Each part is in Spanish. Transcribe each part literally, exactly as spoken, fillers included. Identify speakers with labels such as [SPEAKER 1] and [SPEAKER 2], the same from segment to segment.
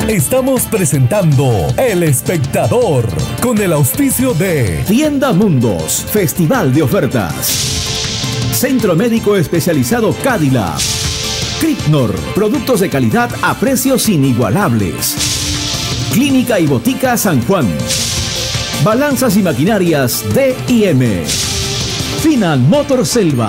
[SPEAKER 1] Estamos presentando El Espectador con el auspicio de
[SPEAKER 2] Tienda Mundos, Festival de Ofertas. Centro Médico Especializado Cádila. Critnor, productos de calidad a precios inigualables. Clínica y Botica San Juan. Balanzas y maquinarias D y M. Final Motor Selva.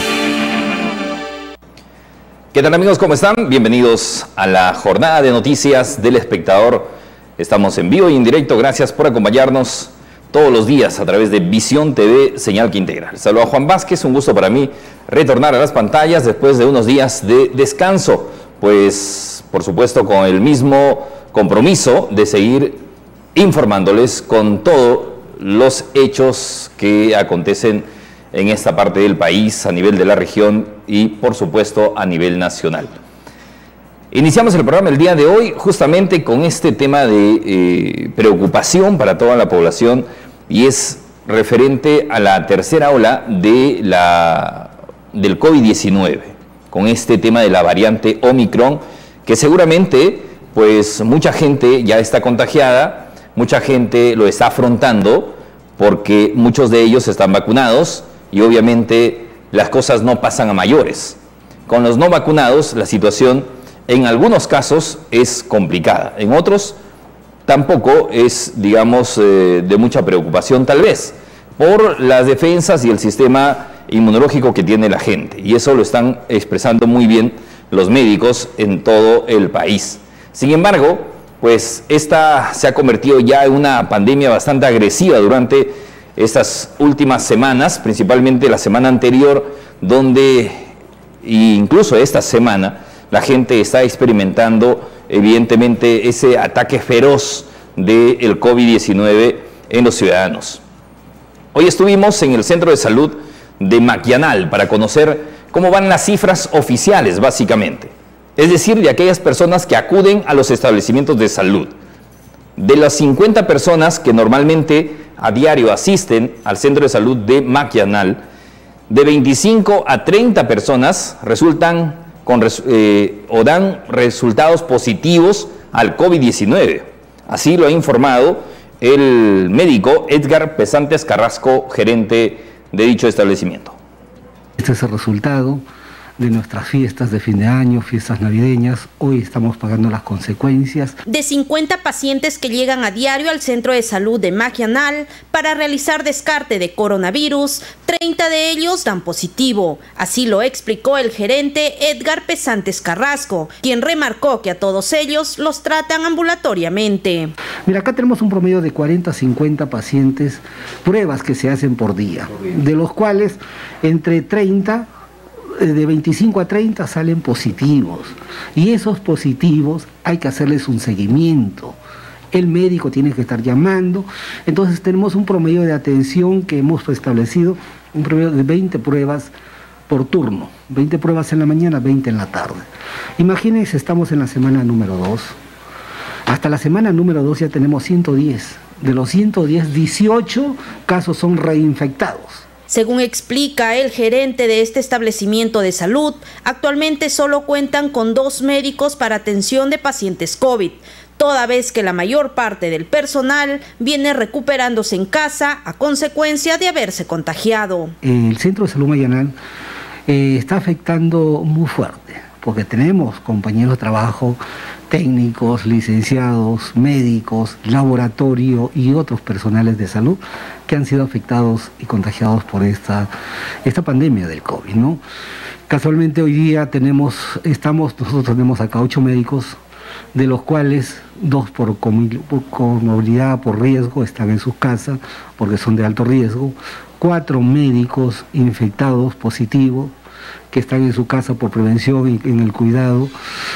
[SPEAKER 3] ¿Qué tal, amigos? ¿Cómo están? Bienvenidos a la jornada de noticias del Espectador. Estamos en vivo y en directo. Gracias por acompañarnos todos los días a través de Visión T V, señal que integra. Saludo a Juan Vázquez. Un gusto para mí retornar a las pantallas después de unos días de descanso. Pues, por supuesto, con el mismo compromiso de seguir informándoles con todos los hechos que acontecen en esta parte del país, a nivel de la región y, por supuesto, a nivel nacional. Iniciamos el programa el día de hoy justamente con este tema de eh, preocupación para toda la población, y es referente a la tercera ola de la, del COVID diecinueve, con este tema de la variante Omicron, que seguramente pues mucha gente ya está contagiada, mucha gente lo está afrontando porque muchos de ellos están vacunados. Y obviamente las cosas no pasan a mayores. Con los no vacunados la situación en algunos casos es complicada. En otros tampoco es, digamos, eh, de mucha preocupación tal vez, por las defensas y el sistema inmunológico que tiene la gente. Y eso lo están expresando muy bien los médicos en todo el país. Sin embargo, pues esta se ha convertido ya en una pandemia bastante agresiva durante estas últimas semanas, principalmente la semana anterior, donde incluso esta semana la gente está experimentando evidentemente ese ataque feroz del COVID diecinueve en los ciudadanos. Hoy estuvimos en el Centro de Salud de Maquianal para conocer cómo van las cifras oficiales, básicamente, es decir, de aquellas personas que acuden a los establecimientos de salud. De las cincuenta personas que normalmente a diario asisten al Centro de Salud de Maquianal, de veinticinco a treinta personas resultan con, eh, o dan resultados positivos al COVID diecinueve. Así lo ha informado el médico Edgar Pesantes Carrasco, gerente de dicho establecimiento.
[SPEAKER 4] Este es el resultado de nuestras fiestas de fin de año, fiestas navideñas. Hoy estamos pagando las consecuencias.
[SPEAKER 5] De cincuenta pacientes que llegan a diario al Centro de Salud de Maquianal para realizar descarte de coronavirus, treinta de ellos dan positivo. Así lo explicó el gerente Edgar Pesantes Carrasco, quien remarcó que a todos ellos los tratan ambulatoriamente.
[SPEAKER 4] Mira, acá tenemos un promedio de cuarenta a cincuenta pacientes, pruebas que se hacen por día, de los cuales entre treinta de veinticinco a treinta salen positivos, y esos positivos hay que hacerles un seguimiento. El médico tiene que estar llamando. Entonces tenemos un promedio de atención que hemos establecido, un promedio de veinte pruebas por turno, veinte pruebas en la mañana, veinte en la tarde. Imagínense, estamos en la semana número dos. Hasta la semana número dos ya tenemos ciento diez. De los ciento diez, dieciocho casos son reinfectados.
[SPEAKER 5] Según explica el gerente de este establecimiento de salud, actualmente solo cuentan con dos médicos para atención de pacientes COVID, toda vez que la mayor parte del personal viene recuperándose en casa a consecuencia de haberse contagiado.
[SPEAKER 4] El Centro de Salud Maquianal eh, está afectando muy fuerte, porque tenemos compañeros de trabajo, técnicos, licenciados, médicos, laboratorio y otros personales de salud que han sido afectados y contagiados por esta, esta pandemia del COVID, ¿no? Casualmente hoy día tenemos, estamos, nosotros tenemos acá ocho médicos, de los cuales dos por comorbilidad, por riesgo, están en sus casas porque son de alto riesgo, cuatro médicos infectados positivos que están en su casa por prevención y en el cuidado,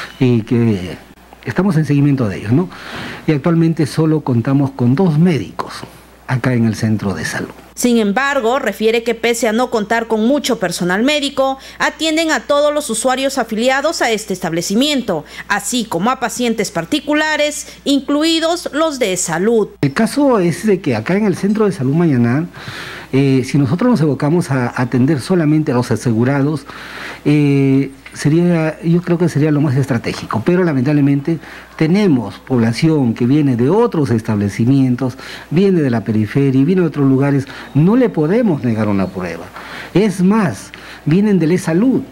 [SPEAKER 4] y que estamos en seguimiento de ellos, ¿no? Y actualmente solo contamos con dos médicos acá en el centro de salud.
[SPEAKER 5] Sin embargo, refiere que pese a no contar con mucho personal médico, atienden a todos los usuarios afiliados a este establecimiento, así como a pacientes particulares, incluidos los de salud.
[SPEAKER 4] El caso es de que acá en el Centro de Salud Maquianal, eh, si nosotros nos evocamos a atender solamente a los asegurados, eh, sería, yo creo que sería lo más estratégico, pero lamentablemente tenemos población que viene de otros establecimientos, viene de la periferia, viene de otros lugares, no le podemos negar una prueba. Es más, vienen de la salud.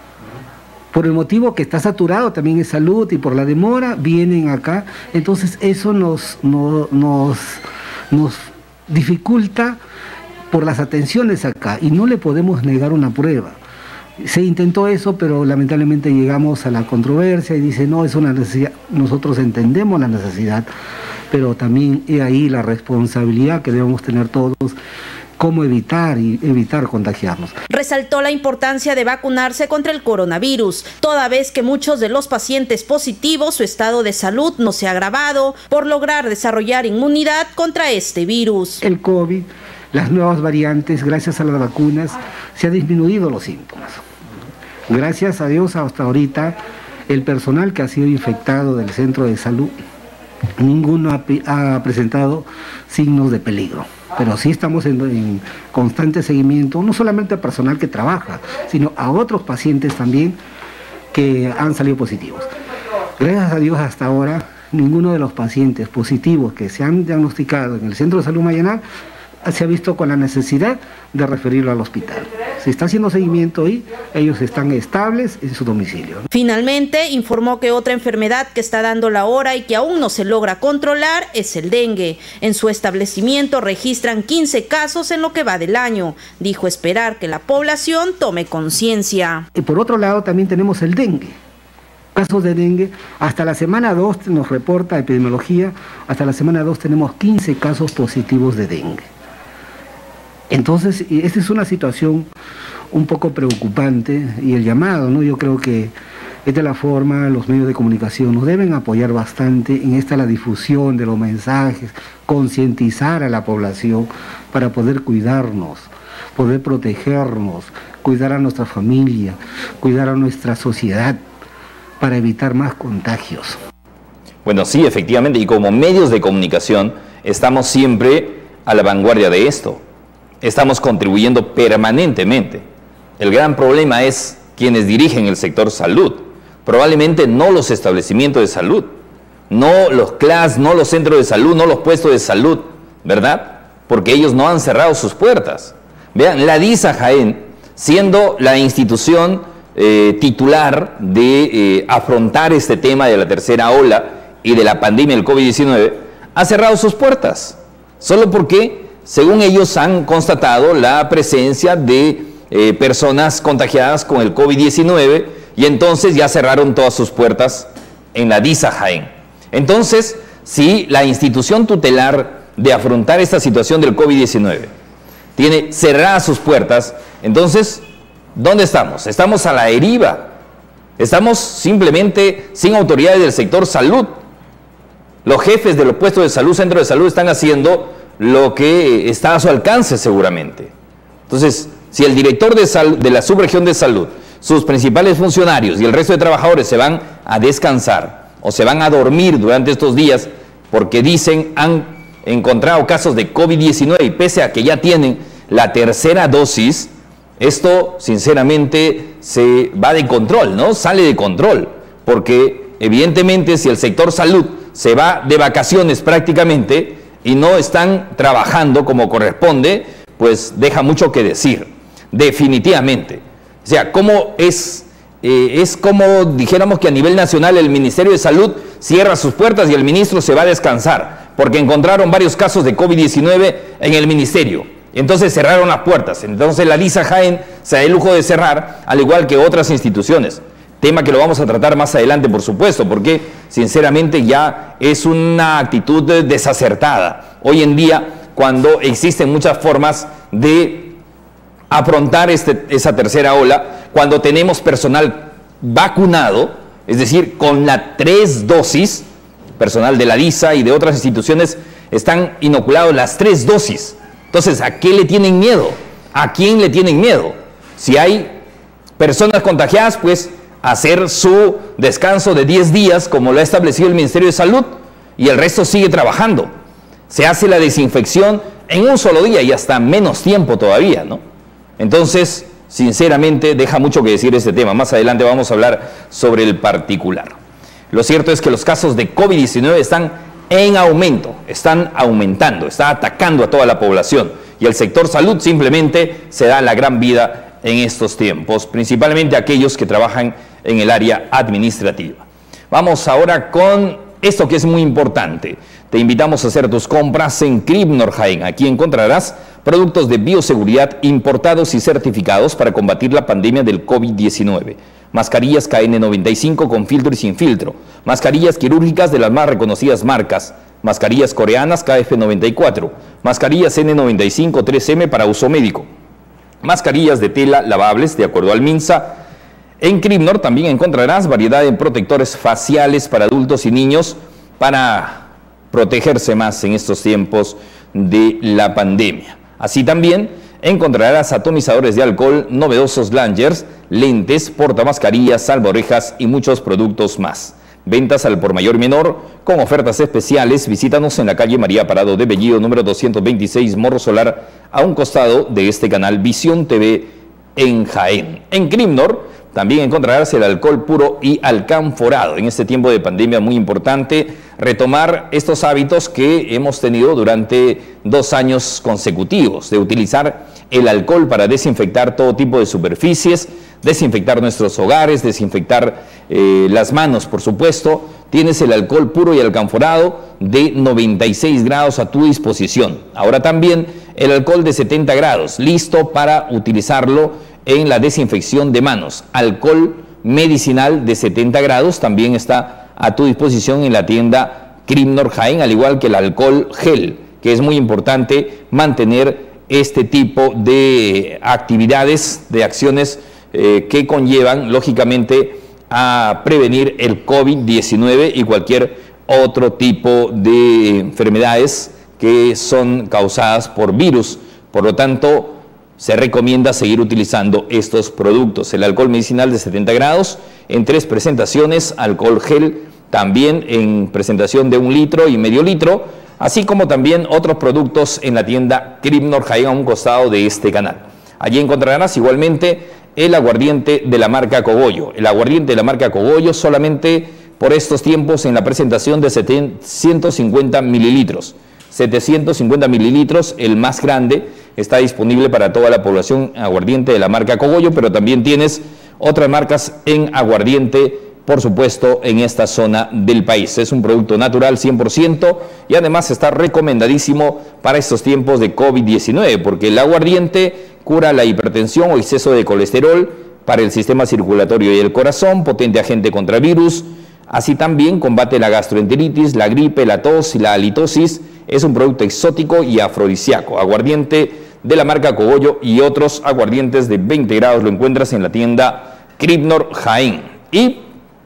[SPEAKER 4] Por el motivo que está saturado también es salud y por la demora vienen acá, entonces eso nos, no, nos, nos dificulta por las atenciones acá y no le podemos negar una prueba. Se intentó eso, pero lamentablemente llegamos a la controversia y dice, no, es una necesidad, nosotros entendemos la necesidad, pero también es ahí la responsabilidad que debemos tener todos, cómo evitar y evitar contagiarnos.
[SPEAKER 5] Resaltó la importancia de vacunarse contra el coronavirus, toda vez que muchos de los pacientes positivos su estado de salud no se ha agravado por lograr desarrollar inmunidad contra este virus.
[SPEAKER 4] El COVID, las nuevas variantes, gracias a las vacunas, se han disminuido los síntomas. Gracias a Dios, hasta ahorita, el personal que ha sido infectado del centro de salud, ninguno ha, ha presentado signos de peligro. Pero sí estamos en, en constante seguimiento, no solamente al personal que trabaja, sino a otros pacientes también que han salido positivos. Gracias a Dios, hasta ahora, ninguno de los pacientes positivos que se han diagnosticado en el Centro de Salud Mayanal se ha visto con la necesidad de referirlo al hospital. Se está haciendo seguimiento y ellos están estables en su domicilio.
[SPEAKER 5] Finalmente, informó que otra enfermedad que está dando la hora y que aún no se logra controlar es el dengue. En su establecimiento registran quince casos en lo que va del año. Dijo esperar que la población tome conciencia.
[SPEAKER 4] Y por otro lado también tenemos el dengue. Casos de dengue, hasta la semana dos nos reporta epidemiología, hasta la semana dos tenemos quince casos positivos de dengue. Entonces, esta es una situación un poco preocupante y el llamado, ¿no? Yo creo que esta es la forma, los medios de comunicación nos deben apoyar bastante en esta la difusión de los mensajes, concientizar a la población para poder cuidarnos, poder protegernos, cuidar a nuestra familia, cuidar a nuestra sociedad para evitar más contagios.
[SPEAKER 3] Bueno, sí, efectivamente, y como medios de comunicación estamos siempre a la vanguardia de esto. Estamos contribuyendo permanentemente. El gran problema es quienes dirigen el sector salud. Probablemente no los establecimientos de salud, no los C L A S, no los centros de salud, no los puestos de salud, ¿verdad? Porque ellos no han cerrado sus puertas. Vean, la DISA Jaén, siendo la institución eh, titular de eh, afrontar este tema de la tercera ola y de la pandemia del COVID diecinueve, ha cerrado sus puertas, solo porque según ellos han constatado la presencia de eh, personas contagiadas con el COVID diecinueve y entonces ya cerraron todas sus puertas en la DISA Jaén. Entonces, si la institución tutelar de afrontar esta situación del COVID diecinueve tiene cerradas sus puertas, entonces, ¿dónde estamos? Estamos a la deriva. Estamos simplemente sin autoridades del sector salud. Los jefes de los puestos de salud, centros de salud, están haciendo lo que está a su alcance seguramente. Entonces, si el director de, sal, de la subregión de salud, sus principales funcionarios y el resto de trabajadores se van a descansar o se van a dormir durante estos días porque dicen han encontrado casos de COVID diecinueve y pese a que ya tienen la tercera dosis, esto sinceramente se va de control, ¿no? Sale de control, porque evidentemente si el sector salud se va de vacaciones prácticamente y no están trabajando como corresponde, pues deja mucho que decir, definitivamente. O sea, ¿cómo es, eh, es como dijéramos que a nivel nacional el Ministerio de Salud cierra sus puertas y el ministro se va a descansar, porque encontraron varios casos de COVID diecinueve en el ministerio. Entonces cerraron las puertas. Entonces la DISA Jaén se da el lujo de cerrar, al igual que otras instituciones. Tema que lo vamos a tratar más adelante, por supuesto, porque sinceramente ya es una actitud desacertada. Hoy en día, cuando existen muchas formas de afrontar este, esa tercera ola, cuando tenemos personal vacunado, es decir, con la tres dosis, personal de la DISA y de otras instituciones están inoculados las tres dosis. Entonces, ¿a qué le tienen miedo? ¿A quién le tienen miedo? Si hay personas contagiadas, pues hacer su descanso de diez días, como lo ha establecido el Ministerio de Salud, y el resto sigue trabajando. Se hace la desinfección en un solo día y hasta menos tiempo todavía, ¿no? Entonces, sinceramente deja mucho que decir este tema. Más adelante vamos a hablar sobre el particular. Lo cierto es que los casos de COVID diecinueve están en aumento, están aumentando, está atacando a toda la población y el sector salud simplemente se da la gran vida en estos tiempos, principalmente aquellos que trabajan en el área administrativa. Vamos ahora con esto que es muy importante. Te invitamos a hacer tus compras en Cripnor Jaén. Aquí encontrarás productos de bioseguridad importados y certificados para combatir la pandemia del COVID diecinueve. Mascarillas K N noventa y cinco con filtro y sin filtro. Mascarillas quirúrgicas de las más reconocidas marcas. Mascarillas coreanas K F noventa y cuatro. Mascarillas N noventa y cinco tres M para uso médico. Mascarillas de tela lavables de acuerdo al MINSA. En Cripnor también encontrarás variedad de protectores faciales para adultos y niños para protegerse más en estos tiempos de la pandemia. Así también encontrarás atomizadores de alcohol, novedosos Langers, lentes, portamascarillas, salvaorejas y muchos productos más. Ventas al por mayor y menor con ofertas especiales. Visítanos en la calle María Parado de Bellido, número doscientos veintiséis, Morro Solar, a un costado de este canal Visión T V en Jaén. En Cripnor también encontrarás el alcohol puro y alcanforado. En este tiempo de pandemia muy importante retomar estos hábitos que hemos tenido durante dos años consecutivos, de utilizar el alcohol para desinfectar todo tipo de superficies, desinfectar nuestros hogares, desinfectar eh, las manos, por supuesto. Tienes el alcohol puro y alcanforado de noventa y seis grados a tu disposición. Ahora también el alcohol de setenta grados, listo para utilizarlo en la desinfección de manos. Alcohol medicinal de setenta grados también está a tu disposición en la tienda Cripnor Jaén, al igual que el alcohol gel, que es muy importante mantener este tipo de actividades, de acciones eh, que conllevan, lógicamente, a prevenir el COVID diecinueve y cualquier otro tipo de enfermedades que son causadas por virus. Por lo tanto, se recomienda seguir utilizando estos productos. El alcohol medicinal de setenta grados en tres presentaciones, alcohol gel también en presentación de un litro y medio litro, así como también otros productos en la tienda Cripnor Jaén a un costado de este canal. Allí encontrarás igualmente el aguardiente de la marca Cogollo. El aguardiente de la marca Cogollo solamente por estos tiempos en la presentación de setecientos cincuenta mililitros. setecientos cincuenta mililitros, el más grande, está disponible para toda la población, aguardiente de la marca Cogollo, pero también tienes otras marcas en aguardiente, por supuesto, en esta zona del país. Es un producto natural cien por ciento y además está recomendadísimo para estos tiempos de COVID diecinueve, porque el aguardiente cura la hipertensión o exceso de colesterol para el sistema circulatorio y el corazón, potente agente contra virus. Así también combate la gastroenteritis, la gripe, la tos y la halitosis. Es un producto exótico y afrodisíaco. Aguardiente de la marca Cogollo y otros aguardientes de veinte grados lo encuentras en la tienda Cripnor Jaén. Y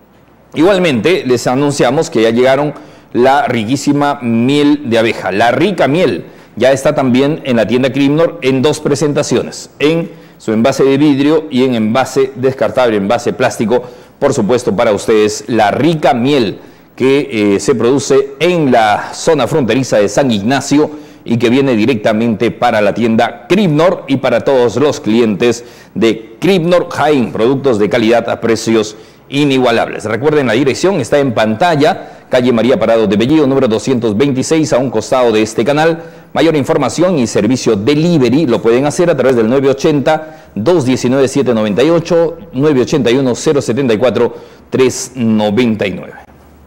[SPEAKER 3] igualmente les anunciamos que ya llegaron la riquísima miel de abeja. La rica miel ya está también en la tienda Cripnor en dos presentaciones, en su envase de vidrio y en envase descartable, envase plástico, por supuesto para ustedes. La rica miel que eh, se produce en la zona fronteriza de San Ignacio y que viene directamente para la tienda Cripnor y para todos los clientes de Cripnor Jaén, productos de calidad a precios inigualables. Recuerden, la dirección está en pantalla, calle María Parado de Bellido, número doscientos veintiséis, a un costado de este canal. Mayor información y servicio delivery lo pueden hacer a través del nueve ochenta, dos diecinueve, setecientos noventa y ocho, nueve ochenta y uno, cero setenta y cuatro, trescientos noventa y nueve.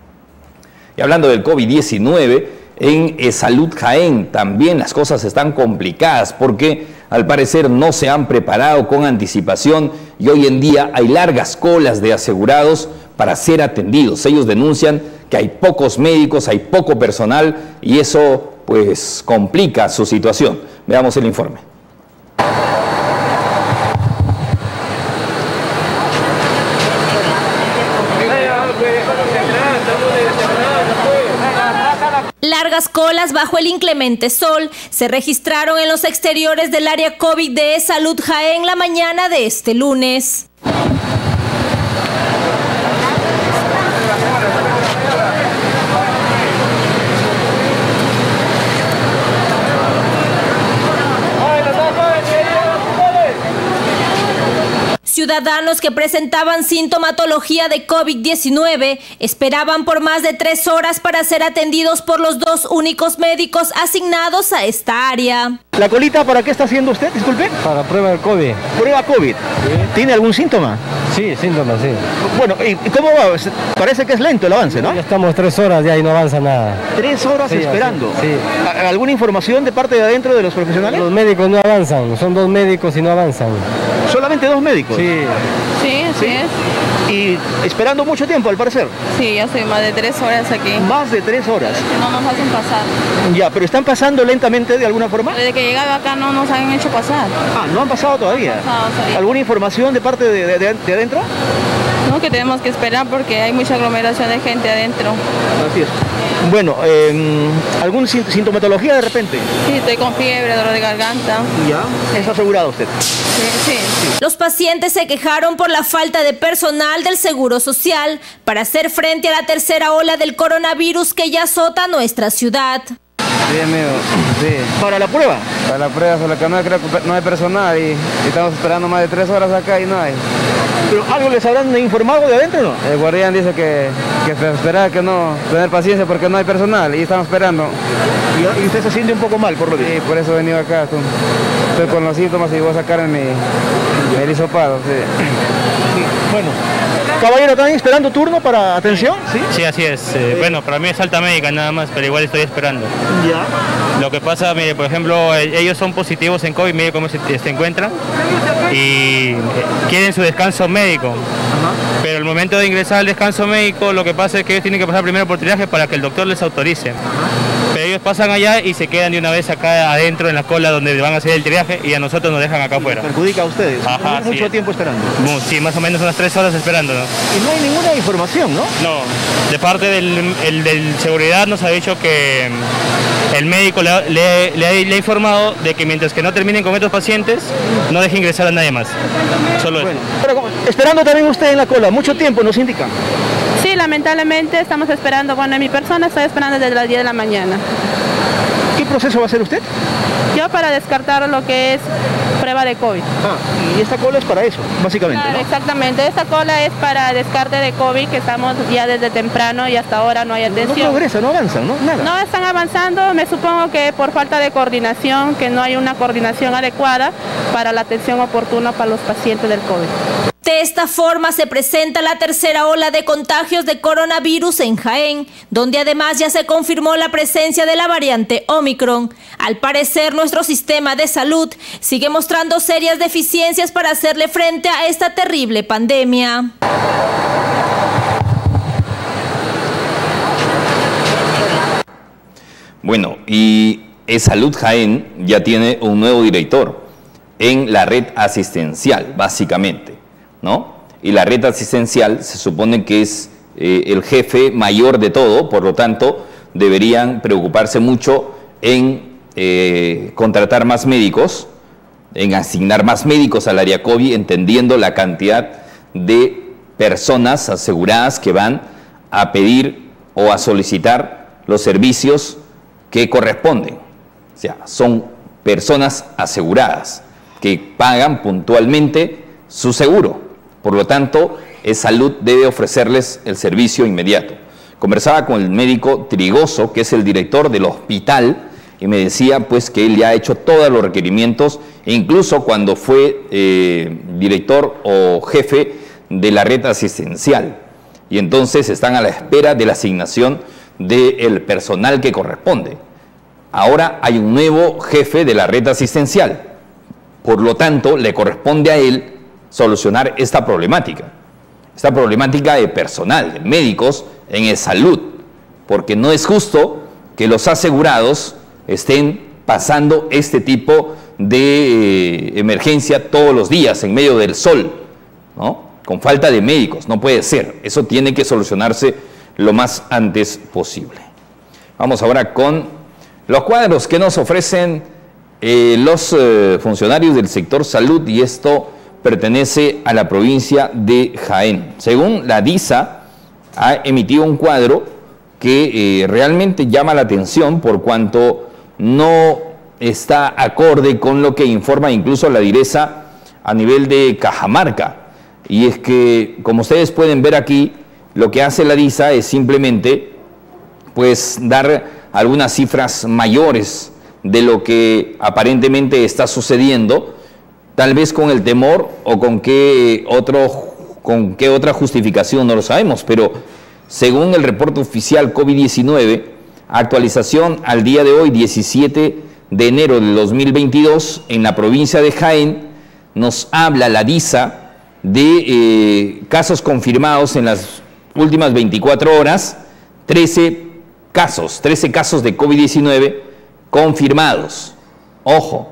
[SPEAKER 3] Y hablando del COVID diecinueve, en eh, Salud Jaén también las cosas están complicadas porque al parecer no se han preparado con anticipación y hoy en día hay largas colas de asegurados para ser atendidos. Ellos denuncian que hay pocos médicos, hay poco personal y eso pues complica su situación. Veamos el informe.
[SPEAKER 6] Largas colas bajo el inclemente sol se registraron en los exteriores del área COVID de Salud Jaén la mañana de este lunes. ciudadanos que presentaban sintomatología de COVID diecinueve esperaban por más de tres horas para ser atendidos por los dos únicos médicos asignados a esta área.
[SPEAKER 7] ¿La colita para qué está haciendo usted? Disculpe.
[SPEAKER 8] Para prueba de COVID.
[SPEAKER 7] ¿Prueba COVID? Sí. ¿Tiene algún síntoma?
[SPEAKER 8] Sí, síntomas, sí.
[SPEAKER 7] Bueno, ¿y cómo va? Parece que es lento el avance, ¿no?
[SPEAKER 8] Ya estamos tres horas ya y no avanza nada.
[SPEAKER 7] ¿Tres horas sí, esperando?
[SPEAKER 8] Sí.
[SPEAKER 7] ¿Alguna información de parte de adentro de los profesionales?
[SPEAKER 8] Los médicos no avanzan, son dos médicos y no avanzan.
[SPEAKER 7] ¿Solamente dos médicos?
[SPEAKER 8] Sí.
[SPEAKER 9] Sí, así
[SPEAKER 7] ¿Sí?
[SPEAKER 9] es.
[SPEAKER 7] Y esperando mucho tiempo, al parecer.
[SPEAKER 9] Sí, ya estoy más de tres horas aquí.
[SPEAKER 7] Más de tres horas.
[SPEAKER 9] No nos hacen pasar.
[SPEAKER 7] Ya, pero ¿están pasando lentamente de alguna forma?
[SPEAKER 9] Desde que llegaba acá no nos han hecho pasar.
[SPEAKER 7] Ah, ¿no han pasado todavía?
[SPEAKER 9] No, todavía.
[SPEAKER 7] ¿Alguna información de parte de, de, de, de adentro?
[SPEAKER 9] No, que tenemos que esperar porque hay mucha aglomeración de gente adentro.
[SPEAKER 7] Así es. Bueno, eh, ¿algún sintomatología de repente?
[SPEAKER 9] Sí, estoy con fiebre, dolor de garganta.
[SPEAKER 7] ¿Ya? ¿Es asegurado usted?
[SPEAKER 9] Sí, sí.
[SPEAKER 6] Los pacientes se quejaron por la falta de personal del Seguro Social para hacer frente a la tercera ola del coronavirus que ya azota nuestra ciudad.
[SPEAKER 8] Sí, amigo, sí.
[SPEAKER 7] ¿Para la prueba?
[SPEAKER 8] Para la prueba, solo que no hay, no hay personal y, y estamos esperando más de tres horas acá y no hay.
[SPEAKER 7] ¿Pero algo les habrán informado de adentro o no?
[SPEAKER 8] El guardián dice que, que se espera, que no, tener paciencia porque no hay personal y estamos esperando.
[SPEAKER 7] ¿Y, y usted se siente un poco mal por lo que?
[SPEAKER 8] Sí, por eso he venido acá. Estoy, estoy con los síntomas y voy a sacar mi, mi hisopado. Sí.
[SPEAKER 7] Sí. Bueno. Caballero, ¿están esperando turno para atención? Sí,
[SPEAKER 10] sí, así es. Eh, bueno, para mí es alta médica nada más, pero igual estoy esperando.
[SPEAKER 7] Ya.
[SPEAKER 10] Lo que pasa, mire, por ejemplo, ellos son positivos en COVID, mire cómo se, se encuentran, y quieren su descanso médico. Ajá. Pero al momento de ingresar al descanso médico, lo que pasa es que ellos tienen que pasar primero por triaje para que el doctor les autorice. Ajá. Pero ellos pasan allá y se quedan de una vez acá adentro en la cola donde van a hacer el triaje y a nosotros nos dejan acá afuera.
[SPEAKER 7] ¿Perjudica a ustedes?
[SPEAKER 10] Ajá,
[SPEAKER 7] mucho
[SPEAKER 10] sí.
[SPEAKER 7] tiempo esperando.
[SPEAKER 10] Sí, más o menos unas tres horas esperando, ¿no?
[SPEAKER 7] Y no hay ninguna información, ¿no?
[SPEAKER 10] No, de parte del el, del seguridad nos ha dicho que el médico le, le, le, ha, le ha informado de que mientras que no terminen con estos pacientes, no deje ingresar a nadie más. Solo
[SPEAKER 7] bueno, pero, esperando también usted en la cola, mucho tiempo nos indican.
[SPEAKER 9] Sí, lamentablemente estamos esperando, bueno, en mi persona estoy esperando desde las diez de la mañana.
[SPEAKER 7] ¿Qué proceso va a hacer usted?
[SPEAKER 9] Yo para descartar lo que es prueba de COVID.
[SPEAKER 7] Ah, y esta cola es para eso, básicamente,
[SPEAKER 9] Claro,
[SPEAKER 7] ¿no?
[SPEAKER 9] exactamente. Esta cola es para descarte de COVID, que estamos ya desde temprano y hasta ahora no hay atención.
[SPEAKER 7] No progresa, no avanzan, ¿no? Nada.
[SPEAKER 9] No están avanzando, me supongo que por falta de coordinación, que no hay una coordinación adecuada para la atención oportuna para los pacientes del COVID.
[SPEAKER 6] De esta forma se presenta la tercera ola de contagios de coronavirus en Jaén, donde además ya se confirmó la presencia de la variante Omicron. Al parecer, nuestro sistema de salud sigue mostrando serias deficiencias para hacerle frente a esta terrible pandemia.
[SPEAKER 3] Bueno, y Salud Jaén ya tiene un nuevo director en la red asistencial, básicamente, ¿no? Y la red asistencial se supone que es eh, el jefe mayor de todo, por lo tanto, deberían preocuparse mucho en eh, contratar más médicos, en asignar más médicos al área COVID, entendiendo la cantidad de personas aseguradas que van a pedir o a solicitar los servicios que corresponden. O sea, son personas aseguradas que pagan puntualmente su seguro. Por lo tanto, Salud debe ofrecerles el servicio inmediato. Conversaba con el médico Trigoso, que es el director del hospital, y me decía pues que él ya ha hecho todos los requerimientos, e incluso cuando fue eh, director o jefe de la red asistencial. Y entonces están a la espera de la asignación del personal que corresponde. Ahora hay un nuevo jefe de la red asistencial. Por lo tanto, le corresponde a él solucionar esta problemática. Esta problemática de personal, de médicos en Salud. Porque no es justo que los asegurados estén pasando este tipo de eh, emergencia todos los días en medio del sol, ¿no? Con falta de médicos. No puede ser. Eso tiene que solucionarse lo más antes posible. Vamos ahora con los cuadros que nos ofrecen eh, los eh, funcionarios del sector salud, y esto pertenece a la provincia de Jaén. Según la DISA, ha emitido un cuadro que eh, realmente llama la atención por cuanto no está acorde con lo que informa incluso la DIRESA a nivel de Cajamarca. y es que, como ustedes pueden ver aquí, lo que hace la DISA es simplemente pues dar algunas cifras mayores de lo que aparentemente está sucediendo, tal vez con el temor o con qué, otro, con qué otra justificación, no lo sabemos, pero según el reporte oficial COVID diecinueve, actualización al día de hoy, diecisiete de enero del dos mil veintidós, en la provincia de Jaén, nos habla la DISA de eh, casos confirmados en las últimas veinticuatro horas, trece casos, trece casos de COVID diecinueve confirmados. Ojo,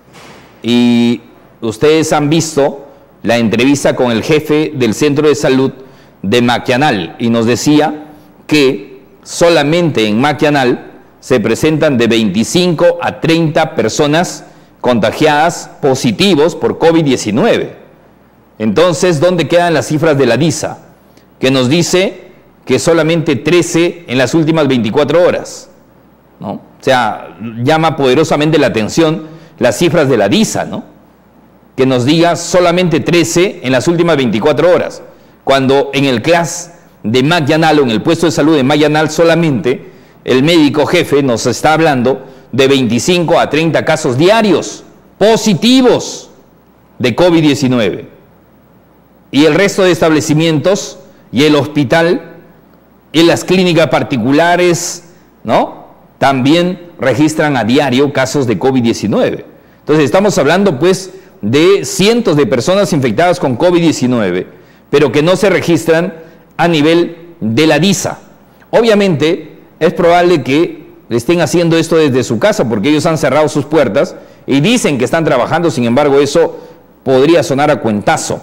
[SPEAKER 3] y ustedes han visto la entrevista con el jefe del centro de salud de Maquianal y nos decía que solamente en Maquianal se presentan de veinticinco a treinta personas contagiadas positivos por COVID diecinueve. Entonces, ¿dónde quedan las cifras de la DISA? Que nos dice que solamente trece en las últimas veinticuatro horas, ¿no? O sea, llama poderosamente la atención las cifras de la DISA, ¿no? Que nos diga solamente trece en las últimas veinticuatro horas, cuando en el C L A S de Maquianal o en el puesto de salud de Maquianal solamente el médico jefe nos está hablando de veinticinco a treinta casos diarios positivos de COVID diecinueve. Y el resto de establecimientos y el hospital y las clínicas particulares, ¿no?, también registran a diario casos de COVID diecinueve. Entonces estamos hablando pues de cientos de personas infectadas con COVID diecinueve, pero que no se registran a nivel de la DISA. Obviamente es probable que estén haciendo esto desde su casa porque ellos han cerrado sus puertas y dicen que están trabajando, sin embargo eso podría sonar a cuentazo.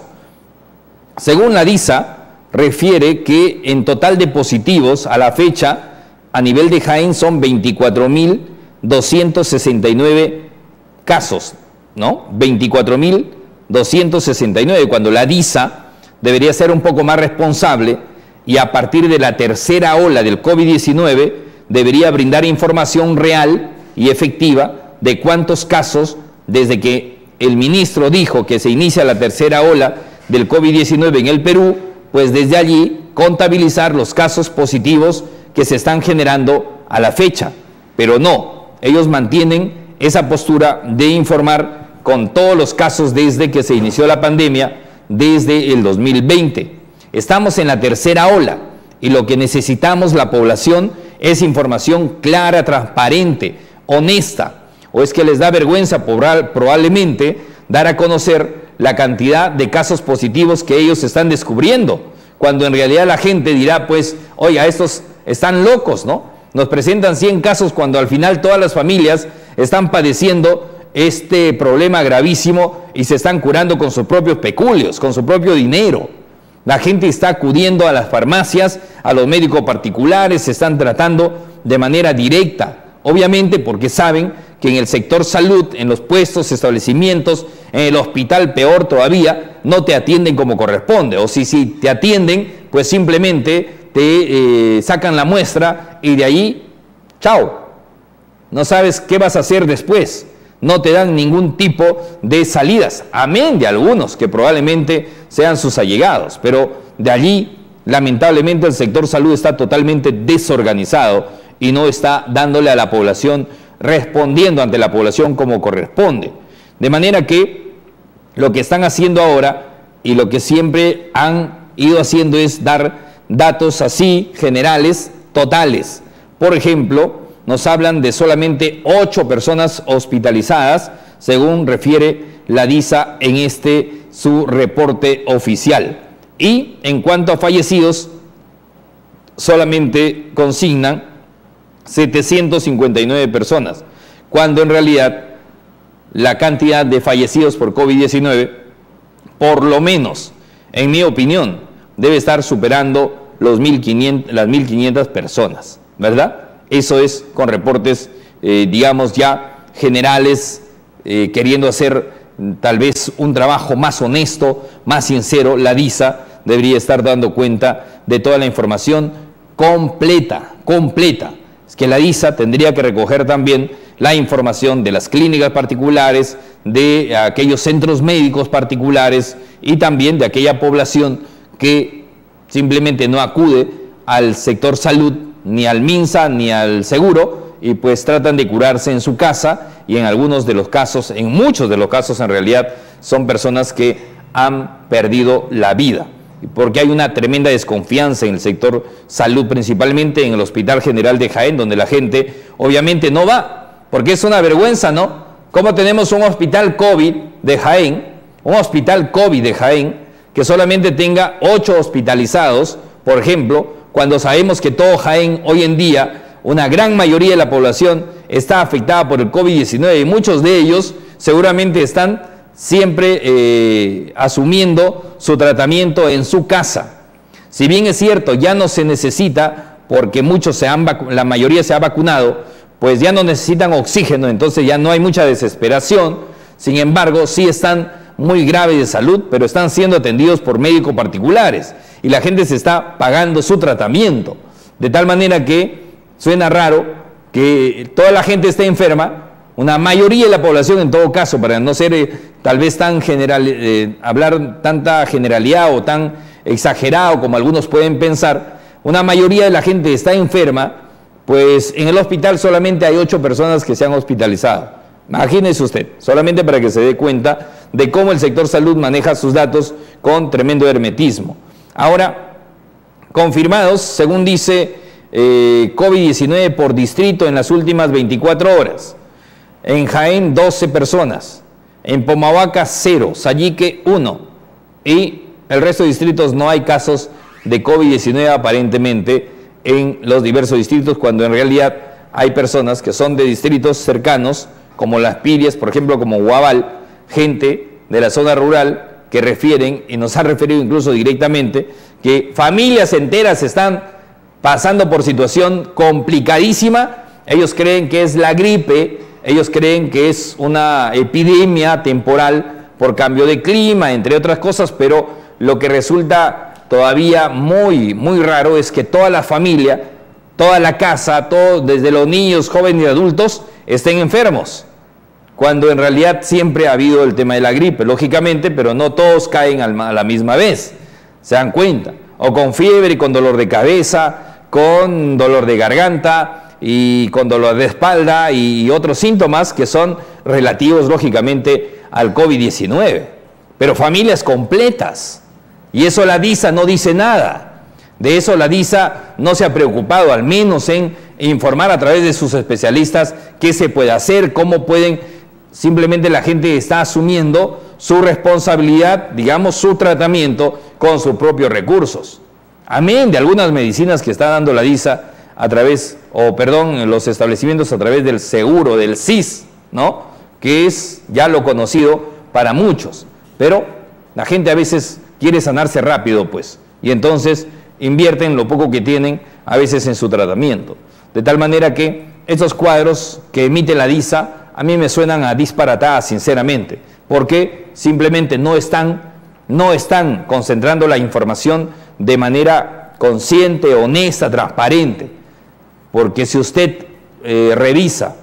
[SPEAKER 3] Según la DISA, refiere que en total de positivos a la fecha a nivel de Jaén son veinticuatro mil doscientos sesenta y nueve casos, ¿no? veinticuatro mil doscientos sesenta y nueve, cuando la DISA debería ser un poco más responsable y a partir de la tercera ola del COVID diecinueve debería brindar información real y efectiva de cuántos casos, desde que el ministro dijo que se inicia la tercera ola del COVID diecinueve en el Perú, pues desde allí contabilizar los casos positivos que se están generando a la fecha. Pero no, ellos mantienen esa postura de informar con todos los casos desde que se inició la pandemia, desde el dos mil veinte. Estamos en la tercera ola y lo que necesitamos la población es información clara, transparente, honesta. ¿O es que les da vergüenza probablemente dar a conocer la cantidad de casos positivos que ellos están descubriendo? Cuando en realidad la gente dirá, pues, oiga, estos están locos, ¿no? Nos presentan cien casos cuando al final todas las familias están padeciendo este problema gravísimo y se están curando con sus propios peculios, con su propio dinero. La gente está acudiendo a las farmacias, a los médicos particulares, se están tratando de manera directa, obviamente porque saben que en el sector salud, en los puestos, establecimientos, en el hospital peor todavía, no te atienden como corresponde, o si, si te atienden, pues simplemente te eh, sacan la muestra y de ahí, chao, no sabes qué vas a hacer después, no te dan ningún tipo de salidas, amén de algunos que probablemente sean sus allegados, pero de allí, lamentablemente, el sector salud está totalmente desorganizado y no está dándole a la población, respondiendo ante la población como corresponde. De manera que lo que están haciendo ahora y lo que siempre han ido haciendo es dar datos así generales, totales. Por ejemplo, nos hablan de solamente ocho personas hospitalizadas, según refiere la DISA en este su reporte oficial. Y en cuanto a fallecidos, solamente consignan setecientas cincuenta y nueve personas, cuando en realidad la cantidad de fallecidos por COVID diecinueve, por lo menos, en mi opinión, debe estar superando los mil quinientas, las mil quinientas personas, ¿verdad? Eso es con reportes, eh, digamos, ya generales, eh, queriendo hacer tal vez un trabajo más honesto, más sincero. La DISA debería estar dando cuenta de toda la información completa, completa. Es que la DISA tendría que recoger también la información de las clínicas particulares, de aquellos centros médicos particulares y también de aquella población que simplemente no acude al sector salud, ni al MINSA, ni al seguro, y pues tratan de curarse en su casa, y en algunos de los casos, en muchos de los casos en realidad, son personas que han perdido la vida, porque hay una tremenda desconfianza en el sector salud, principalmente en el Hospital General de Jaén, donde la gente obviamente no va, porque es una vergüenza, ¿no? ¿Cómo tenemos un hospital COVID de Jaén, un hospital COVID de Jaén, que solamente tenga ocho hospitalizados, por ejemplo, cuando sabemos que todo Jaén hoy en día, una gran mayoría de la población está afectada por el COVID diecinueve y muchos de ellos seguramente están siempre eh, asumiendo su tratamiento en su casa? Si bien es cierto, ya no se necesita, porque muchos se han la mayoría se ha vacunado, pues ya no necesitan oxígeno, entonces ya no hay mucha desesperación. Sin embargo, sí están muy graves de salud, pero están siendo atendidos por médicos particulares y la gente se está pagando su tratamiento, de tal manera que suena raro que toda la gente esté enferma, una mayoría de la población en todo caso, para no ser eh, tal vez tan general, eh, hablar tanta generalidad o tan exagerado como algunos pueden pensar, una mayoría de la gente está enferma, pues en el hospital solamente hay ocho personas que se han hospitalizado. Imagínese usted, solamente para que se dé cuenta de cómo el sector salud maneja sus datos con tremendo hermetismo. Ahora, confirmados, según dice eh, COVID diecinueve por distrito en las últimas veinticuatro horas. En Jaén, doce personas. En Pomavaca, cero. Sallique, uno. Y el resto de distritos no hay casos de COVID diecinueve aparentemente en los diversos distritos, cuando en realidad hay personas que son de distritos cercanos, como Las Pirias, por ejemplo, como Guabal, gente de la zona rural que refieren, y nos ha referido incluso directamente, que familias enteras están pasando por situación complicadísima. Ellos creen que es la gripe, ellos creen que es una epidemia temporal por cambio de clima, entre otras cosas, pero lo que resulta todavía muy, muy raro es que toda la familia, toda la casa, todo, desde los niños, jóvenes y adultos, estén enfermos, cuando en realidad siempre ha habido el tema de la gripe, lógicamente, pero no todos caen a la misma vez, se dan cuenta, o con fiebre y con dolor de cabeza, con dolor de garganta y con dolor de espalda y otros síntomas que son relativos lógicamente al COVID diecinueve, pero familias completas. Y eso la DISA no dice nada. De eso la DISA no se ha preocupado, al menos en informar a través de sus especialistas qué se puede hacer, cómo pueden, simplemente la gente está asumiendo su responsabilidad, digamos, su tratamiento con sus propios recursos. Amén de algunas medicinas que está dando la DISA a través, o perdón, los establecimientos a través del seguro, del S I S, ¿no? Que es ya lo conocido para muchos. Pero la gente a veces quiere sanarse rápido, pues, y entonces invierten lo poco que tienen a veces en su tratamiento. De tal manera que estos cuadros que emite la DISA a mí me suenan a disparatadas, sinceramente, porque simplemente no están, no están concentrando la información de manera consciente, honesta, transparente. Porque si usted eh, revisa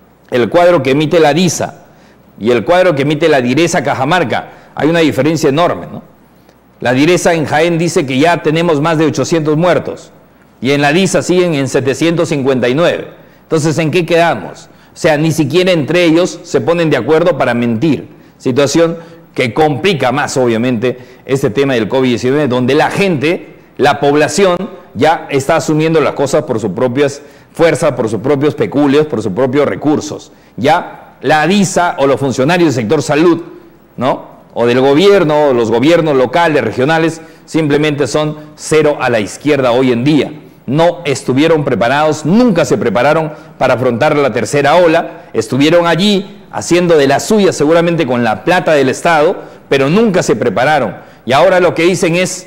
[SPEAKER 3] el cuadro que emite la DISA y el cuadro que emite la Direza Cajamarca, hay una diferencia enorme, ¿no? La Direza en Jaén dice que ya tenemos más de ochocientos muertos y en la DISA siguen en setecientos cincuenta y nueve. Entonces, ¿en qué quedamos? O sea, ni siquiera entre ellos se ponen de acuerdo para mentir. Situación que complica más, obviamente, este tema del COVID diecinueve, donde la gente, la población, ya está asumiendo las cosas por sus propias fuerzas, por sus propios peculios, por sus propios recursos. Ya la DISA o los funcionarios del sector salud, ¿no?, o del gobierno, o los gobiernos locales, regionales, simplemente son cero a la izquierda hoy en día. No estuvieron preparados, nunca se prepararon para afrontar la tercera ola, estuvieron allí haciendo de la suya seguramente con la plata del Estado, pero nunca se prepararon. Y ahora lo que dicen es,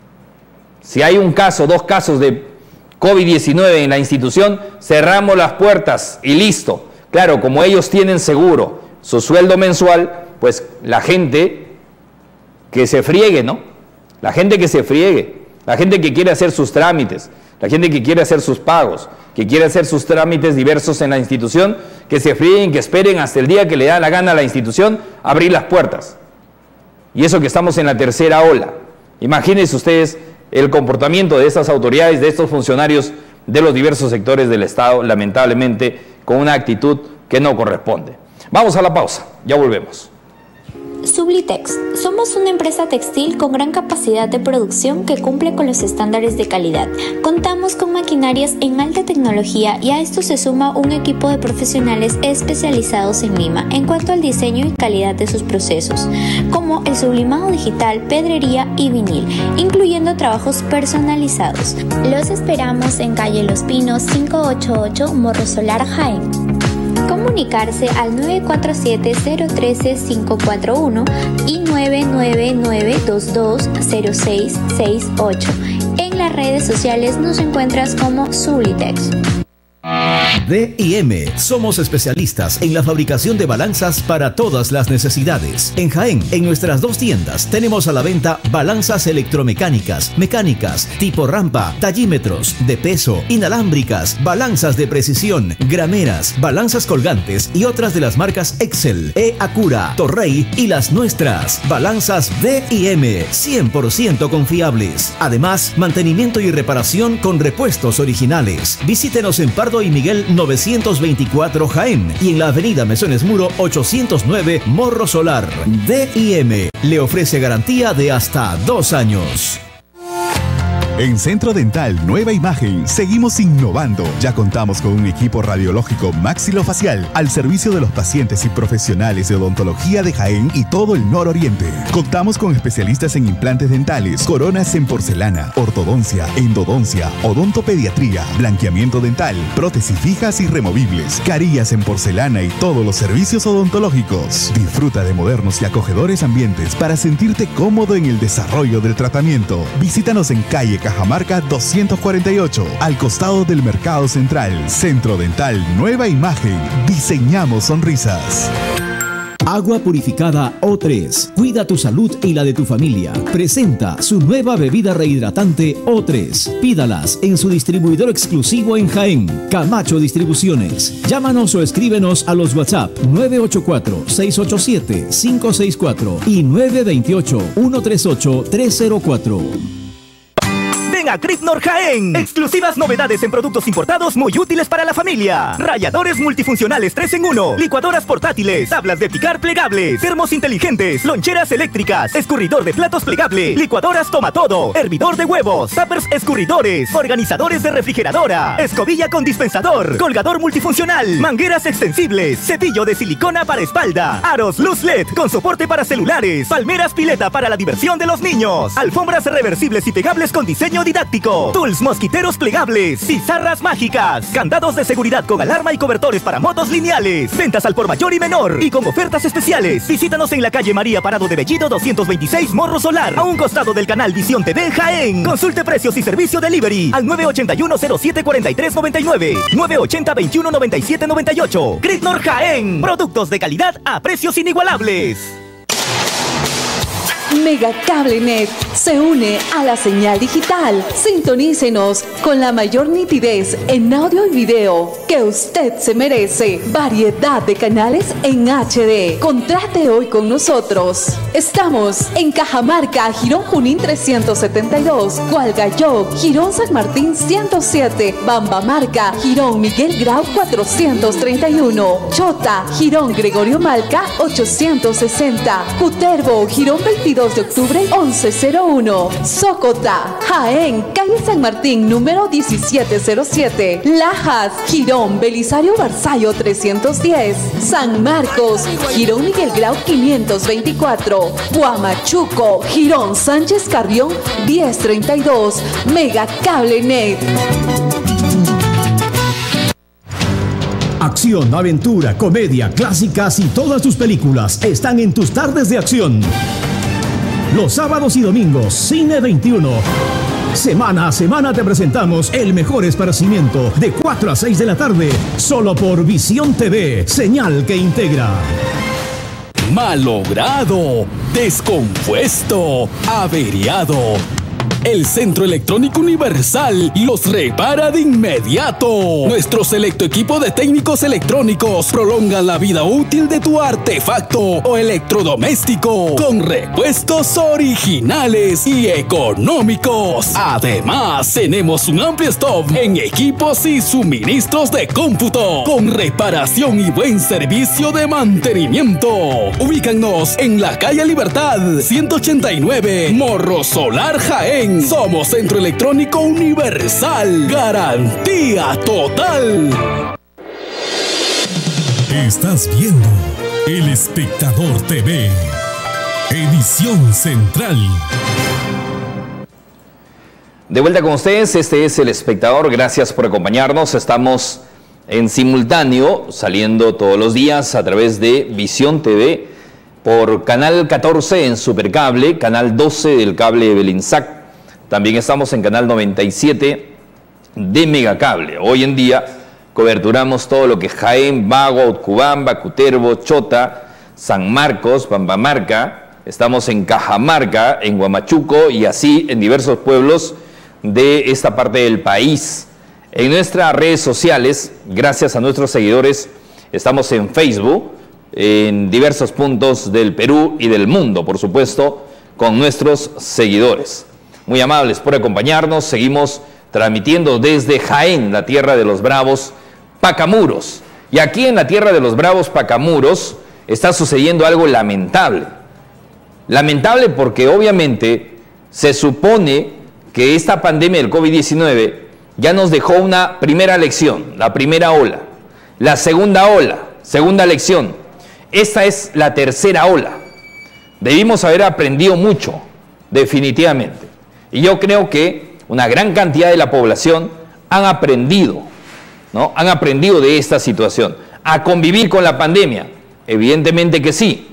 [SPEAKER 3] si hay un caso, dos casos de COVID diecinueve en la institución, cerramos las puertas y listo. Claro, como ellos tienen seguro su sueldo mensual, pues la gente que se friegue, ¿no? La gente que se friegue, la gente que quiere hacer sus trámites, la gente que quiere hacer sus pagos, que quiere hacer sus trámites diversos en la institución, que que se fríen, que esperen hasta el día que le da la gana a la institución abrir las puertas. Y eso que estamos en la tercera ola. Imagínense ustedes el comportamiento de estas autoridades, de estos funcionarios de los diversos sectores del Estado, lamentablemente, con una actitud que no corresponde. Vamos a la pausa, ya volvemos.
[SPEAKER 11] Sublitex. Somos una empresa textil con gran capacidad de producción que cumple con los estándares de calidad. Contamos con maquinarias en alta tecnología y a esto se suma un equipo de profesionales especializados en Lima en cuanto al diseño y calidad de sus procesos, como el sublimado digital, pedrería y vinil, incluyendo trabajos personalizados. Los esperamos en calle Los Pinos cinco ocho ocho, Morro Solar, Jaén. Comunicarse al nueve cuatro siete, cero uno tres, cinco cuatro uno y nueve nueve nueve, dos dos cero seis seis ocho. En las redes sociales nos encuentras como Sublitex.
[SPEAKER 2] D y M. Somos especialistas en la fabricación de balanzas para todas las necesidades. En Jaén, en nuestras dos tiendas, tenemos a la venta balanzas electromecánicas, mecánicas, tipo rampa, tallímetros, de peso, inalámbricas, balanzas de precisión, grameras, balanzas colgantes y otras de las marcas Excel, E-Acura, Torrey y las nuestras. Balanzas D y M, cien por ciento confiables. Además, mantenimiento y reparación con repuestos originales. Visítenos en Pardo y Miguel novecientos veinticuatro Jaén y en la avenida Mesones Muro ochocientos nueve Morro Solar. D y M le ofrece garantía de hasta dos años.
[SPEAKER 12] En Centro Dental Nueva Imagen seguimos innovando. Ya contamos con un equipo radiológico maxilofacial al servicio de los pacientes y profesionales de odontología de Jaén y todo el nororiente. Contamos con especialistas en implantes dentales, coronas en porcelana, ortodoncia, endodoncia, odontopediatría, blanqueamiento dental, prótesis fijas y removibles, carillas en porcelana y todos los servicios odontológicos. Disfruta de modernos y acogedores ambientes para sentirte cómodo en el desarrollo del tratamiento. Visítanos en calle Cajamarca doscientos cuarenta y ocho, al costado del Mercado Central. Centro Dental Nueva Imagen. Diseñamos sonrisas.
[SPEAKER 2] Agua purificada O tres. Cuida tu salud y la de tu familia. Presenta su nueva bebida rehidratante O tres. Pídalas en su distribuidor exclusivo en Jaén, Camacho Distribuciones. Llámanos o escríbenos a los WhatsApp nueve ocho cuatro, seis ocho siete, cinco seis cuatro y nueve dos ocho, uno tres ocho, tres cero cuatro.
[SPEAKER 13] Ven a Cripnor Jaén. Exclusivas novedades en productos importados muy útiles para la familia. Ralladores multifuncionales tres en uno, licuadoras portátiles, tablas de picar plegables, termos inteligentes, loncheras eléctricas, escurridor de platos plegable, licuadoras toma todo, hervidor de huevos, tuppers escurridores, organizadores de refrigeradora, escobilla con dispensador, colgador multifuncional, mangueras extensibles, cepillo de silicona para espalda, aros luz L E D con soporte para celulares, palmeras pileta para la diversión de los niños, alfombras reversibles y pegables con diseño didáctico, tools mosquiteros plegables, pizarras mágicas, candados de seguridad con alarma y cobertores para motos lineales, ventas al por mayor y menor y con ofertas especiales. Visítanos en la calle María Parado de Bellido doscientos veintiséis Morro Solar, a un costado del canal Visión T V Jaén. Consulte precios y servicio delivery al nueve ocho uno, cero siete cuatro tres nueve nueve, nueve ocho cero, veintiuno noventa y siete noventa y ocho. Cripnor Jaén, productos de calidad a precios inigualables.
[SPEAKER 14] Megacable.net se une a la señal digital. Sintonícenos con la mayor nitidez en audio y video que usted se merece. Variedad de canales en H D. Contrate hoy con nosotros. Estamos en Cajamarca, Girón Junín trescientos setenta y dos, Cualgayo, Girón San Martín ciento siete, Bambamarca, Girón Miguel Grau cuatrocientos treinta y uno, Chota, Girón Gregorio Malca ochocientos sesenta, Cutervo, Girón veintidós de octubre once cero uno, Socota, Jaén, calle San Martín número diecisiete cero siete, Lajas, Girón Belisario Barzallo trescientos diez, San Marcos, Girón Miguel Grau quinientos veinticuatro, Huamachuco, Girón Sánchez Carrión diez treinta y dos. Megacable.net.
[SPEAKER 2] Acción, aventura, comedia, clásicas y todas tus películas están en tus tardes de acción. Los sábados y domingos, Cine veintiuno. Semana a semana te presentamos el mejor esparcimiento de cuatro a seis de la tarde, solo por Visión T V, señal que integra.
[SPEAKER 1] Malogrado, descompuesto, averiado. El Centro Electrónico Universal los repara de inmediato. Nuestro selecto equipo de técnicos electrónicos prolongan la vida útil de tu artefacto o electrodoméstico con repuestos originales y económicos. Además, tenemos un amplio stock en equipos y suministros de cómputo con reparación y buen servicio de mantenimiento. Ubícanos en la calle Libertad ciento ochenta y nueve, Morro Solar, Jaén. Somos Centro Electrónico Universal. Garantía total.
[SPEAKER 15] Estás viendo El Espectador T V, edición central.
[SPEAKER 3] De vuelta con ustedes, este es El Espectador. Gracias por acompañarnos. Estamos en simultáneo, saliendo todos los días a través de Visión T V, por canal catorce en Supercable, canal doce del cable Belinsac. También estamos en canal noventa y siete de Megacable. Hoy en día coberturamos todo lo que es Jaén, Bago, Utcubamba, Cutervo, Chota, San Marcos, Pambamarca. Estamos en Cajamarca, en Huamachuco y así en diversos pueblos de esta parte del país. En nuestras redes sociales, gracias a nuestros seguidores, estamos en Facebook, en diversos puntos del Perú y del mundo, por supuesto, con nuestros seguidores. Muy amables por acompañarnos. Seguimos transmitiendo desde Jaén, la tierra de los bravos Pacamuros. Y aquí en la tierra de los bravos Pacamuros está sucediendo algo lamentable. Lamentable porque obviamente se supone que esta pandemia del COVID diecinueve ya nos dejó una primera lección, la primera ola. La segunda ola, segunda lección. Esta es la tercera ola. Debimos haber aprendido mucho, definitivamente. Y yo creo que una gran cantidad de la población han aprendido, ¿no? Han aprendido de esta situación. A convivir con la pandemia, evidentemente que sí.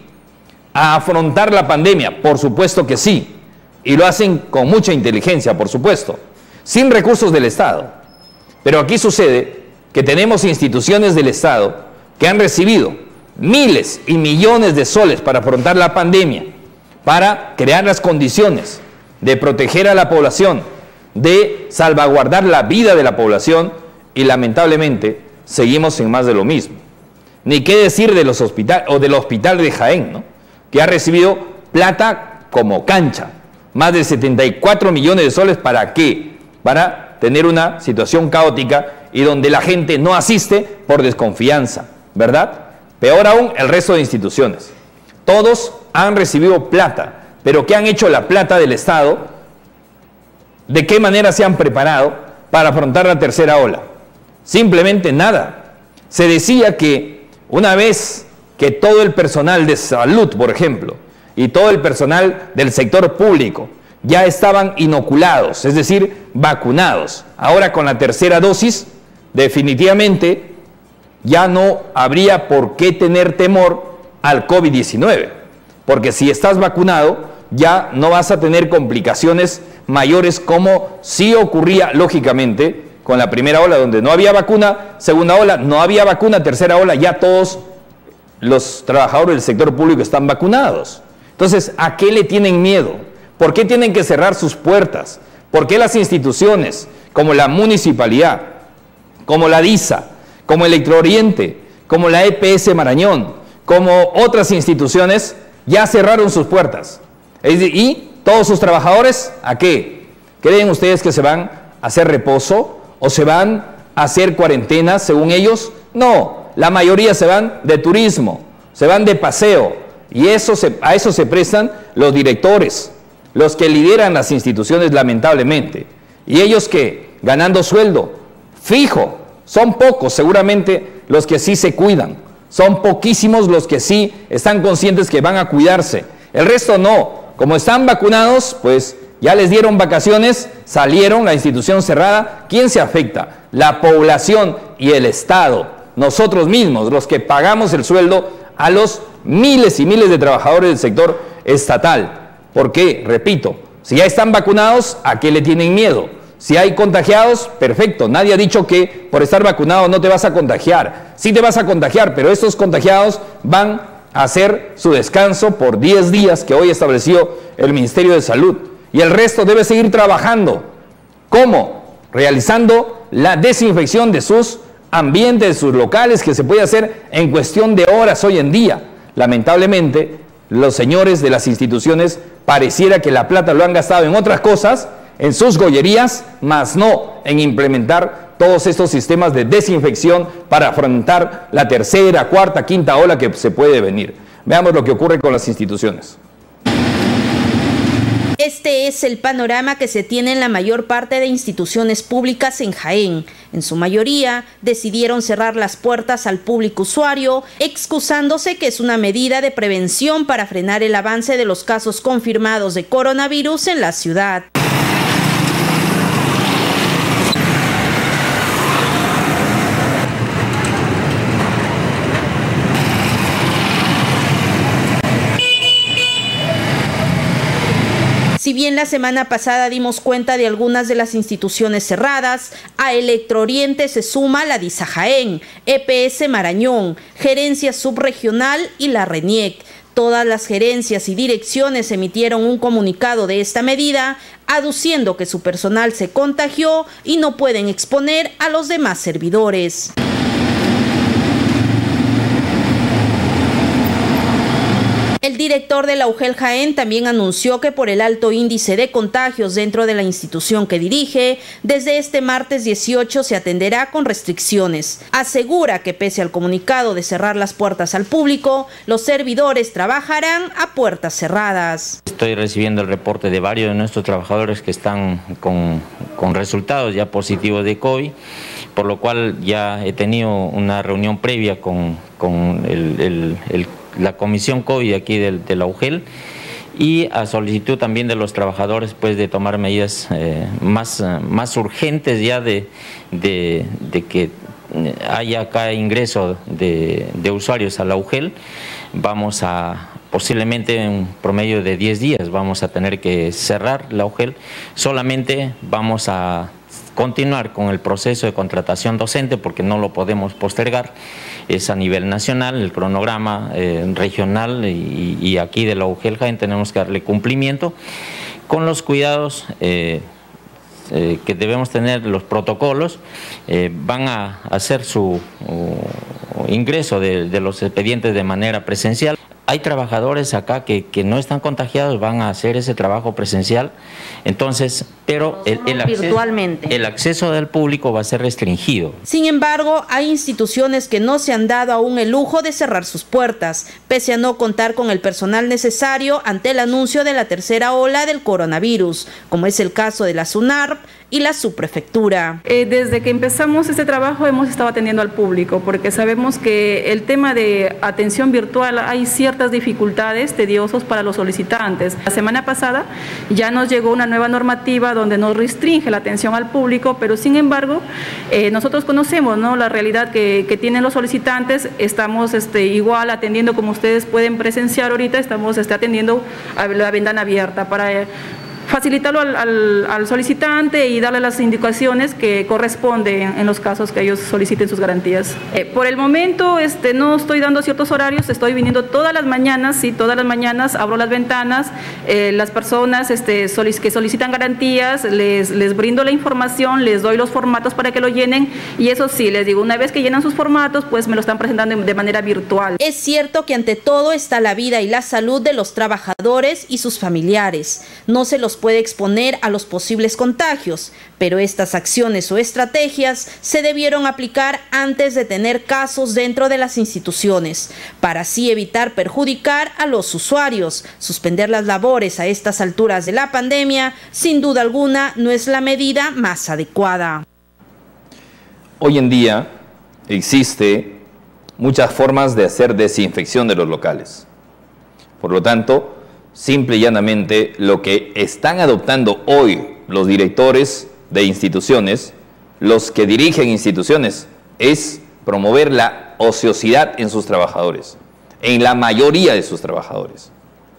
[SPEAKER 3] A afrontar la pandemia, por supuesto que sí. Y lo hacen con mucha inteligencia, por supuesto. Sin recursos del Estado. Pero aquí sucede que tenemos instituciones del Estado que han recibido miles y millones de soles para afrontar la pandemia, para crear las condiciones de proteger a la población, de salvaguardar la vida de la población, y lamentablemente seguimos en más de lo mismo. Ni qué decir de los hospitales o del hospital de Jaén, ¿no? Que ha recibido plata como cancha, más de setenta y cuatro millones de soles. ¿Para qué? Para tener una situación caótica y donde la gente no asiste por desconfianza, ¿verdad? Peor aún, el resto de instituciones. Todos han recibido plata. Pero ¿qué han hecho la plata del Estado? ¿De qué manera se han preparado para afrontar la tercera ola? Simplemente nada. Se decía que una vez que todo el personal de salud, por ejemplo, y todo el personal del sector público ya estaban inoculados, es decir, vacunados, ahora con la tercera dosis, definitivamente ya no habría por qué tener temor al COVID diecinueve. Porque si estás vacunado, ya no vas a tener complicaciones mayores como sí ocurría, lógicamente, con la primera ola, donde no había vacuna, segunda ola, no había vacuna, tercera ola, ya todos los trabajadores del sector público están vacunados. Entonces, ¿a qué le tienen miedo? ¿Por qué tienen que cerrar sus puertas? ¿Por qué las instituciones, como la municipalidad, como la DISA, como Electrooriente, como la E P S Marañón, como otras instituciones, ya cerraron sus puertas? Y todos sus trabajadores, ¿a qué? ¿Creen ustedes que se van a hacer reposo o se van a hacer cuarentena según ellos? No, la mayoría se van de turismo, se van de paseo, y eso se, a eso se prestan los directores, los que lideran las instituciones, lamentablemente. Y ellos que, ganando sueldo fijo, son pocos seguramente los que sí se cuidan. Son poquísimos los que sí están conscientes que van a cuidarse. El resto no. Como están vacunados, pues ya les dieron vacaciones, salieron, la institución cerrada. ¿Quién se afecta? La población y el Estado. Nosotros mismos, los que pagamos el sueldo a los miles y miles de trabajadores del sector estatal. ¿Por qué? Repito, si ya están vacunados, ¿a qué le tienen miedo? Si hay contagiados, perfecto. Nadie ha dicho que por estar vacunado no te vas a contagiar. Sí te vas a contagiar, pero estos contagiados van a hacer su descanso por diez días que hoy estableció el Ministerio de Salud. y el resto debe seguir trabajando. ¿Cómo? Realizando la desinfección de sus ambientes, de sus locales, que se puede hacer en cuestión de horas hoy en día. Lamentablemente, los señores de las instituciones pareciera que la plata lo han gastado en otras cosas, en sus gollerías, más no en implementar todos estos sistemas de desinfección para afrontar la tercera, cuarta, quinta ola que se puede venir. Veamos lo que ocurre con las instituciones.
[SPEAKER 5] Este es el panorama que se tiene en la mayor parte de instituciones públicas en Jaén. En su mayoría, decidieron cerrar las puertas al público usuario, excusándose que es una medida de prevención para frenar el avance de los casos confirmados de coronavirus en la ciudad. Si bien la semana pasada dimos cuenta de algunas de las instituciones cerradas, a Electrooriente se suma la DISA Jaén, E P S Marañón, Gerencia Subregional y la RENIEC. Todas las gerencias y direcciones emitieron un comunicado de esta medida, aduciendo que su personal se contagió y no pueden exponer a los demás servidores. El director de la U G E L Jaén también anunció que por el alto índice de contagios dentro de la institución que dirige, desde este martes dieciocho se atenderá con restricciones. Asegura que pese al comunicado de cerrar las puertas al público, los servidores trabajarán a puertas cerradas.
[SPEAKER 16] Estoy recibiendo el reporte de varios de nuestros trabajadores que están con, con resultados ya positivos de COVID, por lo cual ya he tenido una reunión previa con, con el, el, el la comisión COVID aquí de, de la U G E L y a solicitud también de los trabajadores pues de tomar medidas eh, más, más urgentes ya de, de, de que haya acá ingreso de, de usuarios a la U G E L. Vamos a posiblemente en un promedio de diez días vamos a tener que cerrar la U G E L, solamente vamos a continuar con el proceso de contratación docente porque no lo podemos postergar, es a nivel nacional, el cronograma eh, regional y, y aquí de la U G E L Jaén tenemos que darle cumplimiento con los cuidados eh, eh, que debemos tener, los protocolos, eh, van a hacer su uh, ingreso de, de los expedientes de manera presencial. Hay trabajadores acá que, que no están contagiados, van a hacer ese trabajo presencial, entonces, pero el, el, acceso,
[SPEAKER 5] virtualmente.
[SPEAKER 16] el acceso del público va a ser restringido.
[SPEAKER 5] Sin embargo, hay instituciones que no se han dado aún el lujo de cerrar sus puertas, pese a no contar con el personal necesario ante el anuncio de la tercera ola del coronavirus, como es el caso de la SUNARP y la subprefectura.
[SPEAKER 17] Eh, desde que empezamos este trabajo hemos estado atendiendo al público, porque sabemos que el tema de atención virtual hay ciertas dificultades tediosos para los solicitantes. La semana pasada ya nos llegó una nueva normativa donde nos restringe la atención al público, pero sin embargo eh, nosotros conocemos, ¿no?, la realidad que, que tienen los solicitantes. Estamos este, igual atendiendo, como ustedes pueden presenciar ahorita, estamos este, atendiendo a la ventana abierta para eh, facilitarlo al, al, al solicitante y darle las indicaciones que corresponden en los casos que ellos soliciten sus garantías. Eh, por el momento este, no estoy dando ciertos horarios, estoy viniendo todas las mañanas, sí, todas las mañanas abro las ventanas, eh, las personas este, solic que solicitan garantías, les, les brindo la información, les doy los formatos para que lo llenen y eso sí, les digo, una vez que llenan sus formatos, pues me lo están presentando de manera virtual.
[SPEAKER 5] Es cierto que ante todo está la vida y la salud de los trabajadores y sus familiares. No se los puede exponer a los posibles contagios, pero estas acciones o estrategias se debieron aplicar antes de tener casos dentro de las instituciones, para así evitar perjudicar a los usuarios. Suspender las labores a estas alturas de la pandemia, sin duda alguna, no es la medida más adecuada.
[SPEAKER 3] Hoy en día existe muchas formas de hacer desinfección de los locales. Por lo tanto, simple y llanamente, lo que están adoptando hoy los directores de instituciones, los que dirigen instituciones, es promover la ociosidad en sus trabajadores, en la mayoría de sus trabajadores.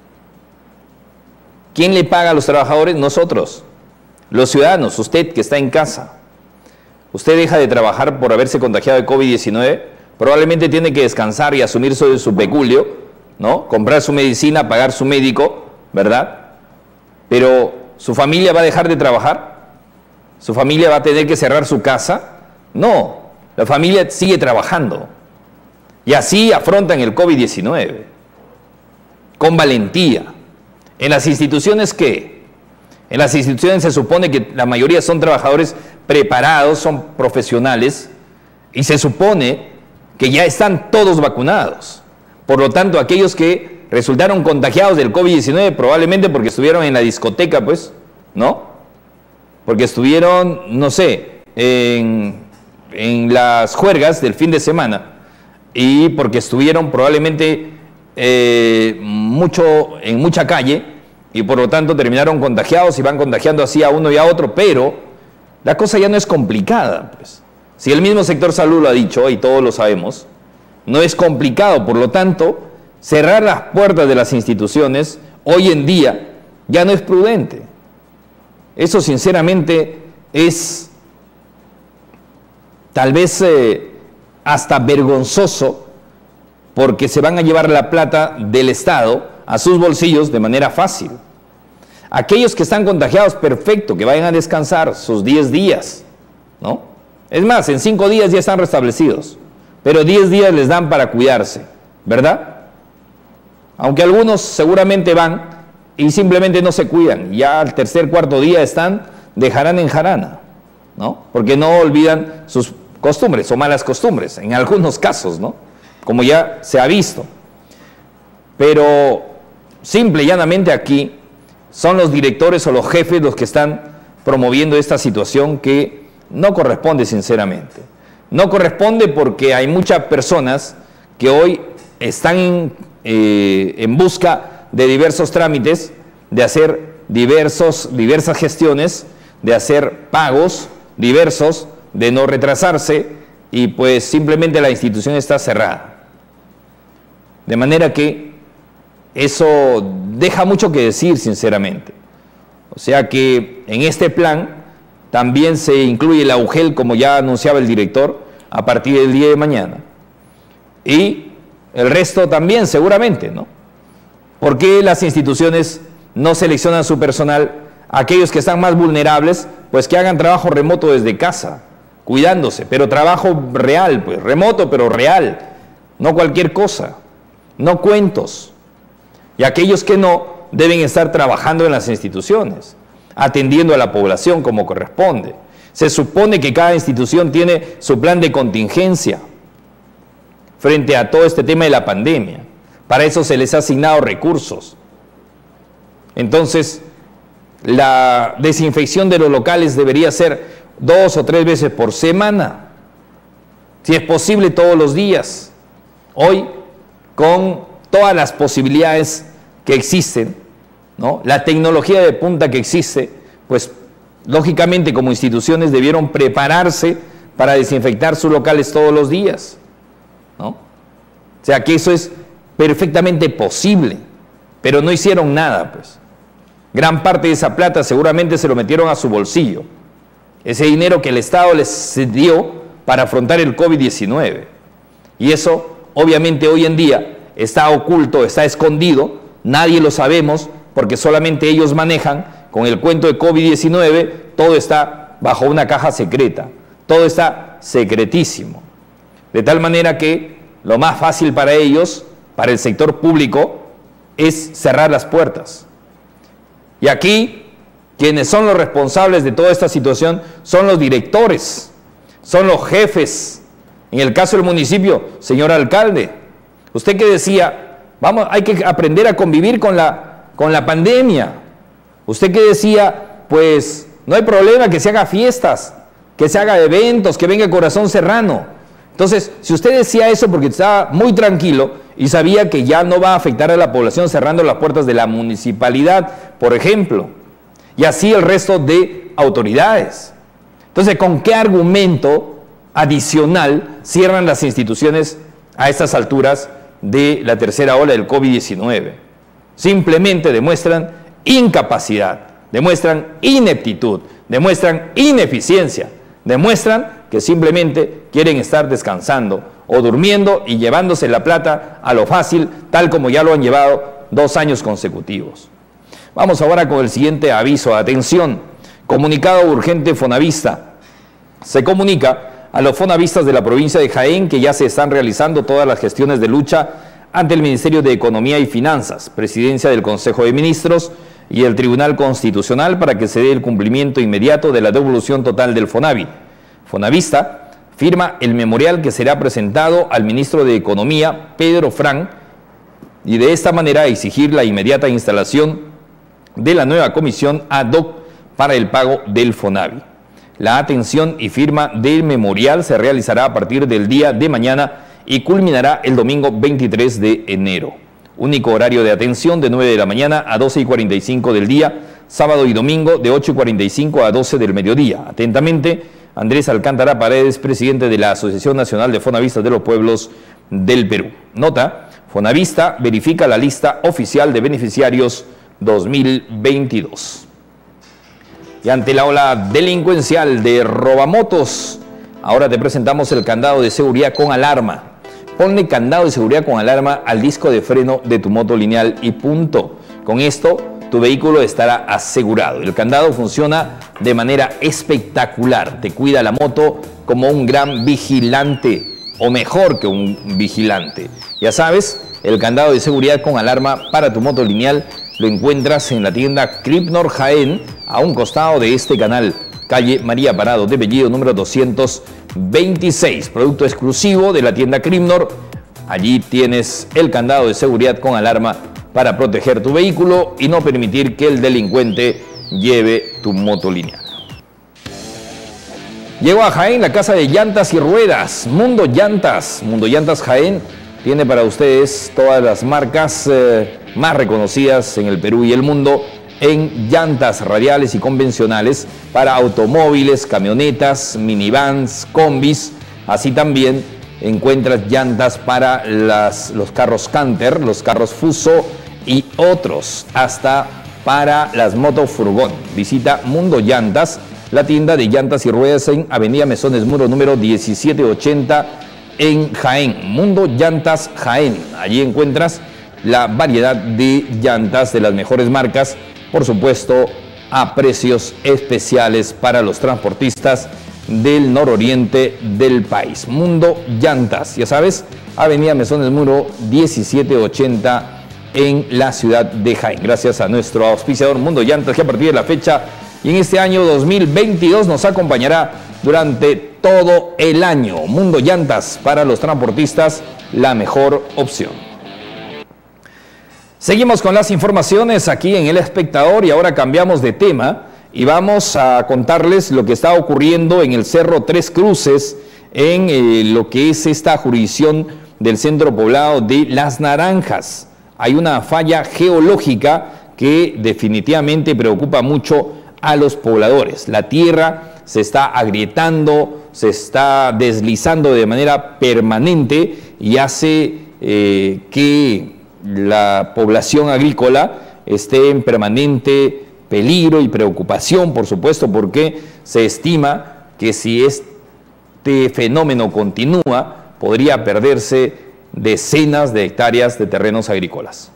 [SPEAKER 3] ¿Quién le paga a los trabajadores? Nosotros, los ciudadanos, usted que está en casa. Usted deja de trabajar por haberse contagiado de COVID diecinueve, probablemente tiene que descansar y asumir su, su peculio, ¿no? Comprar su medicina, pagar su médico, ¿verdad? Pero ¿su familia va a dejar de trabajar? ¿Su familia va a tener que cerrar su casa? No, la familia sigue trabajando. Y así afrontan el COVID diecinueve. Con valentía. En las instituciones, ¿qué? En las instituciones se supone que la mayoría son trabajadores preparados, son profesionales, y se supone que ya están todos vacunados. Por lo tanto, aquellos que resultaron contagiados del COVID diecinueve, probablemente porque estuvieron en la discoteca, pues, ¿no? Porque estuvieron, no sé, en, en las juergas del fin de semana, y porque estuvieron probablemente eh, mucho, en mucha calle, y por lo tanto terminaron contagiados y van contagiando así a uno y a otro, pero la cosa ya no es complicada, pues. Si el mismo sector salud lo ha dicho, y todos lo sabemos, no es complicado. Por lo tanto, cerrar las puertas de las instituciones hoy en día ya no es prudente. Eso sinceramente es tal vez eh, hasta vergonzoso, porque se van a llevar la plata del Estado a sus bolsillos de manera fácil. Aquellos que están contagiados, perfecto, que vayan a descansar sus diez días, ¿no? Es más, en cinco días ya están restablecidos, pero diez días les dan para cuidarse, ¿verdad? Aunque algunos seguramente van y simplemente no se cuidan, ya al tercer, cuarto día están de jarana en jarana, ¿no? Porque no olvidan sus costumbres o malas costumbres, en algunos casos, ¿no? Como ya se ha visto. Pero simple y llanamente aquí son los directores o los jefes los que están promoviendo esta situación que no corresponde, sinceramente. No corresponde porque hay muchas personas que hoy están eh, en busca de diversos trámites, de hacer diversos, diversas gestiones, de hacer pagos diversos, de no retrasarse, y pues simplemente la institución está cerrada. De manera que eso deja mucho que decir, sinceramente. O sea que en este plan también se incluye la U G E L, como ya anunciaba el director, a partir del día de mañana. Y el resto también, seguramente, ¿no? ¿Por qué las instituciones no seleccionan su personal? Aquellos que están más vulnerables, pues que hagan trabajo remoto desde casa, cuidándose, pero trabajo real, pues, remoto pero real, no cualquier cosa, no cuentos. Y aquellos que no, deben estar trabajando en las instituciones, atendiendo a la población como corresponde. Se supone que cada institución tiene su plan de contingencia frente a todo este tema de la pandemia. Para eso se les ha asignado recursos. Entonces, la desinfección de los locales debería ser dos o tres veces por semana, si es posible todos los días. Hoy, con todas las posibilidades que existen, ¿no? La tecnología de punta que existe, pues lógicamente como instituciones debieron prepararse para desinfectar sus locales todos los días, ¿no? O sea que eso es perfectamente posible, pero no hicieron nada, pues. Gran parte de esa plata seguramente se lo metieron a su bolsillo, ese dinero que el Estado les dio para afrontar el COVID diecinueve. Y eso obviamente hoy en día está oculto, está escondido, nadie lo sabemos, porque solamente ellos manejan con el cuento de COVID diecinueve, todo está bajo una caja secreta, todo está secretísimo. De tal manera que lo más fácil para ellos, para el sector público, es cerrar las puertas. Y aquí, quienes son los responsables de toda esta situación son los directores, son los jefes. En el caso del municipio, señor alcalde, usted que decía, vamos, hay que aprender a convivir con la, con la pandemia. Usted que decía, pues no hay problema que se haga fiestas, que se haga eventos, que venga el Corazón Serrano. Entonces, si usted decía eso porque estaba muy tranquilo y sabía que ya no va a afectar a la población cerrando las puertas de la municipalidad, por ejemplo, y así el resto de autoridades. Entonces, ¿con qué argumento adicional cierran las instituciones a estas alturas de la tercera ola del COVID diecinueve? Simplemente demuestran incapacidad, demuestran ineptitud, demuestran ineficiencia, demuestran que simplemente quieren estar descansando o durmiendo y llevándose la plata a lo fácil, tal como ya lo han llevado dos años consecutivos. Vamos ahora con el siguiente aviso. Atención, comunicado urgente Fonavista. Se comunica a los fonavistas de la provincia de Jaén que ya se están realizando todas las gestiones de lucha ante el Ministerio de Economía y Finanzas, Presidencia del Consejo de Ministros y el Tribunal Constitucional para que se dé el cumplimiento inmediato de la devolución total del Fonavi. Fonavista firma el memorial que será presentado al ministro de Economía, Pedro Frank, y de esta manera exigir la inmediata instalación de la nueva comisión ad hoc para el pago del Fonavi. La atención y firma del memorial se realizará a partir del día de mañana y culminará el domingo veintitrés de enero. Único horario de atención de nueve de la mañana a doce y cuarenta y cinco del día, sábado y domingo de ocho y cuarenta y cinco a doce del mediodía. Atentamente, Andrés Alcántara Paredes, presidente de la Asociación Nacional de Fonavistas de los Pueblos del Perú. Nota, Fonavista verifica la lista oficial de beneficiarios dos mil veintidós. Y ante la ola delincuencial de robamotos, ahora te presentamos el candado de seguridad con alarma. Ponle candado de seguridad con alarma al disco de freno de tu moto lineal y punto. Con esto, tu vehículo estará asegurado. El candado funciona de manera espectacular. Te cuida la moto como un gran vigilante, o mejor que un vigilante. Ya sabes, el candado de seguridad con alarma para tu moto lineal lo encuentras en la tienda Cripnor Jaén, a un costado de este canal, calle María Parado de Bellido, número doscientos veintiséis, producto exclusivo de la tienda Cripnor. Allí tienes el candado de seguridad con alarma para proteger tu vehículo y no permitir que el delincuente lleve tu moto lineal. Llegó a Jaén la casa de llantas y ruedas, Mundo Llantas. Mundo Llantas Jaén tiene para ustedes todas las marcas eh, más reconocidas en el Perú y el mundo en llantas radiales y convencionales para automóviles, camionetas, minivans, combis. Así también encuentras llantas para las, los carros Canter, los carros Fuso y otros, hasta para las motos furgón. Visita Mundo Llantas, la tienda de llantas y ruedas en Avenida Mesones Muro número diecisiete ochenta en Jaén. Mundo Llantas Jaén. Allí encuentras la variedad de llantas de las mejores marcas, por supuesto, a precios especiales para los transportistas del nororiente del país. Mundo Llantas, ya sabes, Avenida Mesones Muro diecisiete ochenta en la ciudad de Jaén. Gracias a nuestro auspiciador Mundo Llantas, que a partir de la fecha y en este año dos mil veintidós nos acompañará durante todo el año. Mundo Llantas, para los transportistas, la mejor opción. Seguimos con las informaciones aquí en El Espectador y ahora cambiamos de tema y vamos a contarles lo que está ocurriendo en el Cerro Tres Cruces, en eh, lo que es esta jurisdicción del centro poblado de Las Naranjas. Hay una falla geológica que definitivamente preocupa mucho a los pobladores. La tierra se está agrietando, se está deslizando de manera permanente y hace eh, que la población agrícola esté en permanente peligro y preocupación, por supuesto, porque se estima que si este fenómeno continúa, podría perderse decenas de hectáreas de terrenos agrícolas.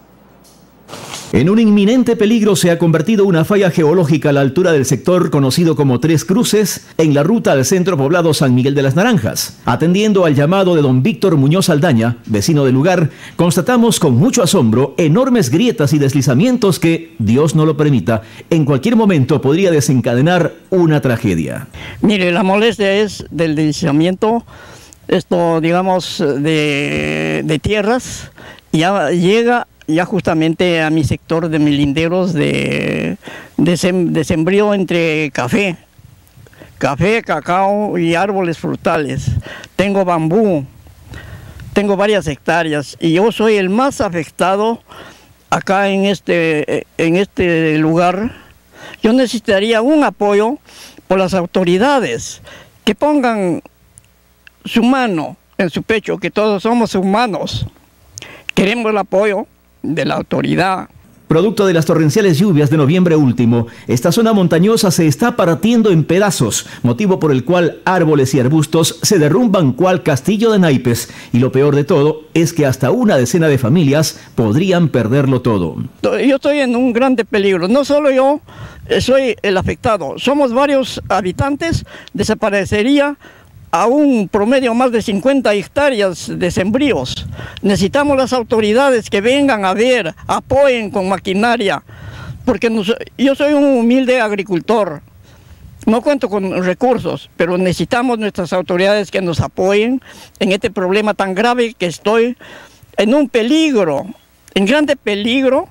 [SPEAKER 2] En un inminente peligro se ha convertido una falla geológica a la altura del sector conocido como Tres Cruces, en la ruta al centro poblado San Miguel de las Naranjas. Atendiendo al llamado de don Víctor Muñoz Aldaña, vecino del lugar, constatamos con mucho asombro enormes grietas y deslizamientos que, Dios no lo permita, en cualquier momento podría desencadenar una tragedia.
[SPEAKER 18] Mire, la molestia es del deslizamiento, esto digamos de, de tierras, ya llega ya justamente a mi sector de melinderos de, de, sem, de sembrío entre café, café, cacao y árboles frutales. Tengo bambú, tengo varias hectáreas y yo soy el más afectado acá en este, en este lugar. Yo necesitaría un apoyo por las autoridades, que pongan su mano en su pecho, que todos somos humanos. Queremos el apoyo de la autoridad.
[SPEAKER 2] Producto de las torrenciales lluvias de noviembre último, esta zona montañosa se está partiendo en pedazos, motivo por el cual árboles y arbustos se derrumban cual castillo de naipes. Y lo peor de todo es que hasta una decena de familias podrían perderlo todo.
[SPEAKER 18] Yo estoy en un grande peligro, no solo yo soy el afectado, somos varios habitantes, desaparecería a un promedio más de cincuenta hectáreas de sembríos. Necesitamos las autoridades que vengan a ver, apoyen con maquinaria, porque nos, yo soy un humilde agricultor, no cuento con recursos, pero necesitamos nuestras autoridades que nos apoyen en este problema tan grave que estoy en un peligro, en grande peligro,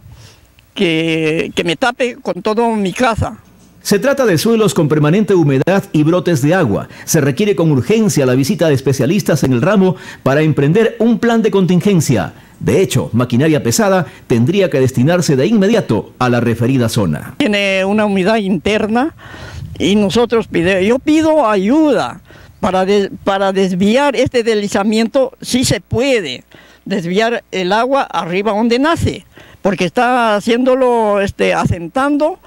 [SPEAKER 18] que, que me tape con toda mi casa.
[SPEAKER 2] Se trata de suelos con permanente humedad y brotes de agua. Se requiere con urgencia la visita de especialistas en el ramo para emprender un plan de contingencia. De hecho, maquinaria pesada tendría que destinarse de inmediato a la referida zona.
[SPEAKER 18] Tiene una humedad interna y nosotros pide, yo pido ayuda para, de, para desviar este deslizamiento, si se puede, desviar el agua arriba donde nace, porque está haciéndolo, este, asentando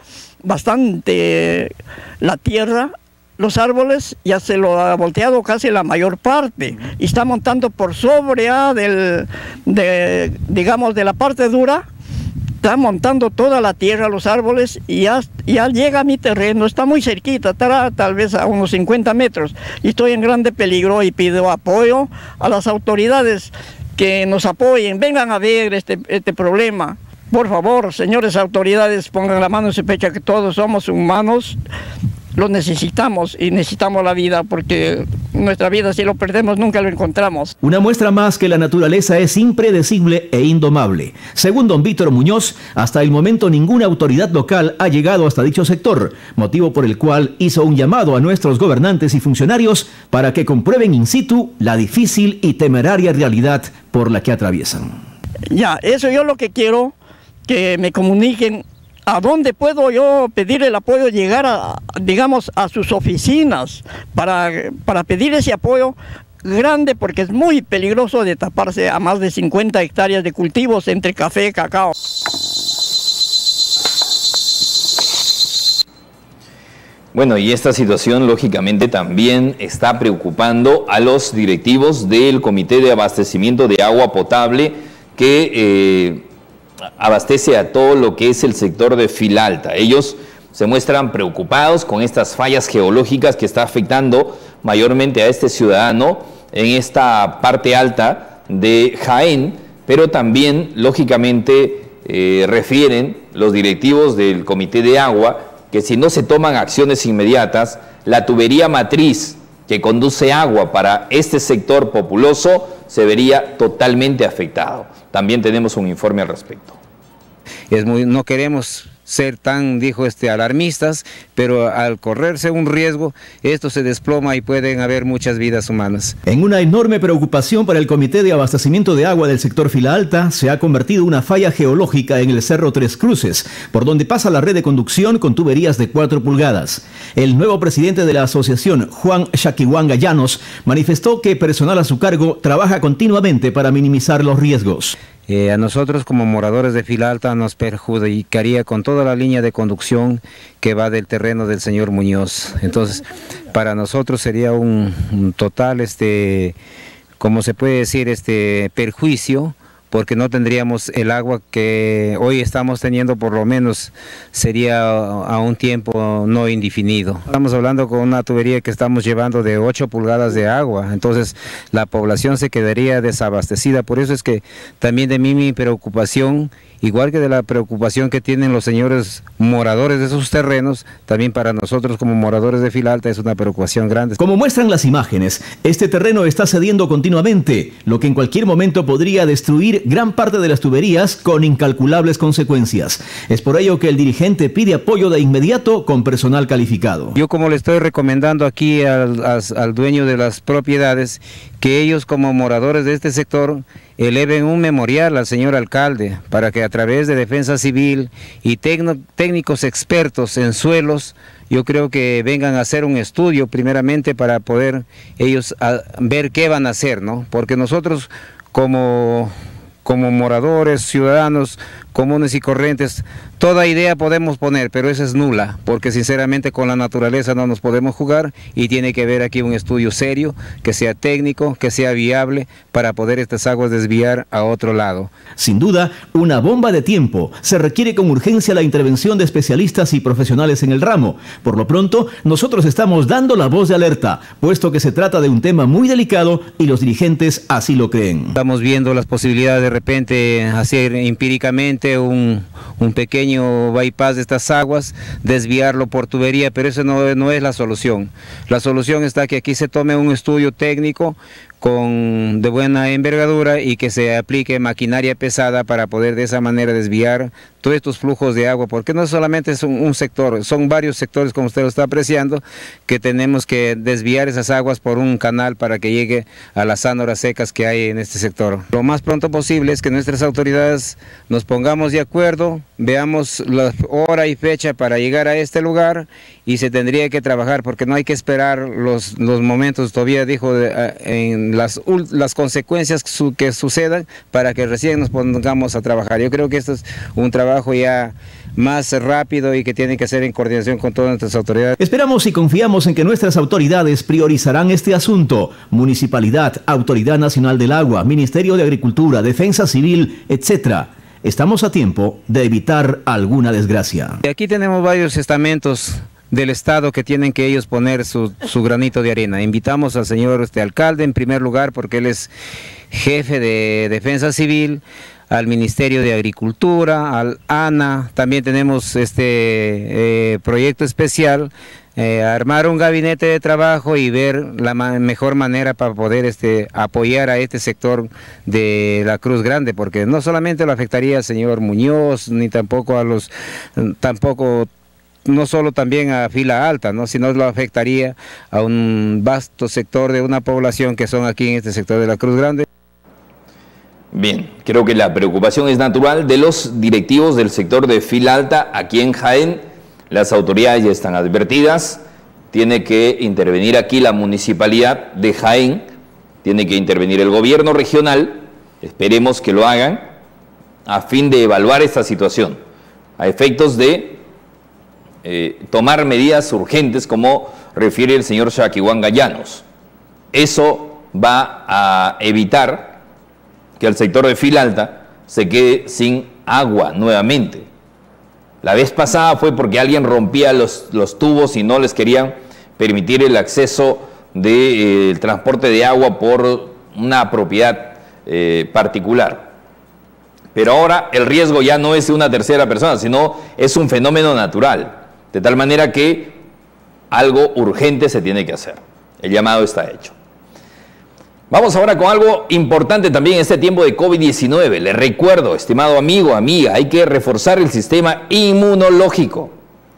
[SPEAKER 18] bastante la tierra, los árboles ya se lo ha volteado casi la mayor parte y está montando por sobre ah, del, de, digamos, de la parte dura, está montando toda la tierra, los árboles y ya, ya llega a mi terreno, está muy cerquita, estará tal vez a unos cincuenta metros y estoy en grande peligro y pido apoyo a las autoridades que nos apoyen, vengan a ver este, este problema. Por favor, señores autoridades, pongan la mano en su pecho que todos somos humanos, lo necesitamos y necesitamos la vida porque nuestra vida si lo perdemos nunca lo encontramos.
[SPEAKER 2] Una muestra más que la naturaleza es impredecible e indomable. Según don Víctor Muñoz, hasta el momento ninguna autoridad local ha llegado hasta dicho sector, motivo por el cual hizo un llamado a nuestros gobernantes y funcionarios para que comprueben in situ la difícil y temeraria realidad por la que atraviesan.
[SPEAKER 18] Ya, eso yo lo que quiero, que me comuniquen a dónde puedo yo pedir el apoyo, llegar a, digamos, a sus oficinas para, para pedir ese apoyo grande, porque es muy peligroso de taparse a más de cincuenta hectáreas de cultivos entre café y cacao.
[SPEAKER 3] Bueno, y esta situación lógicamente también está preocupando a los directivos del Comité de Abastecimiento de Agua Potable que eh, abastece a todo lo que es el sector de Fila Alta. Ellos se muestran preocupados con estas fallas geológicas que está afectando mayormente a este ciudadano en esta parte alta de Jaén, pero también, lógicamente, eh, refieren los directivos del Comité de Agua que si no se toman acciones inmediatas, la tubería matriz que conduce agua para este sector populoso se vería totalmente afectado. También tenemos un informe al respecto.
[SPEAKER 8] Es muy, no queremos ser tan, dijo este, alarmistas, pero al correrse un riesgo, esto se desploma y pueden haber muchas vidas humanas.
[SPEAKER 2] En una enorme preocupación para el Comité de Abastecimiento de Agua del sector Fila Alta, se ha convertido una falla geológica en el Cerro Tres Cruces, por donde pasa la red de conducción con tuberías de cuatro pulgadas. El nuevo presidente de la asociación, Juan Shaquihuanga Llanos, manifestó que personal a su cargo trabaja continuamente para minimizar los riesgos.
[SPEAKER 8] Eh, a nosotros como moradores de Fila Alta nos perjudicaría con toda la línea de conducción que va del terreno del señor Muñoz. Entonces, para nosotros sería un, un total, este, como se puede decir, este perjuicio, porque no tendríamos el agua que hoy estamos teniendo, por lo menos sería a un tiempo no indefinido. Estamos hablando con una tubería que estamos llevando de ocho pulgadas de agua, entonces la población se quedaría desabastecida. Por eso es que también de mí mi preocupación, igual que de la preocupación que tienen los señores moradores de esos terrenos, también para nosotros como moradores de Fila Alta es una preocupación grande.
[SPEAKER 2] Como muestran las imágenes, este terreno está cediendo continuamente, lo que en cualquier momento podría destruir gran parte de las tuberías con incalculables consecuencias. Es por ello que el dirigente pide apoyo de inmediato con personal calificado.
[SPEAKER 8] Yo como le estoy recomendando aquí al, al, al dueño de las propiedades, que ellos como moradores de este sector eleven un memorial al señor alcalde para que a través de Defensa Civil y tecno, técnicos expertos en suelos, yo creo que vengan a hacer un estudio primeramente para poder ellos a, ver qué van a hacer, ¿no? Porque nosotros como... como moradores, ciudadanos, comunes y corrientes, toda idea podemos poner, pero esa es nula, porque sinceramente con la naturaleza no nos podemos jugar y tiene que haber aquí un estudio serio, que sea técnico, que sea viable para poder estas aguas desviar a otro lado.
[SPEAKER 2] Sin duda, una bomba de tiempo. Se requiere con urgencia la intervención de especialistas y profesionales en el ramo. Por lo pronto, nosotros estamos dando la voz de alerta, puesto que se trata de un tema muy delicado y los dirigentes así lo creen.
[SPEAKER 8] Estamos viendo las posibilidades de repente hacer empíricamente un, un pequeño bypass de estas aguas, desviarlo por tubería, pero eso no, no es la solución. La solución está que aquí se tome un estudio técnico con de buena envergadura y que se aplique maquinaria pesada para poder de esa manera desviar todos estos flujos de agua, porque no solamente es un, un sector, son varios sectores, como usted lo está apreciando, que tenemos que desviar esas aguas por un canal para que llegue a las zánoras secas que hay en este sector. Lo más pronto posible es que nuestras autoridades nos pongamos de acuerdo, veamos la hora y fecha para llegar a este lugar y se tendría que trabajar, porque no hay que esperar los, los momentos, todavía dijo, de, en las, las consecuencias su, que sucedan para que recién nos pongamos a trabajar. Yo creo que esto es un trabajo ya más rápido y que tiene que ser en coordinación con todas nuestras autoridades.
[SPEAKER 2] Esperamos y confiamos en que nuestras autoridades priorizarán este asunto. Municipalidad, Autoridad Nacional del Agua, Ministerio de Agricultura, Defensa Civil, etcétera. Estamos a tiempo de evitar alguna desgracia.
[SPEAKER 8] Aquí tenemos varios estamentos del Estado que tienen que ellos poner su, su granito de arena. Invitamos al señor este, alcalde en primer lugar, porque él es jefe de Defensa Civil, al Ministerio de Agricultura, al ANA, también tenemos este eh, proyecto especial, eh, armar un gabinete de trabajo y ver la ma mejor manera para poder este, apoyar a este sector de la Cruz Grande, porque no solamente lo afectaría al señor Muñoz, ni tampoco a los, tampoco no solo también a fila alta, ¿no?, sino lo afectaría a un vasto sector de una población que son aquí en este sector de la Cruz Grande.
[SPEAKER 3] Bien, creo que la preocupación es natural de los directivos del sector de fila alta aquí en Jaén. Las autoridades ya están advertidas, tiene que intervenir aquí la municipalidad de Jaén, tiene que intervenir el gobierno regional, esperemos que lo hagan, a fin de evaluar esta situación, a efectos de eh, tomar medidas urgentes, como refiere el señor Shaquihuanga Llanos. Eso va a evitar que el sector de fila alta se quede sin agua nuevamente. La vez pasada fue porque alguien rompía los, los tubos y no les querían permitir el acceso del de, eh, transporte de agua por una propiedad eh, particular. Pero ahora el riesgo ya no es de una tercera persona, sino es un fenómeno natural, de tal manera que algo urgente se tiene que hacer. El llamado está hecho. Vamos ahora con algo importante también en este tiempo de COVID diecinueve. Le recuerdo, estimado amigo, amiga, hay que reforzar el sistema inmunológico.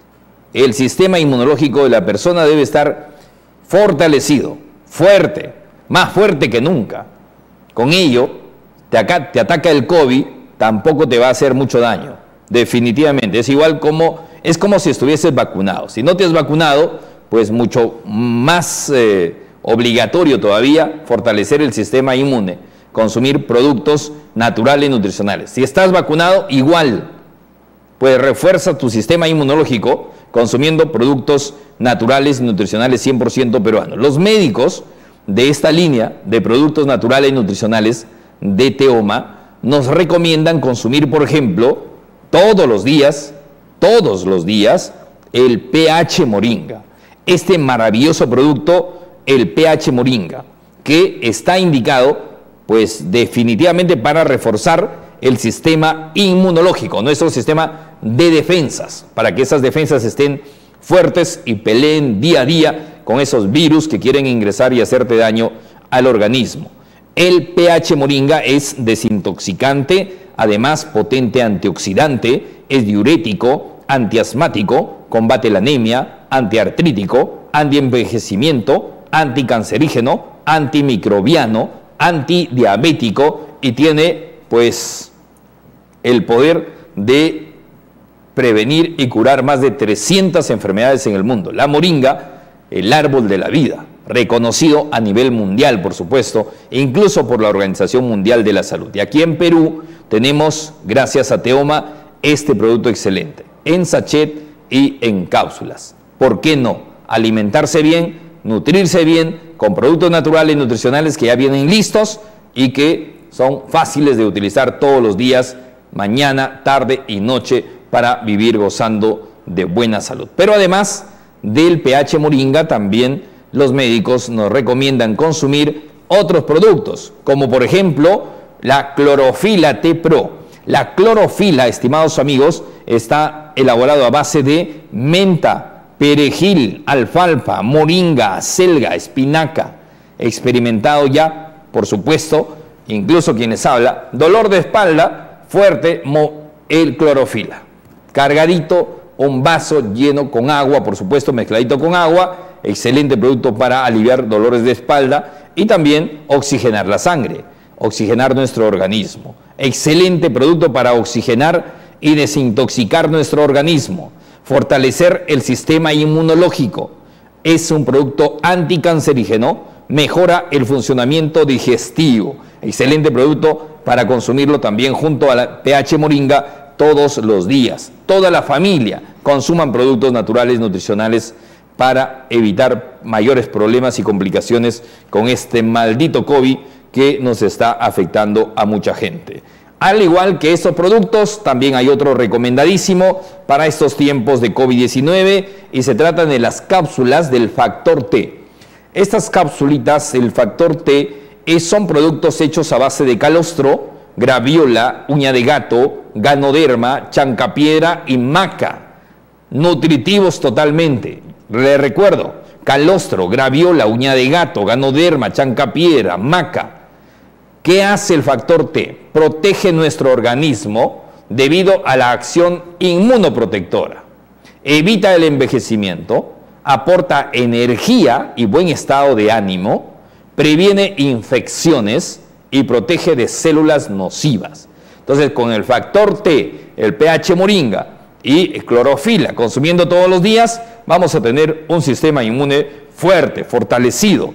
[SPEAKER 3] El sistema inmunológico de la persona debe estar fortalecido, fuerte, más fuerte que nunca. Con ello, te, acá, te ataca el COVID, tampoco te va a hacer mucho daño. Definitivamente, es igual como, es como si estuvieses vacunado. Si no te has vacunado, pues mucho más Eh, obligatorio todavía fortalecer el sistema inmune, consumir productos naturales y nutricionales. Si estás vacunado, igual, pues refuerza tu sistema inmunológico consumiendo productos naturales y nutricionales cien por ciento peruanos. Los médicos de esta línea de productos naturales y nutricionales de Teoma nos recomiendan consumir, por ejemplo, todos los días, todos los días, el P H Moringa. Este maravilloso producto, el P H Moringa, que está indicado pues definitivamente para reforzar el sistema inmunológico, nuestro sistema de defensas, para que esas defensas estén fuertes y peleen día a día con esos virus que quieren ingresar y hacerte daño al organismo. El P H Moringa es desintoxicante, además potente antioxidante, es diurético, antiasmático, combate la anemia, antiartrítico, antienvejecimiento, anticancerígeno, antimicrobiano, antidiabético y tiene pues el poder de prevenir y curar más de trescientas enfermedades en el mundo. La moringa, el árbol de la vida, reconocido a nivel mundial, por supuesto, e incluso por la Organización Mundial de la Salud. Y aquí en Perú tenemos, gracias a Teoma, este producto excelente, en sachet y en cápsulas. ¿Por qué no? Alimentarse bien, nutrirse bien, con productos naturales y nutricionales que ya vienen listos y que son fáciles de utilizar todos los días, mañana, tarde y noche, para vivir gozando de buena salud. Pero además del P H Moringa, también los médicos nos recomiendan consumir otros productos, como por ejemplo la clorofila T Pro. La clorofila, estimados amigos, está elaborado a base de menta, perejil, alfalfa, moringa, selga, espinaca. Experimentado ya, por supuesto, incluso quienes hablan, dolor de espalda fuerte, el clorofila. Cargadito, un vaso lleno con agua, por supuesto, mezcladito con agua. Excelente producto para aliviar dolores de espalda y también oxigenar la sangre, oxigenar nuestro organismo. Excelente producto para oxigenar y desintoxicar nuestro organismo, fortalecer el sistema inmunológico. Es un producto anticancerígeno, mejora el funcionamiento digestivo. Excelente producto para consumirlo también junto a la P H Moringa todos los días. Toda la familia consuman productos naturales nutricionales para evitar mayores problemas y complicaciones con este maldito COVID que nos está afectando a mucha gente. Al igual que estos productos, también hay otro recomendadísimo para estos tiempos de COVID diecinueve y se trata de las cápsulas del Factor T. Estas cápsulitas, el Factor T, son productos hechos a base de calostro, graviola, uña de gato, ganoderma, chancapiedra y maca. Nutritivos totalmente. Le recuerdo, calostro, graviola, uña de gato, ganoderma, chancapiedra, maca. ¿Qué hace el Factor T? Protege nuestro organismo debido a la acción inmunoprotectora. Evita el envejecimiento, aporta energía y buen estado de ánimo, previene infecciones y protege de células nocivas. Entonces, con el Factor T, el P H Moringa y clorofila consumiendo todos los días, vamos a tener un sistema inmune fuerte, fortalecido,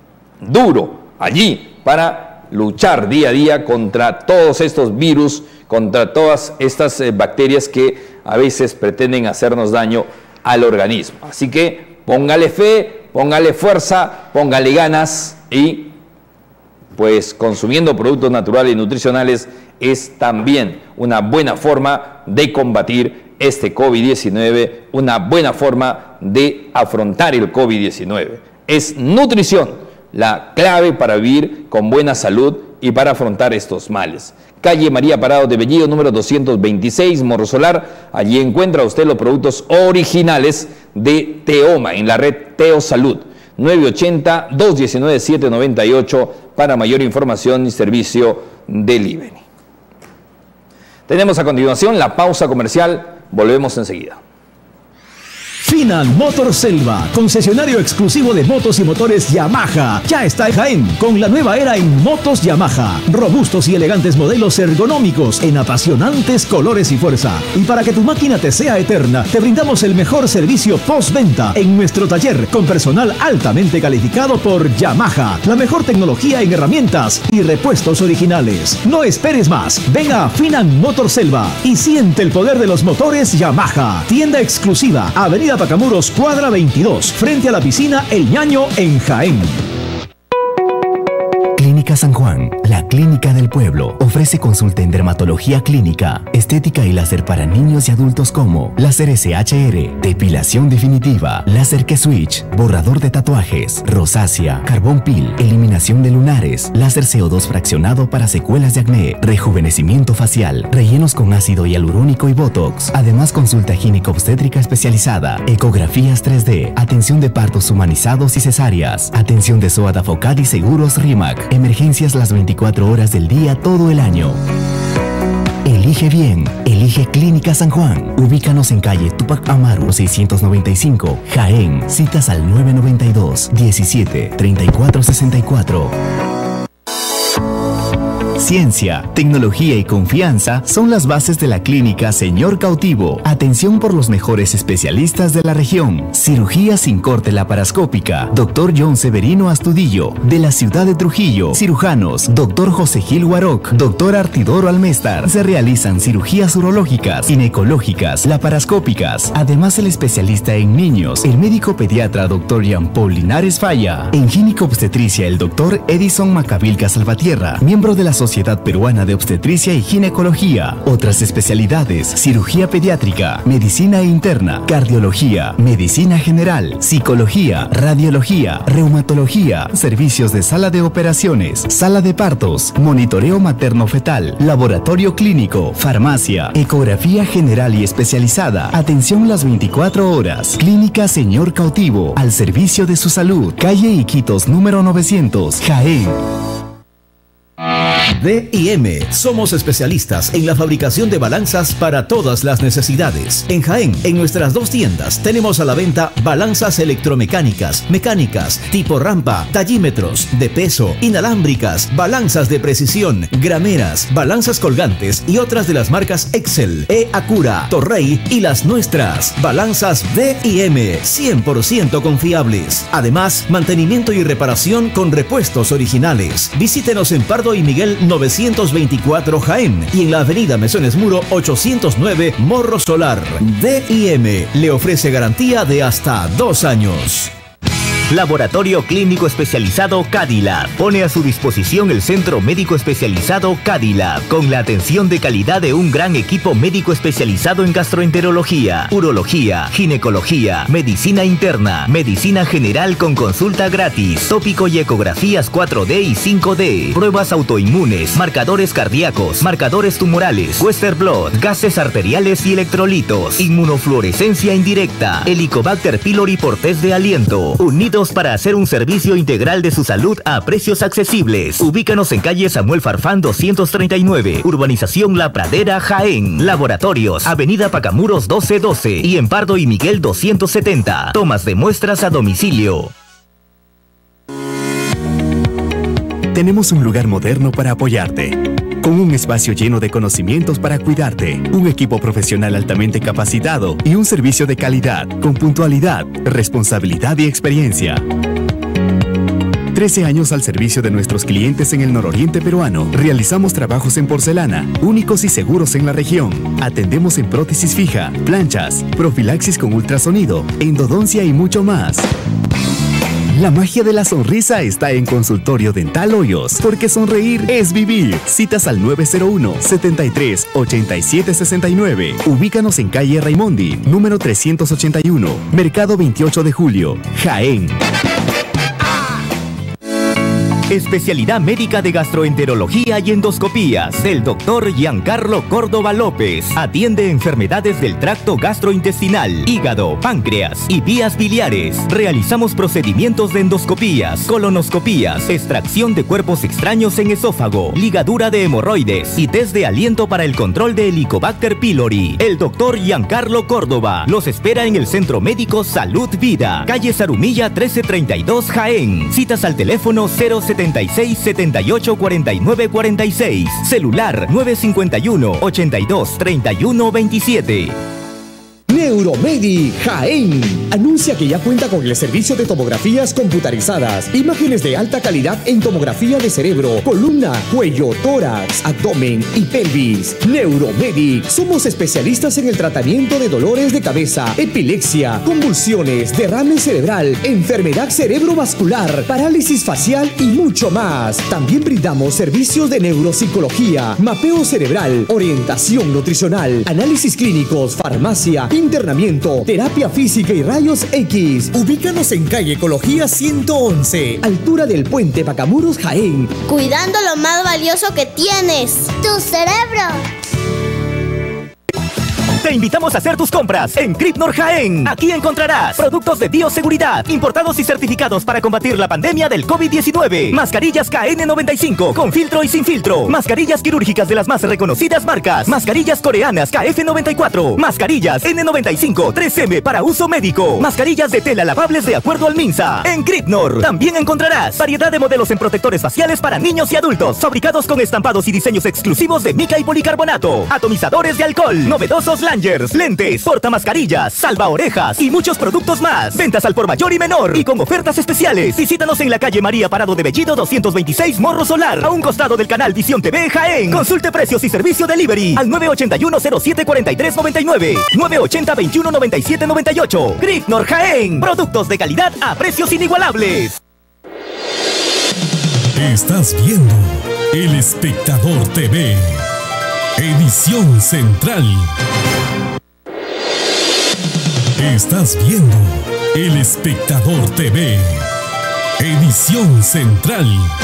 [SPEAKER 3] duro, allí para luchar día a día contra todos estos virus, contra todas estas eh, bacterias que a veces pretenden hacernos daño al organismo. Así que póngale fe, póngale fuerza, póngale ganas y pues consumiendo productos naturales y nutricionales es también una buena forma de combatir este COVID diecinueve, una buena forma de afrontar el COVID diecinueve. Es nutrición la clave para vivir con buena salud y para afrontar estos males. Calle María Parado de Bellido, número doscientos veintiséis, Morro Solar. Allí encuentra usted los productos originales de Teoma en la red Teo Salud. nueve ochenta, dos diecinueve, siete noventa y ocho para mayor información y servicio delivery. Tenemos a continuación la pausa comercial. Volvemos enseguida.
[SPEAKER 2] Final Motor Selva, concesionario exclusivo de motos y motores Yamaha. Ya está en Jaén, con la nueva era en motos Yamaha. Robustos y elegantes modelos ergonómicos en apasionantes colores y fuerza. Y para que tu máquina te sea eterna, te brindamos el mejor servicio postventa en nuestro taller, con personal altamente calificado por Yamaha. La mejor tecnología en herramientas y repuestos originales. No esperes más. Ven a Final Motor Selva y siente el poder de los motores Yamaha. Tienda exclusiva, Avenida Pacamuros, cuadra veintidós, frente a la piscina El Ñaño en Jaén.
[SPEAKER 19] Clínica San Juan, la clínica del pueblo, ofrece consulta en dermatología clínica, estética y láser para niños y adultos como láser S H R, depilación definitiva, láser K-Switch, borrador de tatuajes, rosácea, carbón pil, eliminación de lunares, láser C O dos fraccionado para secuelas de acné, rejuvenecimiento facial, rellenos con ácido hialurónico y botox. Además, consulta gineco-obstétrica especializada, ecografías tres D, atención de partos humanizados y cesáreas, atención de SOAT Focal y seguros RIMAC. Emergencias las veinticuatro horas del día todo el año. Elige bien, elige Clínica San Juan. Ubícanos en calle Túpac Amaru seiscientos noventa y cinco, Jaén. Citas al nueve noventa y dos, diecisiete, treinta y cuatro sesenta y cuatro. Ciencia, tecnología y confianza son las bases de la clínica Señor Cautivo. Atención por los mejores especialistas de la región. Cirugía sin corte laparoscópica. Doctor John Severino Astudillo, de la ciudad de Trujillo. Cirujanos, Doctor José Gil Guaroc, Doctor Artidoro Almestar. Se realizan cirugías urológicas, ginecológicas, laparoscópicas. Además, el especialista en niños, el médico pediatra Doctor Jean Paul Linares Falla. En ginecobstetricia, el Doctor Edison Macavilca Salvatierra, miembro de la Sociedad Peruana de Obstetricia y Ginecología. Otras especialidades: cirugía pediátrica, medicina interna, cardiología, medicina general, psicología, radiología, reumatología, servicios de sala de operaciones, sala de partos, monitoreo materno-fetal, laboratorio clínico, farmacia, ecografía general y especializada, atención las veinticuatro horas. Clínica Señor Cautivo, al servicio de su salud. Calle Iquitos número novecientos, Jaén.
[SPEAKER 2] D y M. Somos especialistas en la fabricación de balanzas para todas las necesidades. En Jaén, en nuestras dos tiendas, tenemos a la venta balanzas electromecánicas, mecánicas, tipo rampa, tallímetros, de peso, inalámbricas, balanzas de precisión, grameras, balanzas colgantes y otras de las marcas Excel, E-Acura, Torrey y las nuestras. Balanzas D y M, cien por ciento confiables. Además, mantenimiento y reparación con repuestos originales. Visítenos en Pardo y Miguel novecientos veinticuatro Jaén y en la avenida Mesones Muro ochocientos nueve Morro Solar. D y M le ofrece garantía de hasta dos años.
[SPEAKER 13] Laboratorio Clínico Especializado Cadilab pone a su disposición el Centro Médico Especializado Cadilab con la atención de calidad de un gran equipo médico especializado en gastroenterología, urología, ginecología, medicina interna, medicina general con consulta gratis, tópico y ecografías cuatro D y cinco D, pruebas autoinmunes, marcadores cardíacos, marcadores tumorales, Western Blot, gases arteriales y electrolitos, inmunofluorescencia indirecta, Helicobacter pylori por test de aliento, unidos para hacer un servicio integral de su salud a precios accesibles. Ubícanos en calle Samuel Farfán doscientos treinta y nueve, Urbanización La Pradera, Jaén. Laboratorios, avenida Pacamuros doce doce y en Pardo y Miguel doscientos setenta. Tomas de muestras a domicilio.
[SPEAKER 19] Tenemos un lugar moderno para apoyarte, con un espacio lleno de conocimientos para cuidarte, un equipo profesional altamente capacitado y un servicio de calidad, con puntualidad, responsabilidad y experiencia. trece años al servicio de nuestros clientes en el nororiente peruano. Realizamos trabajos en porcelana, únicos y seguros en la región. Atendemos en prótesis fija, planchas, profilaxis con ultrasonido, endodoncia y mucho más. La magia de la sonrisa está en Consultorio Dental Hoyos, porque sonreír es vivir. Citas al nueve cero uno, setenta y tres, ochenta y siete sesenta y nueve. Ubícanos en calle Raimondi, número trescientos ochenta y uno, Mercado veintiocho de julio, Jaén.
[SPEAKER 13] Especialidad médica de gastroenterología y endoscopías del doctor Giancarlo Córdoba López. Atiende enfermedades del tracto gastrointestinal, hígado, páncreas y vías biliares. Realizamos procedimientos de endoscopías, colonoscopías, extracción de cuerpos extraños en esófago, ligadura de hemorroides y test de aliento para el control de Helicobacter pylori. El doctor Giancarlo Córdoba los espera en el Centro Médico Salud Vida, calle Zarumilla trece treinta y dos, Jaén. Citas al teléfono cero setenta y seis, setenta y ocho, cuarenta y nueve, cuarenta y seis. Celular nueve cincuenta y uno, ochenta y dos, treinta y uno, veintisiete.
[SPEAKER 20] Neuromedi Jaén anuncia que ya cuenta con el servicio de tomografías computarizadas, imágenes de alta calidad en tomografía de cerebro, columna, cuello, tórax, abdomen y pelvis. Neuromedi, somos especialistas en el tratamiento de dolores de cabeza, epilepsia, convulsiones, derrame cerebral, enfermedad cerebrovascular, parálisis facial y mucho más. También brindamos servicios de neuropsicología, mapeo cerebral, orientación nutricional, análisis clínicos, farmacia, internamiento, terapia física y rayos X. Ubícanos en calle Ecología ciento once, altura del puente Pacamuros, Jaén.
[SPEAKER 21] Cuidando lo más valioso que tienes, tu cerebro.
[SPEAKER 13] Te invitamos a hacer tus compras en Cripnor Jaén. Aquí encontrarás productos de bioseguridad, importados y certificados para combatir la pandemia del COVID diecinueve. Mascarillas K N noventa y cinco, con filtro y sin filtro. Mascarillas quirúrgicas de las más reconocidas marcas. Mascarillas coreanas K F noventa y cuatro. Mascarillas N noventa y cinco tres M para uso médico. Mascarillas de tela lavables de acuerdo al MINSA. En Cripnor también encontrarás variedad de modelos en protectores faciales para niños y adultos, fabricados con estampados y diseños exclusivos de mica y policarbonato. Atomizadores de alcohol, novedosos Langers, lentes, portamascarillas, salvaorejas y muchos productos más. Ventas al por mayor y menor y con ofertas especiales. Visítanos en la calle María Parado de Bellido doscientos veintiséis Morro Solar, a un costado del canal Visión T V Jaén. Consulte precios y servicio delivery al nueve ochenta y uno cero siete cuarenta y tres noventa y nueve, nueve ochenta veintiuno noventa y siete noventa y ocho. Cripnor Jaén, productos de calidad a precios inigualables.
[SPEAKER 15] Estás viendo El Espectador T V, edición central. Estás viendo El Espectador T V, edición central.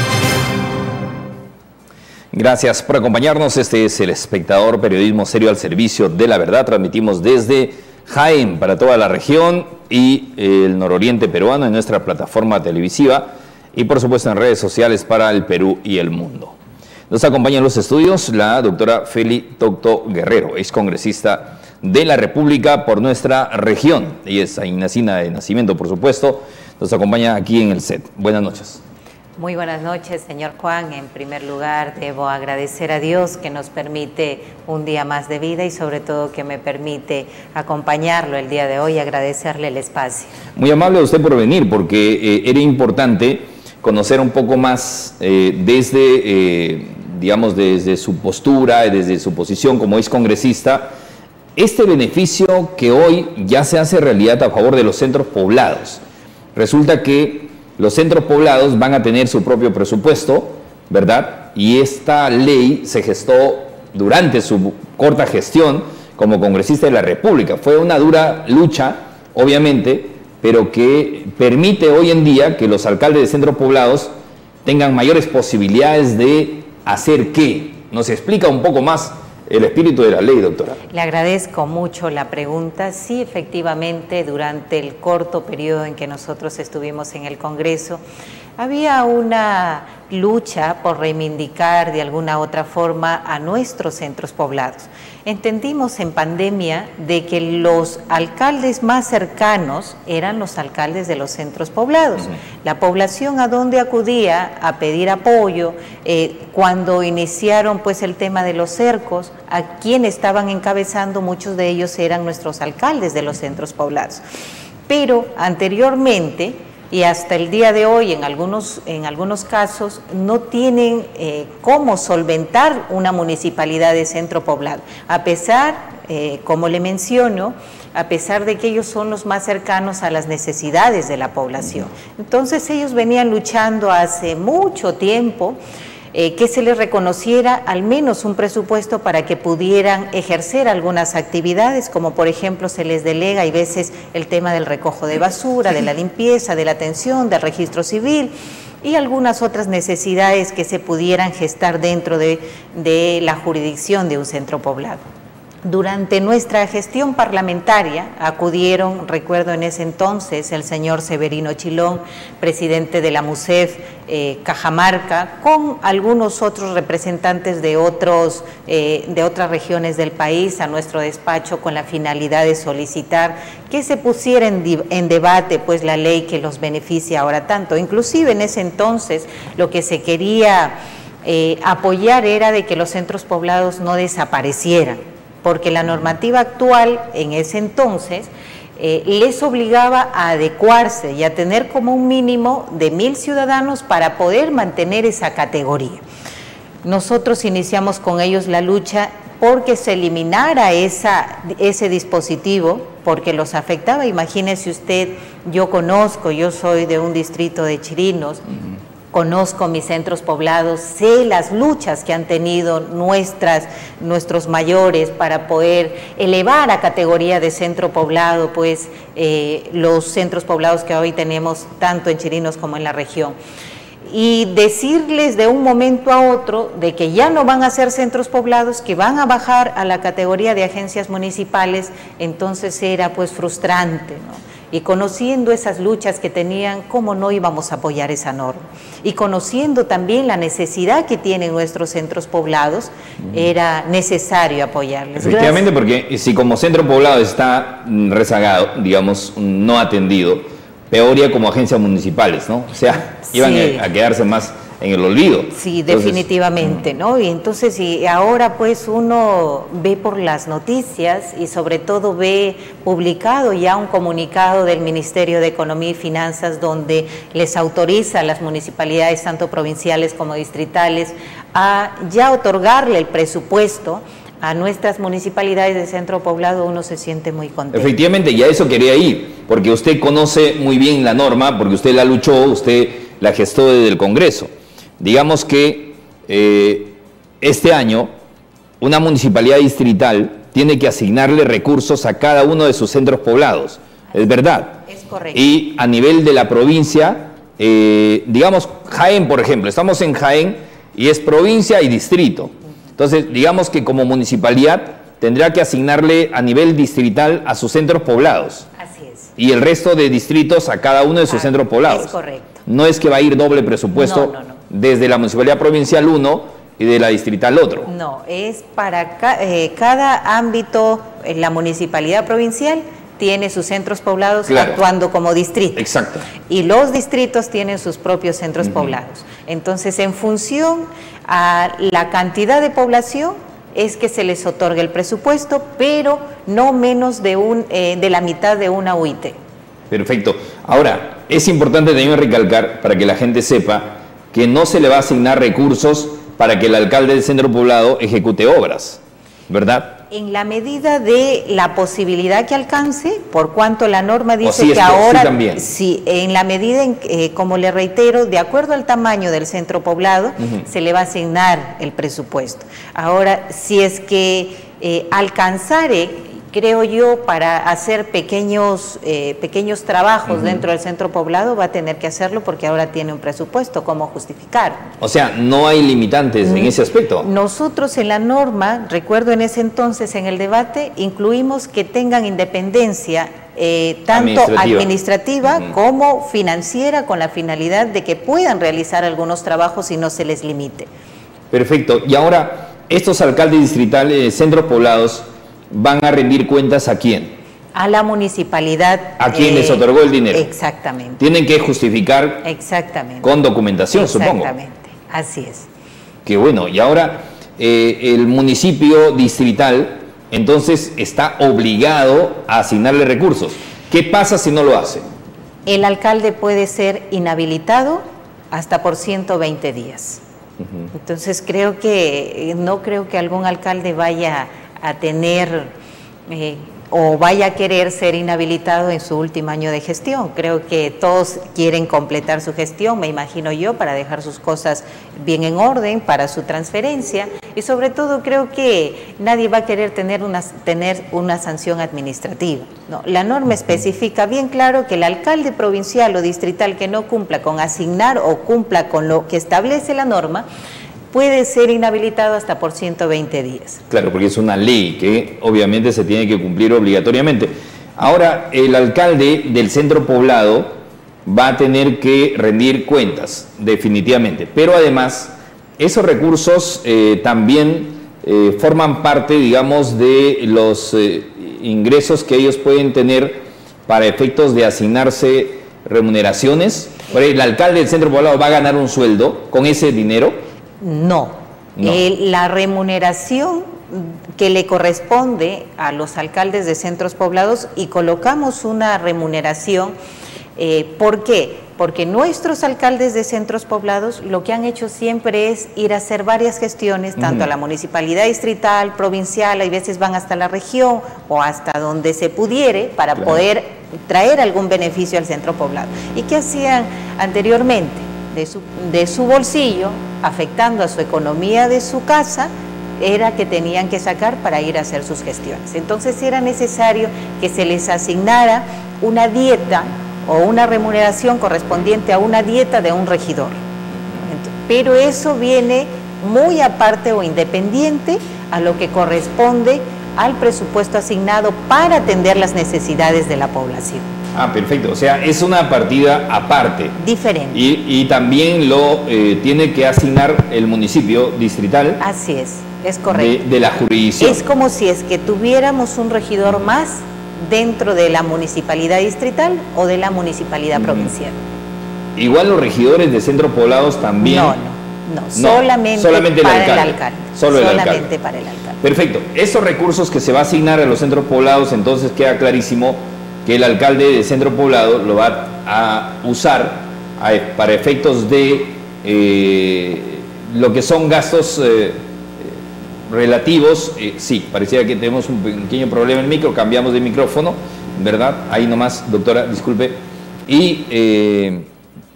[SPEAKER 3] Gracias por acompañarnos. Este es El Espectador, periodismo serio al servicio de la verdad. Transmitimos desde Jaén para toda la región y el nororiente peruano en nuestra plataforma televisiva y por supuesto en redes sociales para el Perú y el mundo. Nos acompaña en los estudios la doctora Feli Tocto Guerrero, ex congresista de la República por nuestra región. Ella es ainacina de nacimiento, por supuesto. Nos acompaña aquí en el set. Buenas noches.
[SPEAKER 21] Muy buenas noches, señor Juan. En primer lugar, debo agradecer a Dios que nos permite un día más de vida y sobre todo que me permite acompañarlo el día de hoy y agradecerle el espacio.
[SPEAKER 3] Muy amable a usted por venir, porque eh, era importante conocer un poco más eh, desde, eh, digamos, desde su postura, desde su posición como ex congresista, este beneficio que hoy ya se hace realidad a favor de los centros poblados. Resulta que los centros poblados van a tener su propio presupuesto, ¿verdad? Y esta ley se gestó durante su corta gestión como congresista de la República. Fue una dura lucha, obviamente, pero que permite hoy en día que los alcaldes de centros poblados tengan mayores posibilidades de hacer qué. ¿Nos explica un poco más el espíritu de la ley, doctora?
[SPEAKER 21] Le agradezco mucho la pregunta. Sí, efectivamente, durante el corto periodo en que nosotros estuvimos en el Congreso, había una lucha por reivindicar de alguna otra forma a nuestros centros poblados. Entendimos en pandemia de que los alcaldes más cercanos eran los alcaldes de los centros poblados. Uh-huh. La población a donde acudía a pedir apoyo, eh, cuando iniciaron pues el tema de los cercos, a quien estaban encabezando, muchos de ellos eran nuestros alcaldes de los centros poblados. Pero anteriormente, y hasta el día de hoy en algunos, en algunos casos no tienen eh, cómo solventar una municipalidad de centro poblado, a pesar, eh, como le menciono, a pesar de que ellos son los más cercanos a las necesidades de la población. Entonces ellos venían luchando hace mucho tiempo Eh, que se les reconociera al menos un presupuesto para que pudieran ejercer algunas actividades, como por ejemplo se les delega a veces el tema del recojo de basura, de la limpieza, de la atención, del registro civil y algunas otras necesidades que se pudieran gestar dentro de, de la jurisdicción de un centro poblado. Durante nuestra gestión parlamentaria acudieron, recuerdo en ese entonces, el señor Severino Chilón, presidente de la MUSEF eh, Cajamarca, con algunos otros representantes de, otros, eh, de otras regiones del país a nuestro despacho con la finalidad de solicitar que se pusiera en, en debate pues, la ley que los beneficia ahora tanto. Inclusive en ese entonces lo que se quería eh, apoyar era de que los centros poblados no desaparecieran, porque la normativa actual en ese entonces eh, les obligaba a adecuarse y a tener como un mínimo de mil ciudadanos para poder mantener esa categoría. Nosotros iniciamos con ellos la lucha porque se eliminara esa, ese dispositivo, porque los afectaba. Imagínese usted, yo conozco, yo soy de un distrito de Chirinos, uh-huh. Conozco mis centros poblados, sé las luchas que han tenido nuestras, nuestros mayores para poder elevar a categoría de centro poblado, pues eh, los centros poblados que hoy tenemos tanto en Chirinos como en la región. y decirles de un momento a otro de que ya no van a ser centros poblados, que van a bajar a la categoría de agencias municipales, entonces era pues frustrante, ¿no? Y conociendo esas luchas que tenían, ¿cómo no íbamos a apoyar esa norma? Y conociendo también la necesidad que tienen nuestros centros poblados, era necesario apoyarles.
[SPEAKER 3] Efectivamente, Gracias. Porque si como centro poblado está rezagado, digamos, no atendido, peor ya como agencias municipales, ¿no? O sea, iban sí. a, a quedarse más en el olvido.
[SPEAKER 21] Sí, entonces, definitivamente, ¿no? Y entonces, y ahora pues uno ve por las noticias y sobre todo ve publicado ya un comunicado del Ministerio de Economía y Finanzas donde les autoriza a las municipalidades, tanto provinciales como distritales, a ya otorgarle el presupuesto a nuestras municipalidades de centro poblado. Uno se siente muy contento.
[SPEAKER 3] Efectivamente, y a eso quería ir, porque usted conoce muy bien la norma, porque usted la luchó, usted la gestó desde el Congreso. Digamos que eh, este año una municipalidad distrital tiene que asignarle recursos a cada uno de sus centros poblados, es verdad.
[SPEAKER 21] Es correcto.
[SPEAKER 3] Y a nivel de la provincia, eh, digamos Jaén, por ejemplo, estamos en Jaén y es provincia y distrito. Entonces, digamos que como municipalidad tendrá que asignarle a nivel distrital a sus centros poblados.
[SPEAKER 21] Así es.
[SPEAKER 3] Y el resto de distritos a cada uno de sus ah, centros poblados.
[SPEAKER 21] Es correcto.
[SPEAKER 3] No es que va a ir doble presupuesto.
[SPEAKER 21] No, no, no.
[SPEAKER 3] Desde la municipalidad provincial uno y de la distrital otro.
[SPEAKER 21] No, es para ca eh, cada ámbito, en la municipalidad provincial tiene sus centros poblados claro. actuando como distrito.
[SPEAKER 3] Exacto.
[SPEAKER 21] Y los distritos tienen sus propios centros uh-huh. poblados. Entonces, en función a la cantidad de población es que se les otorga el presupuesto, pero no menos de, un, eh, de la mitad de una U I T.
[SPEAKER 3] Perfecto. Ahora, es importante también recalcar, para que la gente sepa, que no se le va a asignar recursos para que el alcalde del centro poblado ejecute obras, ¿verdad?
[SPEAKER 21] En la medida de la posibilidad que alcance, por cuanto la norma dice
[SPEAKER 3] sí,
[SPEAKER 21] que
[SPEAKER 3] esto,
[SPEAKER 21] ahora,
[SPEAKER 3] sí, también.
[SPEAKER 21] sí, en la medida, en, eh, como le reitero, de acuerdo al tamaño del centro poblado, uh-huh. se le va a asignar el presupuesto. Ahora, si es que eh, alcanzare, creo yo, para hacer pequeños, eh, pequeños trabajos uh-huh. dentro del centro poblado, va a tener que hacerlo porque ahora tiene un presupuesto. ¿Cómo justificar?
[SPEAKER 3] O sea, no hay limitantes en ese aspecto.
[SPEAKER 21] Nosotros en la norma, recuerdo en ese entonces en el debate, incluimos que tengan independencia eh, tanto administrativa, administrativa uh-huh. como financiera, con la finalidad de que puedan realizar algunos trabajos y no se les limite.
[SPEAKER 3] Perfecto. Y ahora, estos alcaldes distritales, centros poblados, ¿van a rendir cuentas a quién?
[SPEAKER 21] A la municipalidad.
[SPEAKER 3] ¿A quién eh, les otorgó el dinero?
[SPEAKER 21] Exactamente.
[SPEAKER 3] Tienen que justificar
[SPEAKER 21] exactamente.
[SPEAKER 3] Con documentación,
[SPEAKER 21] exactamente.
[SPEAKER 3] supongo.
[SPEAKER 21] Exactamente, así es.
[SPEAKER 3] Qué bueno. Y ahora, eh, el municipio distrital, entonces, está obligado a asignarle recursos. ¿Qué pasa si no lo hace?
[SPEAKER 21] El alcalde puede ser inhabilitado hasta por ciento veinte días. Uh-huh. Entonces, creo que, no creo que algún alcalde vaya a tener eh, o vaya a querer ser inhabilitado en su último año de gestión. Creo que todos quieren completar su gestión, me imagino yo, para dejar sus cosas bien en orden, para su transferencia, y sobre todo creo que nadie va a querer tener una, tener una sanción administrativa, ¿no? La norma especifica bien claro que el alcalde provincial o distrital que no cumpla con asignar o cumpla con lo que establece la norma, puede ser inhabilitado hasta por ciento veinte días.
[SPEAKER 3] Claro, porque es una ley que obviamente se tiene que cumplir obligatoriamente. Ahora, el alcalde del centro poblado va a tener que rendir cuentas, definitivamente. Pero además, esos recursos eh, también eh, forman parte, digamos, de los eh, ingresos que ellos pueden tener para efectos de asignarse remuneraciones. El alcalde del centro poblado va a ganar un sueldo con ese dinero.
[SPEAKER 21] No, no. Eh, la remuneración que le corresponde a los alcaldes de centros poblados, y colocamos una remuneración, eh, ¿por qué? Porque nuestros alcaldes de centros poblados lo que han hecho siempre es ir a hacer varias gestiones, tanto uh-huh. a la municipalidad distrital, provincial, hay veces van hasta la región o hasta donde se pudiere para claro. poder traer algún beneficio al centro poblado. ¿Y qué hacían anteriormente? De su, de su bolsillo, afectando a su economía de su casa, era que tenían que sacar para ir a hacer sus gestiones. Entonces era necesario que se les asignara una dieta o una remuneración correspondiente a una dieta de un regidor. pero eso viene muy aparte o independiente a lo que corresponde al presupuesto asignado para atender las necesidades de la población.
[SPEAKER 3] Ah, perfecto. O sea, es una partida aparte.
[SPEAKER 21] Diferente.
[SPEAKER 3] Y, y también lo eh, tiene que asignar el municipio distrital.
[SPEAKER 21] Así es, es correcto.
[SPEAKER 3] De, de la jurisdicción.
[SPEAKER 21] Es como si es que tuviéramos un regidor más dentro de la municipalidad distrital o de la municipalidad mm. provincial.
[SPEAKER 3] Igual los regidores de centros poblados también.
[SPEAKER 21] No, no, no, no solamente, solamente para el alcalde. El alcalde.
[SPEAKER 3] Solo el
[SPEAKER 21] solamente
[SPEAKER 3] alcalde.
[SPEAKER 21] para el alcalde.
[SPEAKER 3] Perfecto. Esos recursos que se va a asignar a los centros poblados, entonces queda clarísimo que el alcalde de centro poblado lo va a usar a, para efectos de eh, lo que son gastos eh, relativos. Eh, sí, parecía que tenemos un pequeño problema en el micro, cambiamos de micrófono, ¿verdad? Ahí nomás, doctora, disculpe. Y eh,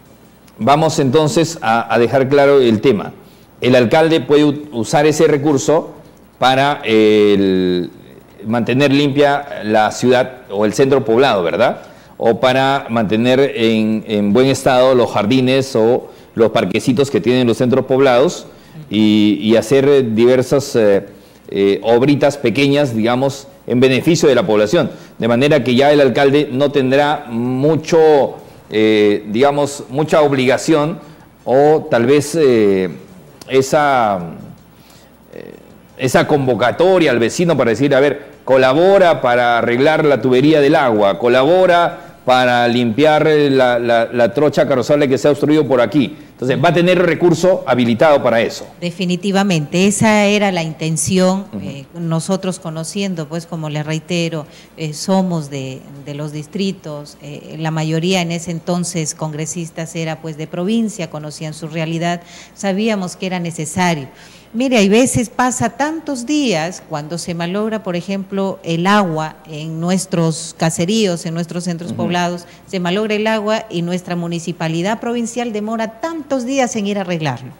[SPEAKER 3] vamos entonces a, a dejar claro el tema. El alcalde puede usar ese recurso para el mantener limpia la ciudad o el centro poblado, ¿verdad? O para mantener en, en buen estado los jardines o los parquecitos que tienen los centros poblados y, y hacer diversas eh, eh, obritas pequeñas, digamos, en beneficio de la población. De manera que ya el alcalde no tendrá mucho, eh, digamos, mucha obligación o tal vez eh, esa... Eh, esa convocatoria al vecino para decir, a ver, colabora para arreglar la tubería del agua, colabora para limpiar la, la, la trocha carrozable que se ha obstruido por aquí. Entonces, va a tener recurso habilitado para eso.
[SPEAKER 21] Definitivamente, esa era la intención. Uh-huh. eh, nosotros conociendo, pues como les reitero, eh, somos de, de los distritos, eh, la mayoría en ese entonces congresistas era pues de provincia, conocían su realidad, sabíamos que era necesario. Mire, hay veces pasa tantos días cuando se malogra, por ejemplo, el agua en nuestros caseríos, en nuestros centros uh-huh. poblados, se malogra el agua y nuestra municipalidad provincial demora tantos días en ir a arreglarlo.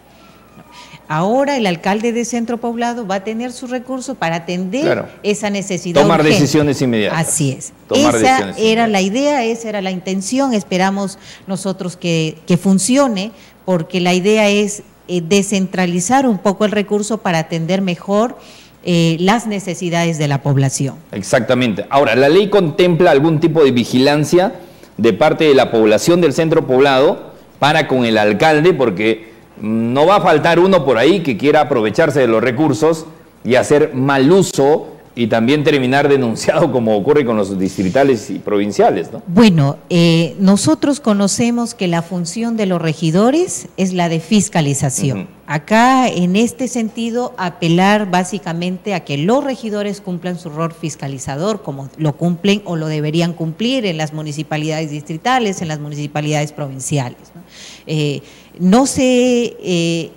[SPEAKER 21] Ahora el alcalde de centro poblado va a tener sus recursos para atender claro. esa necesidad
[SPEAKER 3] Tomar
[SPEAKER 21] urgente.
[SPEAKER 3] decisiones inmediatas.
[SPEAKER 21] Así es.
[SPEAKER 3] Tomar
[SPEAKER 21] esa era la idea, esa era la intención. Esperamos nosotros que, que funcione, porque la idea es eh, descentralizar un poco el recurso para atender mejor eh, las necesidades de la población.
[SPEAKER 3] Exactamente. Ahora, ¿la ley contempla algún tipo de vigilancia de parte de la población del centro poblado para con el alcalde? Porque no va a faltar uno por ahí que quiera aprovecharse de los recursos y hacer mal uso y también terminar denunciado, como ocurre con los distritales y provinciales, ¿no?
[SPEAKER 21] Bueno, eh, nosotros conocemos que la función de los regidores es la de fiscalización. Uh-huh. Acá, en este sentido, apelar básicamente a que los regidores cumplan su rol fiscalizador, como lo cumplen o lo deberían cumplir en las municipalidades distritales, en las municipalidades provinciales, ¿no? Eh, no se, eh,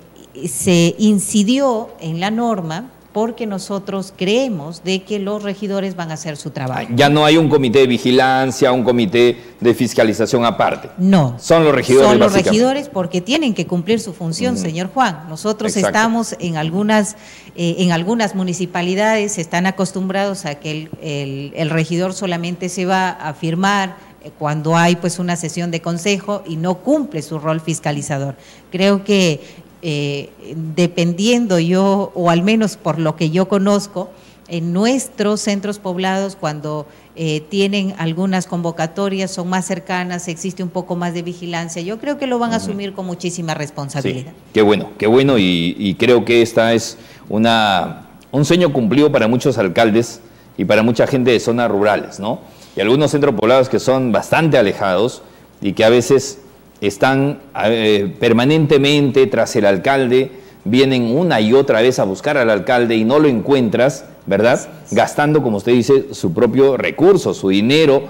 [SPEAKER 21] se incidió en la norma porque nosotros creemos de que los regidores van a hacer su trabajo.
[SPEAKER 3] Ya no hay un comité de vigilancia, un comité de fiscalización aparte.
[SPEAKER 21] No.
[SPEAKER 3] Son los regidores.
[SPEAKER 21] Son los regidores porque tienen que cumplir su función, uh-huh. señor Juan. Nosotros Exacto. estamos en algunas, eh, en algunas municipalidades, están acostumbrados a que el, el, el regidor solamente se va a firmar cuando hay pues una sesión de consejo y no cumple su rol fiscalizador. Creo que Eh, dependiendo yo, o al menos por lo que yo conozco, en nuestros centros poblados, cuando eh, tienen algunas convocatorias, son más cercanas, existe un poco más de vigilancia, yo creo que lo van a asumir con muchísima responsabilidad.
[SPEAKER 3] Sí, qué bueno, qué bueno, y, y creo que esta es una, un sueño cumplido para muchos alcaldes y para mucha gente de zonas rurales, ¿no? Y algunos centros poblados que son bastante alejados y que a veces están eh, permanentemente tras el alcalde, vienen una y otra vez a buscar al alcalde y no lo encuentras, ¿verdad? Sí, sí. Gastando, como usted dice, su propio recurso, su dinero,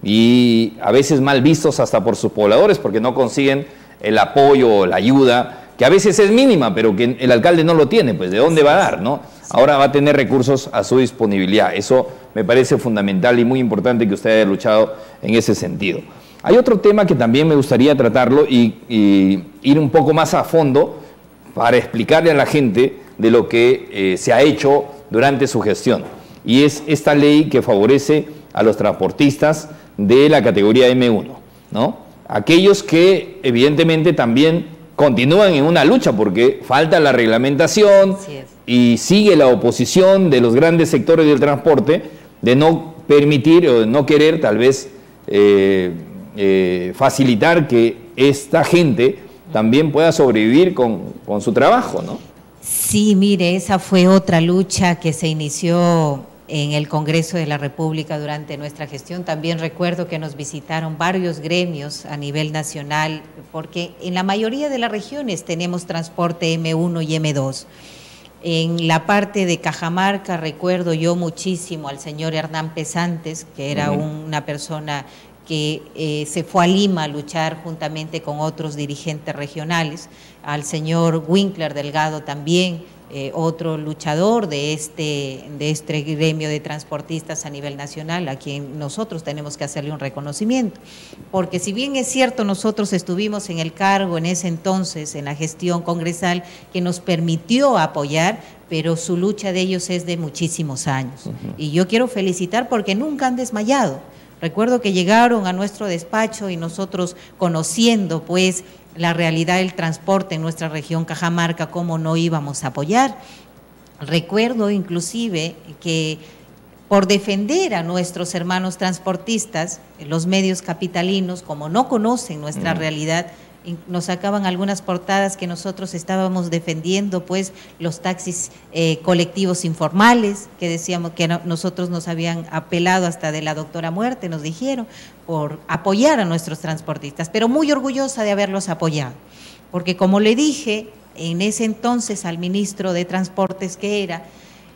[SPEAKER 3] y a veces mal vistos hasta por sus pobladores porque no consiguen el apoyo o la ayuda, que a veces es mínima, pero que el alcalde no lo tiene, pues ¿de dónde va a dar, no? Ahora va a tener recursos a su disponibilidad. Eso me parece fundamental y muy importante que usted haya luchado en ese sentido. Hay otro tema que también me gustaría tratarlo y, y ir un poco más a fondo para explicarle a la gente de lo que eh, se ha hecho durante su gestión. Y es esta ley que favorece a los transportistas de la categoría eme uno, ¿no? Aquellos que evidentemente también continúan en una lucha porque falta la reglamentación y sigue la oposición de los grandes sectores del transporte de no permitir o de no querer tal vez eh, eh, facilitar que esta gente también pueda sobrevivir con, con su trabajo, ¿no?
[SPEAKER 21] Sí, mire, esa fue otra lucha que se inició en el Congreso de la República durante nuestra gestión. También recuerdo que nos visitaron varios gremios a nivel nacional, porque en la mayoría de las regiones tenemos transporte eme uno y eme dos. En la parte de Cajamarca recuerdo yo muchísimo al señor Hernán Pesantes, que era uh-huh. una persona que eh, se fue a Lima a luchar juntamente con otros dirigentes regionales, al señor Winkler Delgado también, eh, otro luchador de este, de este gremio de transportistas a nivel nacional, a quien nosotros tenemos que hacerle un reconocimiento, porque si bien es cierto, nosotros estuvimos en el cargo en ese entonces, en la gestión congresal, que nos permitió apoyar, pero su lucha de ellos es de muchísimos años. Uh-huh. Y yo quiero felicitar porque nunca han desmayado. Recuerdo que llegaron a nuestro despacho y nosotros conociendo pues la realidad del transporte en nuestra región Cajamarca, cómo no íbamos a apoyar. Recuerdo inclusive que por defender a nuestros hermanos transportistas, los medios capitalinos, como no conocen nuestra mm. realidad, nos sacaban algunas portadas que nosotros estábamos defendiendo, pues los taxis eh, colectivos informales, que decíamos que no, nosotros nos habían apelado hasta de la doctora muerte, nos dijeron, por apoyar a nuestros transportistas, pero muy orgullosa de haberlos apoyado, porque como le dije en ese entonces al ministro de Transportes que era,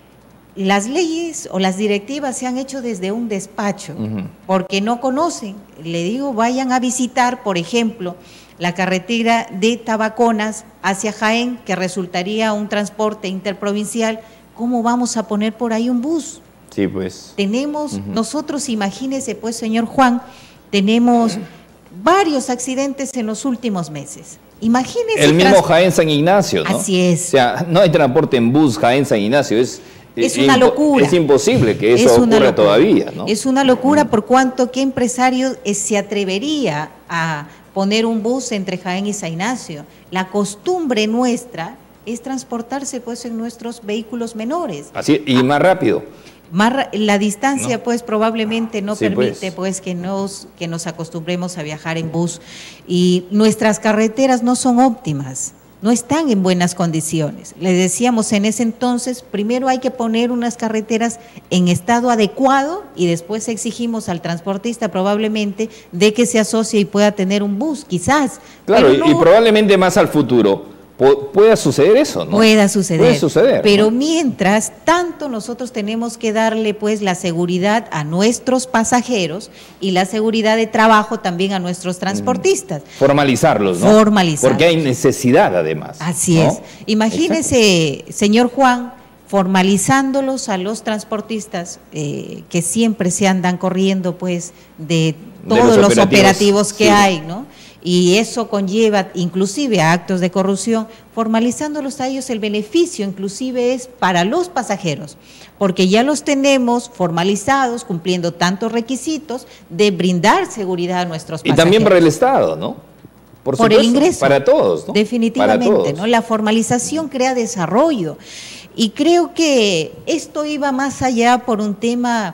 [SPEAKER 21] las leyes o las directivas se han hecho desde un despacho, uh-huh. porque no conocen. Le digo, vayan a visitar, por ejemplo, la carretera de Tabaconas hacia Jaén, que resultaría un transporte interprovincial. ¿Cómo vamos a poner por ahí un bus?
[SPEAKER 3] Sí, pues.
[SPEAKER 21] Tenemos, uh-huh. nosotros, imagínese, pues, señor Juan, tenemos uh-huh. varios accidentes en los últimos meses. Imagínese.
[SPEAKER 3] El mismo Jaén San Ignacio, ¿no?
[SPEAKER 21] Así es.
[SPEAKER 3] O sea, no hay transporte en bus Jaén San Ignacio, es...
[SPEAKER 21] Es una locura.
[SPEAKER 3] Es imposible que eso ocurra todavía, ¿no?
[SPEAKER 21] Es una locura por cuanto qué empresario se atrevería a poner un bus entre Jaén y San Ignacio. La costumbre nuestra es transportarse pues en nuestros vehículos menores.
[SPEAKER 3] Así, y más rápido.
[SPEAKER 21] Más, la distancia
[SPEAKER 3] ¿no?
[SPEAKER 21] pues probablemente no
[SPEAKER 3] sí,
[SPEAKER 21] permite pues. pues que nos, que nos acostumbremos a viajar en bus, y nuestras carreteras no son óptimas. No están en buenas condiciones. Le decíamos en ese entonces, primero hay que poner unas carreteras en estado adecuado y después exigimos al transportista probablemente de que se asocie y pueda tener un bus, quizás.
[SPEAKER 3] Claro,
[SPEAKER 21] no,
[SPEAKER 3] y probablemente más al futuro pueda suceder eso, ¿no?
[SPEAKER 21] Pueda suceder.
[SPEAKER 3] Puede suceder.
[SPEAKER 21] Pero
[SPEAKER 3] ¿no?
[SPEAKER 21] mientras tanto nosotros tenemos que darle pues la seguridad a nuestros pasajeros y la seguridad de trabajo también a nuestros transportistas.
[SPEAKER 3] Formalizarlos, ¿no?
[SPEAKER 21] Formalizarlos.
[SPEAKER 3] Porque hay necesidad además.
[SPEAKER 21] Así
[SPEAKER 3] ¿no?
[SPEAKER 21] es. Imagínese, exacto, señor Juan, formalizándolos a los transportistas eh, que siempre se andan corriendo pues de todos de los, los operativos, operativos que sí. hay, ¿no? Y eso conlleva inclusive a actos de corrupción. Formalizándolos a ellos, el beneficio inclusive es para los pasajeros, porque ya los tenemos formalizados, cumpliendo tantos requisitos de brindar seguridad a nuestros pasajeros.
[SPEAKER 3] Y también para el Estado, ¿no?
[SPEAKER 21] Por, Por el ingreso.
[SPEAKER 3] Para todos, ¿no?
[SPEAKER 21] Definitivamente,
[SPEAKER 3] para todos.
[SPEAKER 21] ¿no? La formalización crea desarrollo. Y creo que esto iba más allá por un tema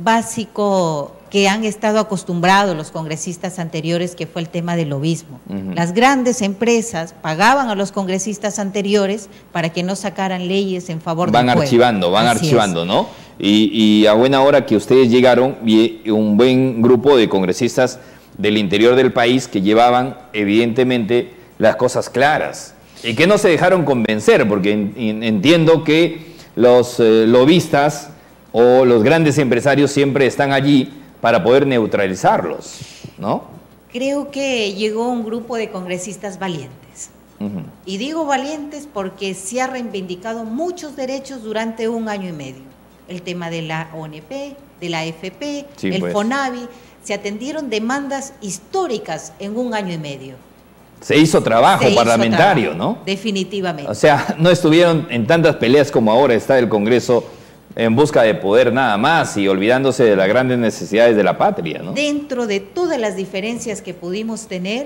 [SPEAKER 21] básico que han estado acostumbrados los congresistas anteriores, que fue el tema del lobismo. Uh-huh. Las grandes empresas pagaban a los congresistas anteriores para que no sacaran leyes en favor
[SPEAKER 3] van
[SPEAKER 21] del pueblo.
[SPEAKER 3] Archivando, van
[SPEAKER 21] Así
[SPEAKER 3] archivando,
[SPEAKER 21] es.
[SPEAKER 3] ¿no? Y, y a buena hora que ustedes llegaron, y un buen grupo de congresistas del interior del país que llevaban evidentemente las cosas claras y que no se dejaron convencer, porque en, en, entiendo que los eh, lobistas o los grandes empresarios siempre están allí para poder neutralizarlos, ¿no?
[SPEAKER 21] Creo que llegó un grupo de congresistas valientes. Uh-huh. Y digo valientes porque se ha reivindicado muchos derechos durante un año y medio. El tema de la O N P, de la A F P, sí, el pues. FONAVI, se atendieron demandas históricas en un año y medio.
[SPEAKER 3] Se hizo trabajo se parlamentario, hizo trabajo,
[SPEAKER 21] ¿no? Definitivamente.
[SPEAKER 3] O sea, no estuvieron en tantas peleas como ahora está el Congreso en busca de poder nada más y olvidándose de las grandes necesidades de la patria, ¿no?
[SPEAKER 21] Dentro de todas las diferencias que pudimos tener,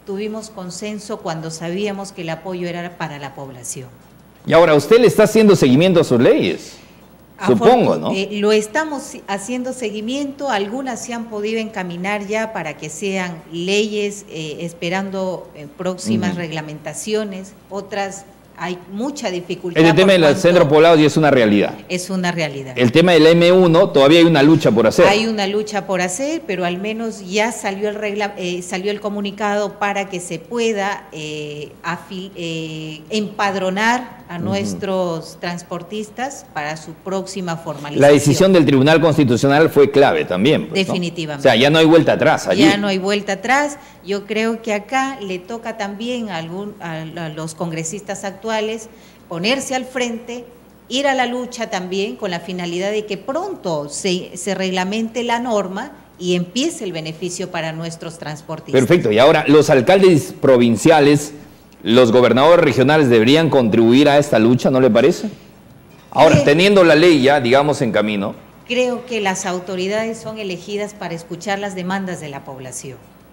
[SPEAKER 21] tuvimos consenso cuando sabíamos que el apoyo era para la población.
[SPEAKER 3] Y ahora, usted le está haciendo seguimiento a sus leyes, supongo, ¿no?
[SPEAKER 21] Eh, lo estamos haciendo seguimiento, algunas se han podido encaminar ya para que sean leyes, eh, esperando eh, próximas uh-huh. reglamentaciones, otras hay mucha dificultad.
[SPEAKER 3] El tema del centro poblado ya es una realidad.
[SPEAKER 21] Es una realidad.
[SPEAKER 3] El tema del eme uno, todavía hay una lucha por hacer.
[SPEAKER 21] Hay una lucha por hacer, pero al menos ya salió el, regla, eh, salió el comunicado para que se pueda eh, afil, eh, empadronar a uh-huh. nuestros transportistas para su próxima formalización.
[SPEAKER 3] La decisión del Tribunal Constitucional fue clave también. Pues,
[SPEAKER 21] definitivamente.
[SPEAKER 3] ¿no? O sea, ya no hay vuelta atrás allí.
[SPEAKER 21] Ya no hay vuelta atrás. Yo creo que acá le toca también a, algún, a, a los congresistas actuales ponerse al frente, ir a la lucha también con la finalidad de que pronto se, se reglamente la norma y empiece el beneficio para nuestros transportistas.
[SPEAKER 3] Perfecto. Y ahora, los alcaldes provinciales, los gobernadores regionales deberían contribuir a esta lucha, ¿no le parece? Ahora, eh, teniendo la ley ya, digamos, en camino.
[SPEAKER 21] Creo que las autoridades son elegidas para escuchar las demandas de la población.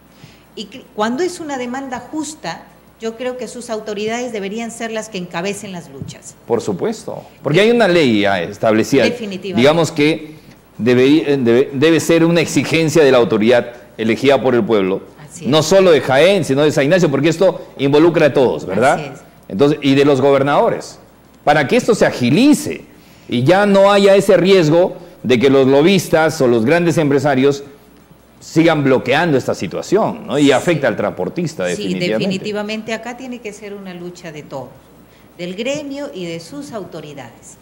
[SPEAKER 21] Y cuando es una demanda justa, yo creo que sus autoridades deberían ser las que encabecen las luchas.
[SPEAKER 3] Por supuesto, porque hay una ley ya establecida.
[SPEAKER 21] Definitivamente.
[SPEAKER 3] Digamos que debe, debe, debe ser una exigencia de la autoridad elegida por el pueblo, no solo de Jaén, sino de San Ignacio, porque esto involucra a todos, ¿verdad?
[SPEAKER 21] Así es.
[SPEAKER 3] Entonces, y de los gobernadores, para que esto se agilice y ya no haya ese riesgo de que los lobistas o los grandes empresarios sigan bloqueando esta situación, ¿no? Y afecta al transportista, definitivamente.
[SPEAKER 21] Sí, definitivamente acá tiene que ser una lucha de todos, del gremio y de sus autoridades.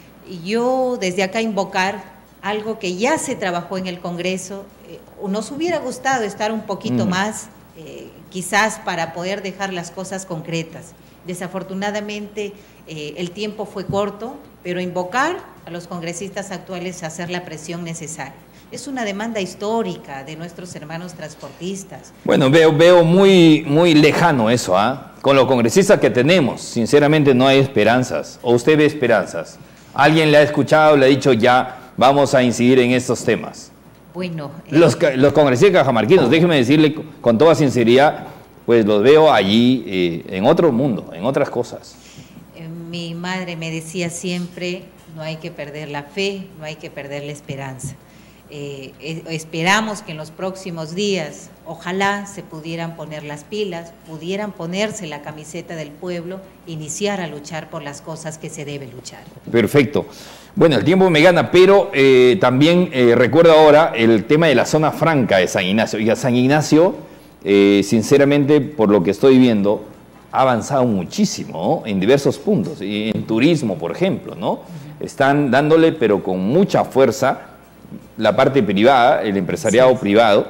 [SPEAKER 21] Y yo desde acá invocar algo que ya se trabajó en el Congreso, eh, nos hubiera gustado estar un poquito mm. más, eh, quizás para poder dejar las cosas concretas. Desafortunadamente eh, el tiempo fue corto, pero invocar a los congresistas actuales a hacer la presión necesaria. Es una demanda histórica de nuestros hermanos transportistas.
[SPEAKER 3] Bueno, veo, veo muy, muy lejano eso, ¿ah? ¿eh? Con los congresistas que tenemos, sinceramente no hay esperanzas. ¿O usted ve esperanzas? ¿Alguien le ha escuchado, le ha dicho ya, vamos a incidir en estos temas?
[SPEAKER 21] Bueno.
[SPEAKER 3] Eh, los, los congresistas cajamarquinos, déjeme decirle con toda sinceridad, pues los veo allí eh, en otro mundo, en otras cosas.
[SPEAKER 21] Eh, mi madre me decía siempre, no hay que perder la fe, no hay que perder la esperanza. Eh, eh, esperamos que en los próximos días, ojalá se pudieran poner las pilas, pudieran ponerse la camiseta del pueblo, iniciar a luchar por las cosas que se debe luchar.
[SPEAKER 3] Perfecto. Bueno, el tiempo me gana, pero eh, también eh, recuerdo ahora el tema de la zona franca de San Ignacio. Y a San Ignacio, eh, sinceramente, por lo que estoy viendo, ha avanzado muchísimo, ¿no? En diversos puntos, y en turismo, por ejemplo, ¿no? Uh-huh. Están dándole, pero con mucha fuerza, la parte privada, el empresariado sí. privado,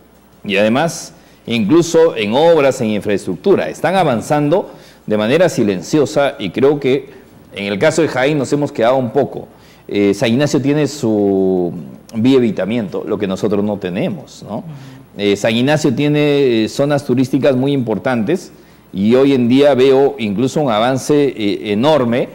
[SPEAKER 3] y además incluso en obras, en infraestructura. Están avanzando de manera silenciosa y creo que en el caso de Jaén nos hemos quedado un poco. Eh, San Ignacio tiene su vía evitamiento, lo que nosotros no tenemos, ¿no? Uh-huh. eh, San Ignacio tiene zonas turísticas muy importantes y hoy en día veo incluso un avance eh, enorme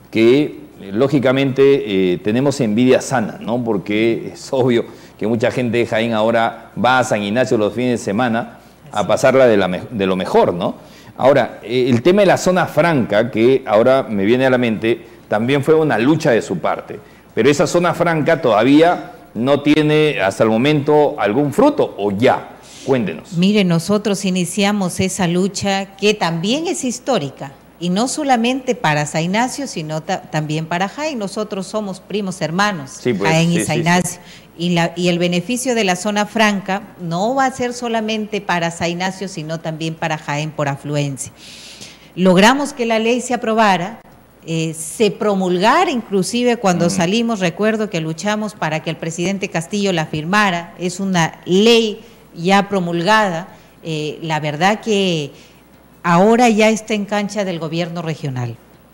[SPEAKER 3] que lógicamente eh, tenemos envidia sana, ¿no? Porque es obvio que mucha gente de Jaén ahora va a San Ignacio los fines de semana a pasarla de, la de lo mejor, ¿no? Ahora, eh, el tema de la zona franca, que ahora me viene a la mente, también fue una lucha de su parte, pero esa zona franca todavía no tiene hasta el momento algún fruto, ¿o ya? Cuéntenos.
[SPEAKER 21] Mire, nosotros iniciamos esa lucha que también es histórica. Y no solamente para San Ignacio, sino ta también para Jaén. Nosotros somos primos hermanos, sí, pues, Jaén sí, y San Ignacio. Sí, sí. Y, la, y el beneficio de la zona franca no va a ser solamente para San Ignacio, sino también para Jaén por afluencia. Logramos que la ley se aprobara, eh, se promulgara, inclusive cuando mm. salimos, recuerdo que luchamos para que el presidente Castillo la firmara. Es una ley ya promulgada. Eh, la verdad que ahora ya está en cancha del gobierno regional.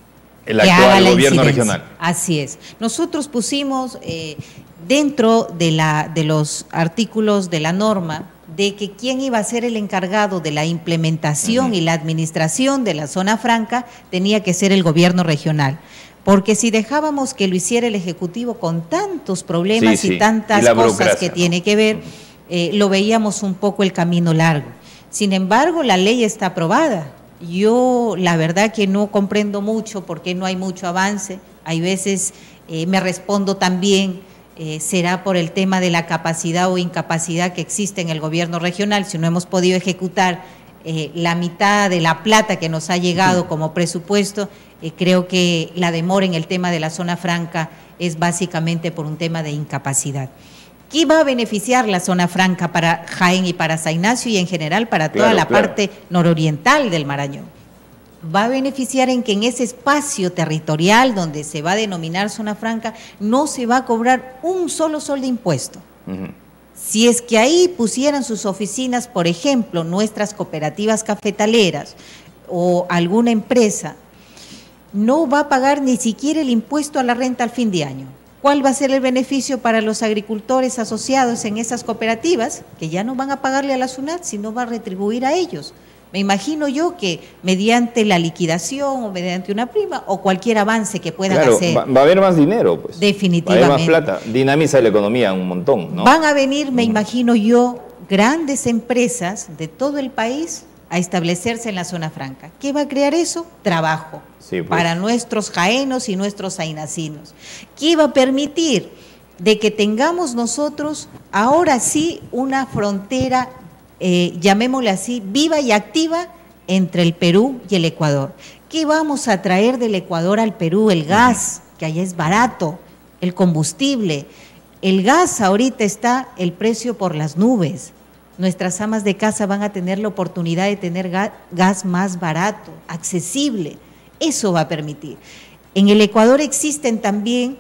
[SPEAKER 3] El actual gobierno regional.
[SPEAKER 21] Así es. Nosotros pusimos eh, dentro de, la, de los artículos de la norma de que quién iba a ser el encargado de la implementación uh-huh. y la administración de la zona franca tenía que ser el gobierno regional. Porque si dejábamos que lo hiciera el Ejecutivo con tantos problemas sí, sí. y tantas y cosas que ¿no? tiene que ver, uh-huh. eh, lo veíamos un poco el camino largo. Sin embargo, la ley está aprobada. Yo la verdad que no comprendo mucho por qué no hay mucho avance. Hay veces eh, me respondo también, eh, será por el tema de la capacidad o incapacidad que existe en el gobierno regional, si no hemos podido ejecutar eh, la mitad de la plata que nos ha llegado como presupuesto. Eh, creo que la demora en el tema de la zona franca es básicamente por un tema de incapacidad. ¿Qué va a beneficiar la zona franca para Jaén y para San Ignacio y en general para toda
[SPEAKER 3] Claro,
[SPEAKER 21] la
[SPEAKER 3] claro.
[SPEAKER 21] parte nororiental del Marañón? Va a beneficiar en que en ese espacio territorial donde se va a denominar zona franca no se va a cobrar un solo sol de impuesto.
[SPEAKER 3] Ujú.
[SPEAKER 21] Si es que ahí pusieran sus oficinas, por ejemplo, nuestras cooperativas cafetaleras o alguna empresa, no va a pagar ni siquiera el impuesto a la renta al fin de año. ¿Cuál va a ser el beneficio para los agricultores asociados en esas cooperativas? Que ya no van a pagarle a la SUNAT, sino va a retribuir a ellos. Me imagino yo que mediante la liquidación o mediante una prima o cualquier avance que puedan
[SPEAKER 3] Claro,
[SPEAKER 21] hacer.
[SPEAKER 3] va, va a haber más dinero, pues.
[SPEAKER 21] Definitivamente.
[SPEAKER 3] Va a haber más plata. Dinamiza la economía un montón, ¿no?
[SPEAKER 21] Van a venir, me imagino yo, grandes empresas de todo el país a establecerse en la zona franca. ¿Qué va a crear eso? Trabajo.
[SPEAKER 3] Sí, pues.
[SPEAKER 21] Para nuestros jaenos y nuestros sainacinos. ¿Qué va a permitir? De que tengamos nosotros ahora sí una frontera, eh, llamémosle así, viva y activa entre el Perú y el Ecuador. ¿Qué vamos a traer del Ecuador al Perú? El gas, que allá es barato, el combustible. El gas ahorita está el precio por las nubes. Nuestras amas de casa van a tener la oportunidad de tener ga- gas más barato, accesible. Eso va a permitir. En el Ecuador existen también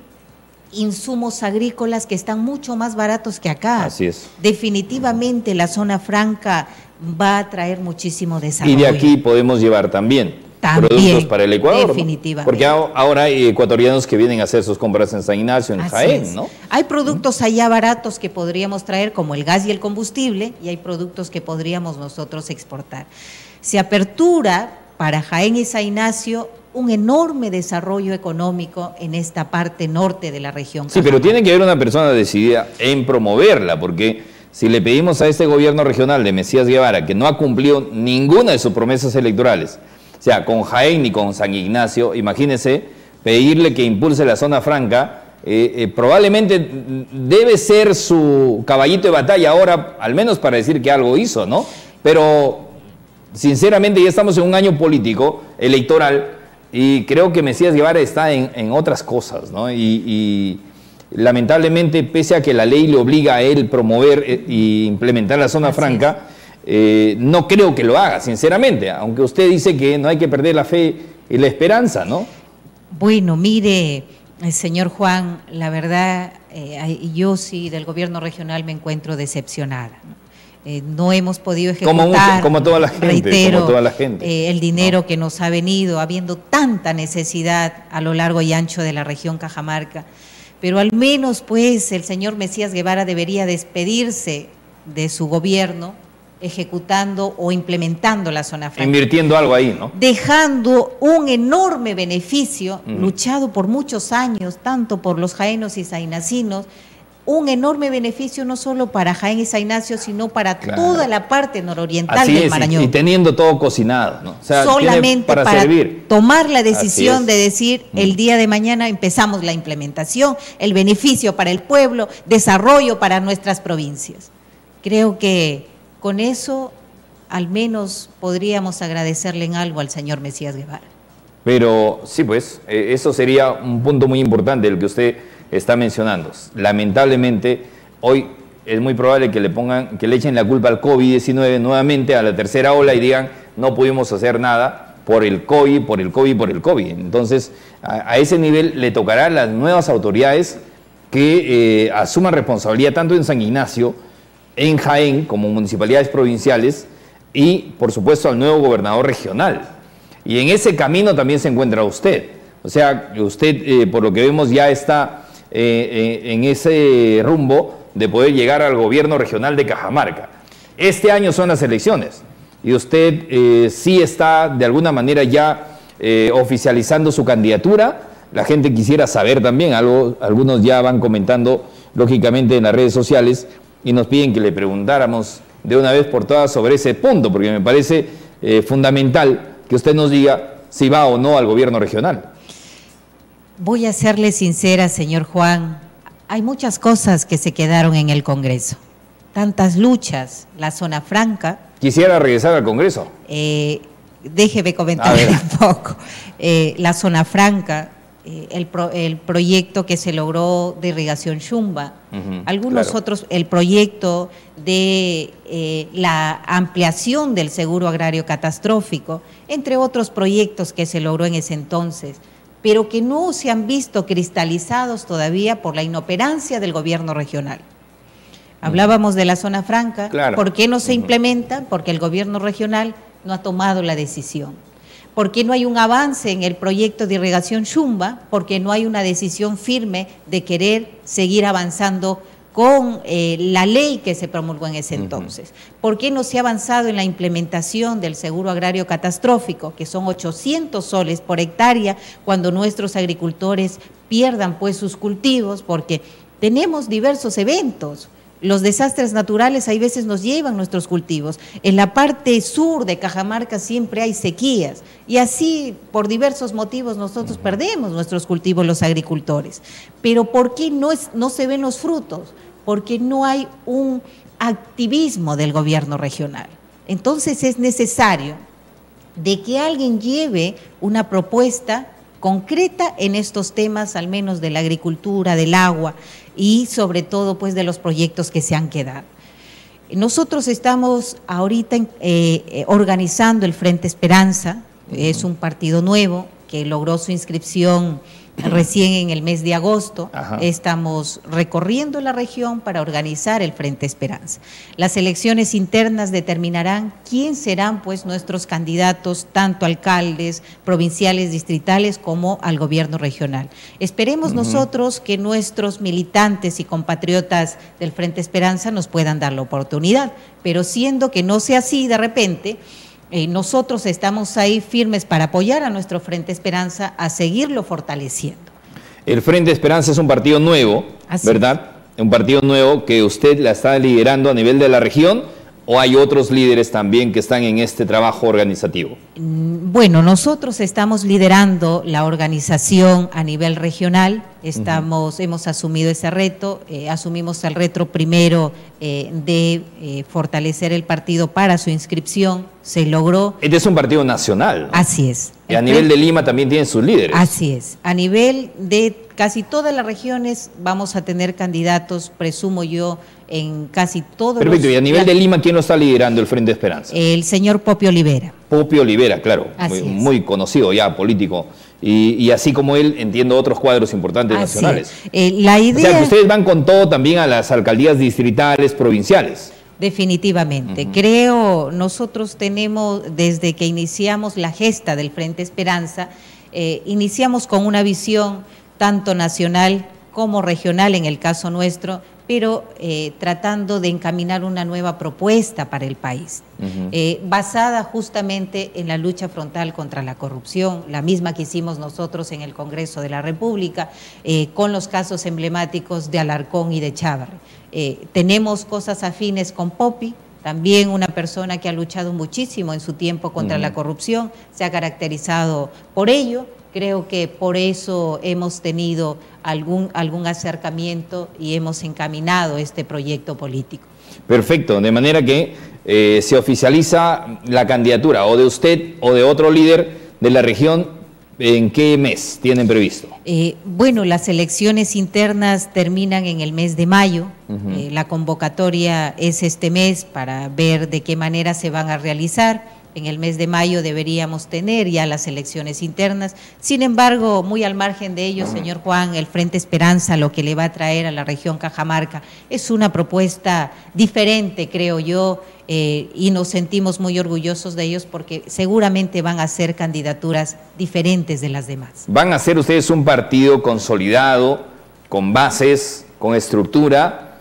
[SPEAKER 21] insumos agrícolas que están mucho más baratos que acá.
[SPEAKER 3] Así es.
[SPEAKER 21] Definitivamente la zona franca va a traer muchísimo desarrollo.
[SPEAKER 3] Y de aquí podemos llevar también,
[SPEAKER 21] También,
[SPEAKER 3] productos para el Ecuador, ¿no?
[SPEAKER 21] definitivamente.
[SPEAKER 3] Porque a- ahora hay ecuatorianos que vienen a hacer sus compras en San Ignacio, en
[SPEAKER 21] Así
[SPEAKER 3] Jaén,
[SPEAKER 21] es.
[SPEAKER 3] ¿no?
[SPEAKER 21] Hay productos allá baratos que podríamos traer, como el gas y el combustible, y hay productos que podríamos nosotros exportar. Se apertura para Jaén y San Ignacio un enorme desarrollo económico en esta parte norte de la región.
[SPEAKER 3] Sí, pero tiene que haber una persona decidida en promoverla, porque si le pedimos a este gobierno regional de Mesías Guevara, que no ha cumplido ninguna de sus promesas electorales, o sea, con Jaén ni con San Ignacio, imagínense, pedirle que impulse la zona franca, eh, eh, probablemente debe ser su caballito de batalla ahora, al menos para decir que algo hizo, ¿no? Pero sinceramente ya estamos en un año político, electoral, y creo que Mesías Guevara está en, en otras cosas, ¿no? Y, y lamentablemente, pese a que la ley le obliga a él promover e implementar la zona
[SPEAKER 21] Así
[SPEAKER 3] franca, eh, no creo que lo haga, sinceramente, aunque usted dice que no hay que perder la fe y la esperanza, ¿no?
[SPEAKER 21] Bueno, mire, el señor Juan, la verdad, eh, yo sí del gobierno regional me encuentro decepcionada, ¿no? Eh, no hemos podido ejecutar,
[SPEAKER 3] Como, mucho, como toda la gente,
[SPEAKER 21] reitero,
[SPEAKER 3] como toda la gente.
[SPEAKER 21] eh, el dinero no. que nos ha venido, habiendo tanta necesidad a lo largo y ancho de la región Cajamarca. Pero al menos, pues, el señor Mesías Guevara debería despedirse de su gobierno ejecutando o implementando la zona franca.
[SPEAKER 3] Invirtiendo algo ahí, ¿no?
[SPEAKER 21] Dejando un enorme beneficio,
[SPEAKER 3] Uh-huh.
[SPEAKER 21] luchado por muchos años, tanto por los jaenos y sainacinos, un enorme beneficio no solo para Jaén y San Ignacio, sino para
[SPEAKER 3] Claro.
[SPEAKER 21] toda la parte nororiental
[SPEAKER 3] Así
[SPEAKER 21] del
[SPEAKER 3] es,
[SPEAKER 21] Marañón.
[SPEAKER 3] y, y teniendo todo cocinado, ¿no? O sea,
[SPEAKER 21] Solamente
[SPEAKER 3] tiene para,
[SPEAKER 21] para
[SPEAKER 3] servir.
[SPEAKER 21] tomar la
[SPEAKER 3] Así
[SPEAKER 21] decisión
[SPEAKER 3] es.
[SPEAKER 21] de decir el día de mañana empezamos la implementación, el beneficio para el pueblo, desarrollo para nuestras provincias. Creo que con eso al menos podríamos agradecerle en algo al señor Mesías Guevara.
[SPEAKER 3] Pero sí, pues, eh, eso sería un punto muy importante el que usted está mencionando. Lamentablemente, hoy es muy probable que le pongan, que le echen la culpa al COVID diecinueve nuevamente, a la tercera ola, y digan, no pudimos hacer nada por el COVID, por el COVID, por el COVID. Entonces, a, a ese nivel le tocará a las nuevas autoridades que eh, asuman responsabilidad tanto en San Ignacio, en Jaén, como municipalidades provinciales, y, por supuesto, al nuevo gobernador regional. Y en ese camino también se encuentra usted. O sea, usted, eh, por lo que vemos, ya está eh, eh, en ese rumbo de poder llegar al gobierno regional de Cajamarca. Este año son las elecciones y usted eh, sí está, de alguna manera, ya eh, oficializando su candidatura. La gente quisiera saber también, algo, algunos ya van comentando, lógicamente, en las redes sociales, y nos piden que le preguntáramos de una vez por todas sobre ese punto, porque me parece eh, fundamental que usted nos diga si va o no al gobierno regional.
[SPEAKER 4] Voy a serle sincera, señor Juan, hay muchas cosas que se quedaron en el Congreso, tantas luchas, la zona franca.
[SPEAKER 3] Quisiera regresar al Congreso.
[SPEAKER 4] Eh, déjeme comentarle un poco. Eh, la zona franca, eh, el, pro, el proyecto que se logró de irrigación Chumba, uh-huh, algunos claro. otros, el proyecto de eh, la ampliación del seguro agrario catastrófico, entre otros proyectos que se logró en ese entonces, pero que no se han visto cristalizados todavía por la inoperancia del gobierno regional. Hablábamos de la zona franca, claro. ¿Por qué no se uh-huh. implementa? Porque el gobierno regional no ha tomado la decisión. ¿Por qué no hay un avance en el proyecto de irrigación Chumba? Porque no hay una decisión firme de querer seguir avanzando con eh, la ley que se promulgó en ese entonces. Uh-huh. ¿Por qué no se ha avanzado en la implementación del seguro agrario catastrófico, que son ochocientos soles por hectárea, cuando nuestros agricultores pierdan pues sus cultivos? Porque tenemos diversos eventos. Los desastres naturales hay veces nos llevan nuestros cultivos. En la parte sur de Cajamarca siempre hay sequías y así por diversos motivos nosotros perdemos nuestros cultivos los agricultores. Pero ¿por qué no, es, no se ven los frutos? Porque no hay un activismo del gobierno regional. Entonces es necesario de que alguien lleve una propuesta concreta en estos temas, al menos de la agricultura, del agua y sobre todo pues de los proyectos que se han quedado. Nosotros estamos ahorita eh, organizando el Frente Esperanza, uh-huh. es un partido nuevo que logró su inscripción recién en el mes de agosto. Ajá. Estamos recorriendo la región para organizar el Frente Esperanza. Las elecciones internas determinarán quién serán pues nuestros candidatos, tanto alcaldes, provinciales, distritales, como al gobierno regional. Esperemos uh-huh. nosotros que nuestros militantes y compatriotas del Frente Esperanza nos puedan dar la oportunidad, pero siendo que no sea así de repente, Eh, nosotros estamos ahí firmes para apoyar a nuestro Frente Esperanza a seguirlo fortaleciendo.
[SPEAKER 3] El Frente Esperanza es un partido nuevo, Así ¿verdad? Es. Un partido nuevo que usted la está liderando a nivel de la región, ¿o hay otros líderes también que están en este trabajo organizativo?
[SPEAKER 4] Bueno, nosotros estamos liderando la organización a nivel regional, estamos, uh-huh. hemos asumido ese reto, eh, asumimos el reto primero eh, de eh, fortalecer el partido para su inscripción, se logró.
[SPEAKER 3] Este es un partido nacional, ¿no?
[SPEAKER 4] Así es.
[SPEAKER 3] Y a nivel de Lima también tienen sus líderes.
[SPEAKER 4] Así es. A nivel de casi todas las regiones vamos a tener candidatos, presumo yo, en casi todos los...
[SPEAKER 3] Perfecto, y a nivel de Lima, ¿quién lo está liderando el Frente Esperanza?
[SPEAKER 4] El señor Popio Olivera.
[SPEAKER 3] Popio Olivera, claro, muy, muy conocido ya, político. Y, y así como él, entiendo otros cuadros importantes así nacionales.
[SPEAKER 4] Eh, la idea...
[SPEAKER 3] O sea, que ustedes van con todo también a las alcaldías distritales, provinciales.
[SPEAKER 4] Definitivamente. Uh-huh. Creo, nosotros tenemos, desde que iniciamos la gesta del Frente Esperanza, eh, iniciamos con una visión tanto nacional como regional en el caso nuestro, pero eh, tratando de encaminar una nueva propuesta para el país, uh-huh. eh, basada justamente en la lucha frontal contra la corrupción, la misma que hicimos nosotros en el Congreso de la República, eh, con los casos emblemáticos de Alarcón y de Chávarri. Eh, tenemos cosas afines con Popi, también una persona que ha luchado muchísimo en su tiempo contra uh-huh. la corrupción, se ha caracterizado por ello. Creo que por eso hemos tenido algún, algún acercamiento y hemos encaminado este proyecto político.
[SPEAKER 3] Perfecto, de manera que eh, se oficializa la candidatura o de usted o de otro líder de la región. ¿En qué mes tienen previsto?
[SPEAKER 4] Eh, bueno, las elecciones internas terminan en el mes de mayo. Uh-huh. eh, la convocatoria es este mes para ver de qué manera se van a realizar. En el mes de mayo deberíamos tener ya las elecciones internas. Sin embargo, muy al margen de ello, señor Juan, el Frente Esperanza lo que le va a traer a la región Cajamarca es una propuesta diferente, creo yo, eh, y nos sentimos muy orgullosos de ellos porque seguramente van a ser candidaturas diferentes de las demás.
[SPEAKER 3] ¿Van a ser ustedes un partido consolidado, con bases, con estructura,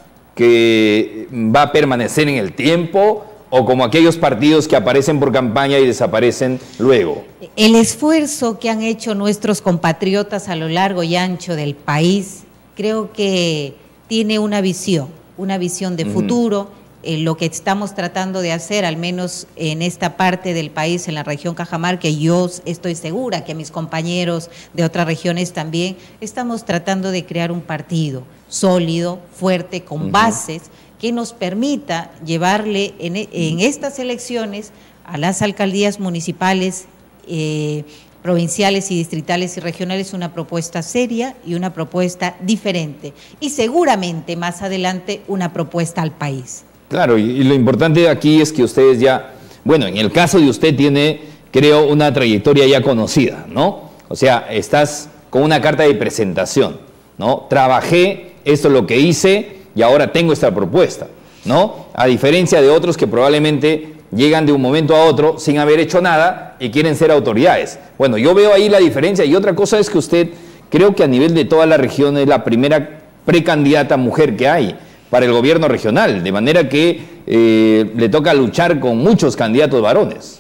[SPEAKER 3] que va a permanecer en el tiempo, o como aquellos partidos que aparecen por campaña y desaparecen luego?
[SPEAKER 4] El esfuerzo que han hecho nuestros compatriotas a lo largo y ancho del país, creo que tiene una visión, una visión de futuro, eh, lo que estamos tratando de hacer, al menos en esta parte del país, en la región Cajamarca, que yo estoy segura que mis compañeros de otras regiones también, estamos tratando de crear un partido sólido, fuerte, con uh-huh. bases, que nos permita llevarle en, en estas elecciones a las alcaldías municipales, eh, provinciales y distritales y regionales una propuesta seria y una propuesta diferente, y seguramente más adelante una propuesta al país.
[SPEAKER 3] Claro, y, y lo importante aquí es que ustedes ya, bueno, en el caso de usted tiene, creo, una trayectoria ya conocida, ¿no? O sea, estás con una carta de presentación, ¿no? Trabajé, esto es lo que hice y ahora tengo esta propuesta, ¿no? A diferencia de otros que probablemente llegan de un momento a otro sin haber hecho nada y quieren ser autoridades. Bueno, yo veo ahí la diferencia, y otra cosa es que usted, creo que a nivel de toda la región es la primera precandidata mujer que hay para el gobierno regional, de manera que eh, le toca luchar con muchos candidatos varones.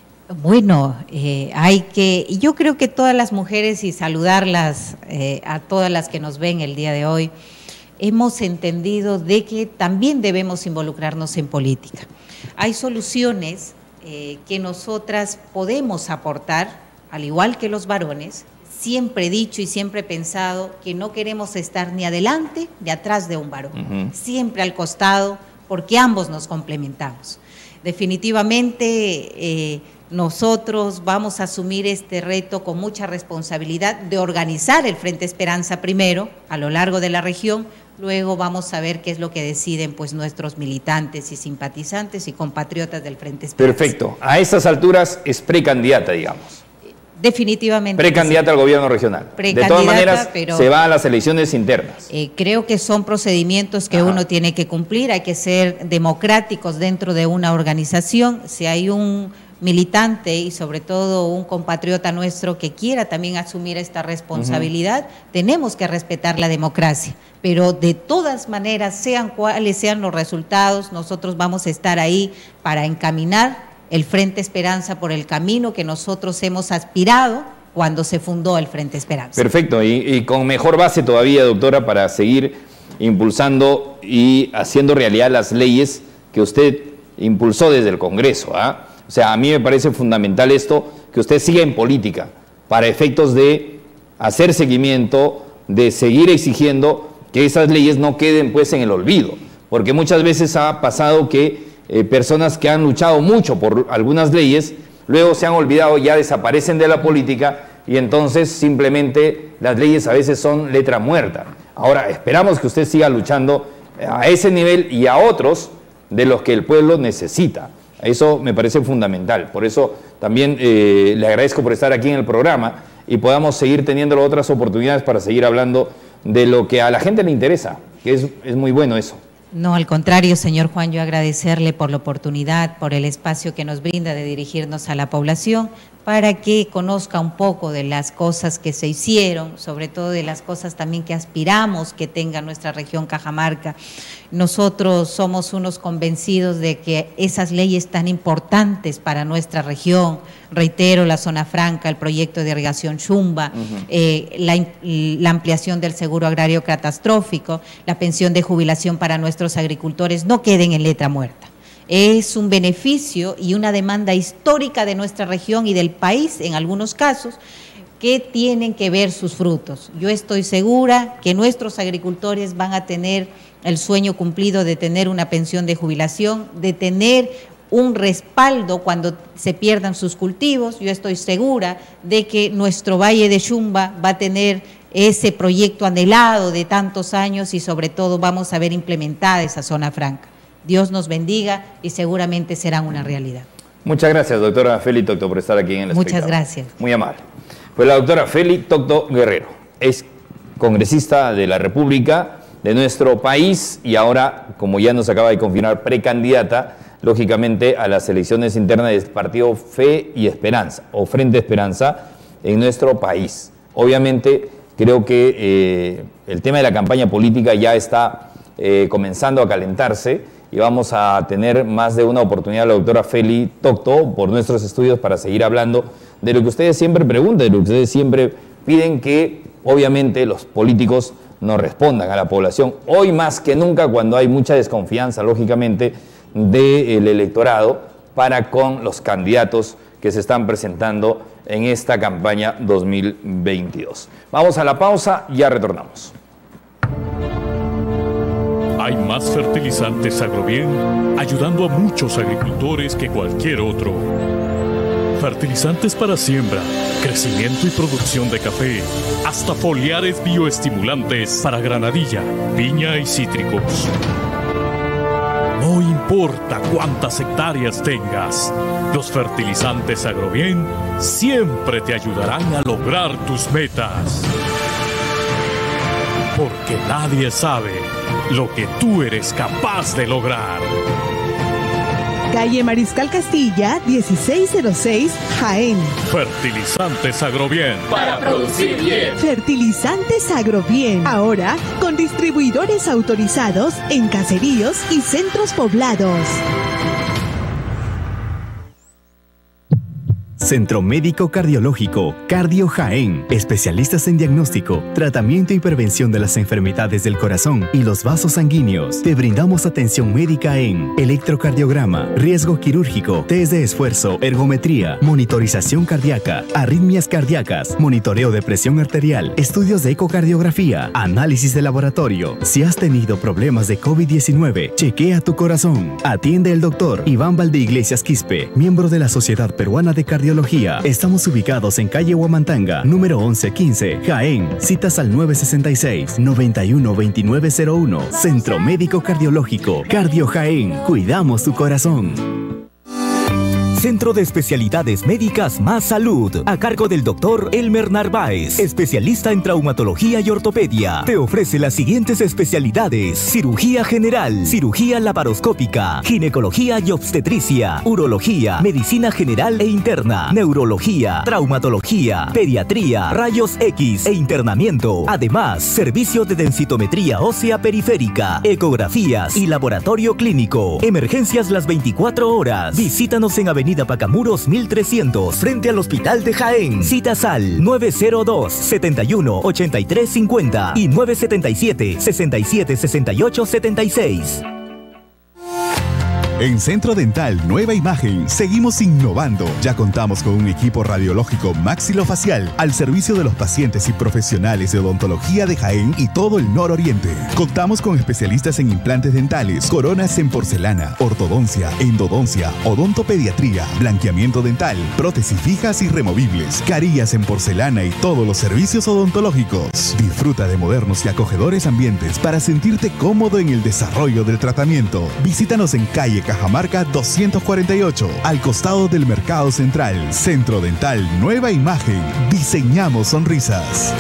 [SPEAKER 4] Bueno, eh, hay que, yo creo que todas las mujeres, y saludarlas eh, a todas las que nos ven el día de hoy, hemos entendido de que también debemos involucrarnos en política. Hay soluciones eh, que nosotras podemos aportar, al igual que los varones. Siempre he dicho y siempre he pensado que no queremos estar ni adelante ni atrás de un varón, uh-huh. siempre al costado, porque ambos nos complementamos. Definitivamente eh, nosotros vamos a asumir este reto con mucha responsabilidad de organizar el Frente Esperanza primero a lo largo de la región. Luego vamos a ver qué es lo que deciden pues nuestros militantes y simpatizantes y compatriotas del Frente Esperanza.
[SPEAKER 3] Perfecto. A estas alturas es precandidata, digamos.
[SPEAKER 4] Definitivamente.
[SPEAKER 3] Precandidata sí. al gobierno regional. De todas maneras, pero, se va a las elecciones internas.
[SPEAKER 4] Eh, creo que son procedimientos que Ajá. uno tiene que cumplir. Hay que ser democráticos dentro de una organización. Si hay un militante y sobre todo un compatriota nuestro que quiera también asumir esta responsabilidad, uh-huh. tenemos que respetar la democracia, pero de todas maneras, sean cuáles sean los resultados, nosotros vamos a estar ahí para encaminar el Frente Esperanza por el camino que nosotros hemos aspirado cuando se fundó el Frente Esperanza.
[SPEAKER 3] Perfecto, y, y con mejor base todavía, doctora, para seguir impulsando y haciendo realidad las leyes que usted impulsó desde el Congreso, ¿ah? O sea, a mí me parece fundamental esto, que usted siga en política, para efectos de hacer seguimiento, de seguir exigiendo que esas leyes no queden pues en el olvido, porque muchas veces ha pasado que eh, personas que han luchado mucho por algunas leyes, luego se han olvidado, ya desaparecen de la política, y entonces simplemente las leyes a veces son letra muerta. Ahora, esperamos que usted siga luchando a ese nivel y a otros de los que el pueblo necesita. Eso me parece fundamental. Por eso también eh, le agradezco por estar aquí en el programa y podamos seguir teniendo otras oportunidades para seguir hablando de lo que a la gente le interesa, que es, es muy bueno eso.
[SPEAKER 4] No, al contrario, señor Juan, yo agradecerle por la oportunidad, por el espacio que nos brinda de dirigirnos a la población, para que conozca un poco de las cosas que se hicieron, sobre todo de las cosas también que aspiramos que tenga nuestra región Cajamarca. Nosotros somos unos convencidos de que esas leyes tan importantes para nuestra región, reitero, la zona franca, el proyecto de irrigación Shumba, uh-huh. eh, la, la ampliación del seguro agrario catastrófico, la pensión de jubilación para nuestros agricultores, no queden en letra muerta. Es un beneficio y una demanda histórica de nuestra región y del país, en algunos casos, que tienen que ver sus frutos. Yo estoy segura que nuestros agricultores van a tener el sueño cumplido de tener una pensión de jubilación, de tener un respaldo cuando se pierdan sus cultivos. Yo estoy segura de que nuestro Valle de Shumba va a tener ese proyecto anhelado de tantos años y sobre todo vamos a ver implementada esa zona franca. Dios nos bendiga y seguramente serán una realidad.
[SPEAKER 3] Muchas gracias, doctora Feli Tocto, por estar aquí en el
[SPEAKER 4] Muchas
[SPEAKER 3] espectáculo.
[SPEAKER 4] gracias.
[SPEAKER 3] Muy amable. Pues la doctora Feli Tocto Guerrero es congresista de la República, de nuestro país, y ahora, como ya nos acaba de confirmar, precandidata, lógicamente, a las elecciones internas del partido Fe y Esperanza, o Frente Esperanza, en nuestro país. Obviamente, creo que eh, el tema de la campaña política ya está eh, comenzando a calentarse, y vamos a tener más de una oportunidad la doctora Feli Tocto por nuestros estudios para seguir hablando de lo que ustedes siempre preguntan, de lo que ustedes siempre piden, que obviamente los políticos nos respondan a la población. Hoy más que nunca, cuando hay mucha desconfianza, lógicamente, del electorado para con los candidatos que se están presentando en esta campaña dos mil veintidós. Vamos a la pausa, ya retornamos.
[SPEAKER 10] Hay más fertilizantes Agrobien ayudando a muchos agricultores que cualquier otro. Fertilizantes para siembra, crecimiento y producción de café, hasta foliares bioestimulantes para granadilla, piña y cítricos. No importa cuántas hectáreas tengas, los fertilizantes Agrobien siempre te ayudarán a lograr tus metas. Porque nadie sabe lo que tú eres capaz de lograr.
[SPEAKER 22] Calle Mariscal Castilla, dieciséis cero seis, Jaén.
[SPEAKER 10] Fertilizantes Agrobien.
[SPEAKER 22] Para producir bien. Fertilizantes Agrobien. Ahora con distribuidores autorizados en caseríos y centros poblados.
[SPEAKER 2] Centro Médico Cardiológico, Cardio Jaén. Especialistas en diagnóstico, tratamiento y prevención de las enfermedades del corazón y los vasos sanguíneos. Te brindamos atención médica en electrocardiograma, riesgo quirúrgico, test de esfuerzo, ergometría, monitorización cardíaca, arritmias cardíacas, monitoreo de presión arterial, estudios de ecocardiografía, análisis de laboratorio. Si has tenido problemas de COVID diecinueve, chequea tu corazón. Atiende el doctor Iván Valdeiglesias Quispe, miembro de la Sociedad Peruana de Cardiología. Estamos ubicados en calle Huamantanga, número once quince, Jaén. Citas al nueve sesenta y seis, noventa y uno, veintinueve cero uno. Centro Médico Cardiológico, Cardio Jaén. Cuidamos tu corazón.
[SPEAKER 13] Centro de Especialidades Médicas Más Salud, a cargo del doctor Elmer Narváez, especialista en traumatología y ortopedia. Te ofrece las siguientes especialidades: cirugía general, cirugía laparoscópica, ginecología y obstetricia, urología, medicina general e interna, neurología, traumatología, pediatría, rayos X e internamiento. Además, servicio de densitometría ósea periférica, ecografías y laboratorio clínico. Emergencias las veinticuatro horas. Visítanos en Avenida Pacamuros mil trescientos, frente al Hospital de Jaén. Citas al nueve cero dos, setenta y uno, ochenta y tres cincuenta y nueve setenta y siete, sesenta y siete, sesenta y ocho, setenta y seis.
[SPEAKER 12] En Centro Dental Nueva Imagen seguimos innovando. Ya contamos con un equipo radiológico maxilofacial al servicio de los pacientes y profesionales de odontología de Jaén y todo el nororiente. Contamos con especialistas en implantes dentales, coronas en porcelana, ortodoncia, endodoncia, odontopediatría, blanqueamiento dental, prótesis fijas y removibles, carillas en porcelana y todos los servicios odontológicos. Disfruta de modernos y acogedores ambientes para sentirte cómodo en el desarrollo del tratamiento. Visítanos en calle Cajamarca doscientos cuarenta y ocho, al costado del Mercado Central. Centro Dental Nueva Imagen. Diseñamos sonrisas.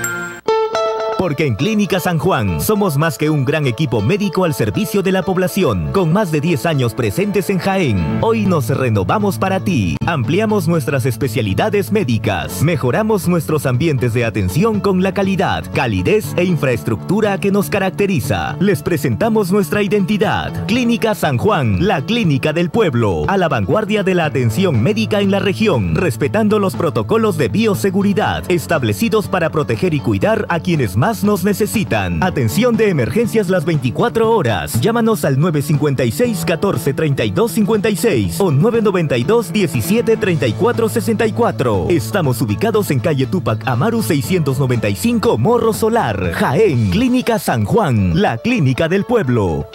[SPEAKER 13] Porque en Clínica San Juan somos más que un gran equipo médico al servicio de la población, con más de diez años presentes en Jaén. Hoy nos renovamos para ti. Ampliamos nuestras especialidades médicas. Mejoramos nuestros ambientes de atención con la calidad, calidez e infraestructura que nos caracteriza. Les presentamos nuestra identidad. Clínica San Juan, la clínica del pueblo, a la vanguardia de la atención médica en la región, respetando los protocolos de bioseguridad establecidos para proteger y cuidar a quienes más nos necesitan. Atención de emergencias las veinticuatro horas. Llámanos al nueve cincuenta y seis, catorce, treinta y dos cincuenta y seis o nueve noventa y dos, diecisiete, treinta y cuatro sesenta y cuatro. Estamos ubicados en calle Túpac Amaru seiscientos noventa y cinco, Morro Solar, Jaén. Clínica San Juan, la clínica del pueblo.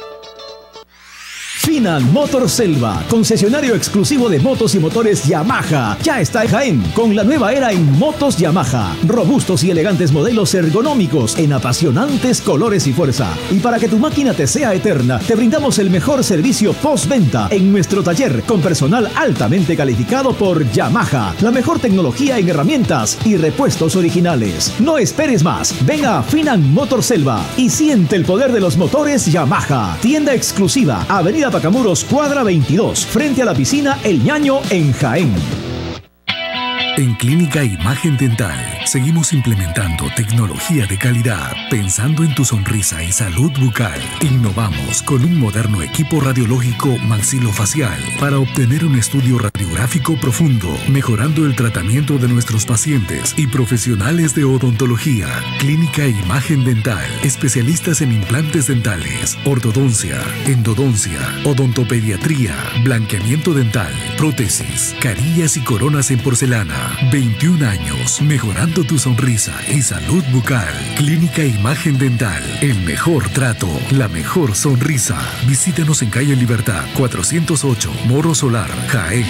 [SPEAKER 2] Final Motor Selva, concesionario exclusivo de motos y motores Yamaha. Ya está en Jaén, con la nueva era en motos Yamaha. Robustos y elegantes modelos ergonómicos en apasionantes colores y fuerza. Y para que tu máquina te sea eterna, te brindamos el mejor servicio postventa en nuestro taller, con personal altamente calificado por Yamaha. La mejor tecnología en herramientas y repuestos originales. No esperes más, ven a Final Motor Selva y siente el poder de los motores Yamaha. Tienda exclusiva, Avenida Pacamuros, cuadra veintidós, frente a la piscina El Ñaño en Jaén.
[SPEAKER 15] En Clínica Imagen Dental Seguimos implementando tecnología de calidad, pensando en tu sonrisa y salud bucal. Innovamos con un moderno equipo radiológico maxilofacial para obtener un estudio radiográfico profundo, mejorando el tratamiento de nuestros pacientes y profesionales de odontología, clínica e imagen dental, especialistas en implantes dentales, ortodoncia, endodoncia, odontopediatría, blanqueamiento dental, prótesis, carillas y coronas en porcelana. veintiún años mejorando tu sonrisa y salud bucal. Clínica Imagen Dental. El mejor trato, la mejor sonrisa. Visítanos en calle Libertad cuatrocientos ocho, Morro Solar, Jaén.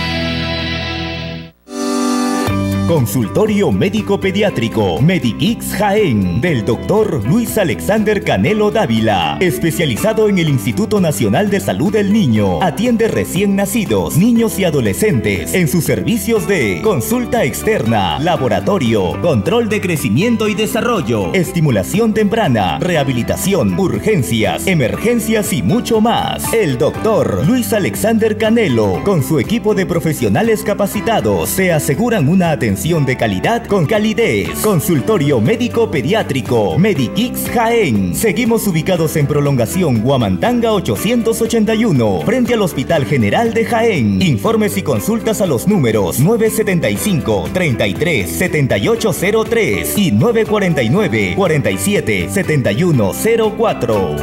[SPEAKER 13] Consultorio Médico Pediátrico Medikix Jaén del doctor Luis Alexander Canelo Dávila, especializado en el Instituto Nacional de Salud del Niño. Atiende recién nacidos, niños y adolescentes en sus servicios de consulta externa, laboratorio, control de crecimiento y desarrollo, estimulación temprana, rehabilitación, urgencias, emergencias y mucho más. El doctor Luis Alexander Canelo, con su equipo de profesionales capacitados, se aseguran una atención de calidad con calidez. Consultorio Médico Pediátrico Medikix Jaén. Seguimos ubicados en Prolongación Huamantanga ochocientos ochenta y uno, frente al Hospital General de Jaén. Informes y consultas a los números nueve setenta y cinco, treinta y tres, setenta y ocho cero tres y nueve cuarenta y nueve, cuarenta y siete, setenta y uno cero cuatro.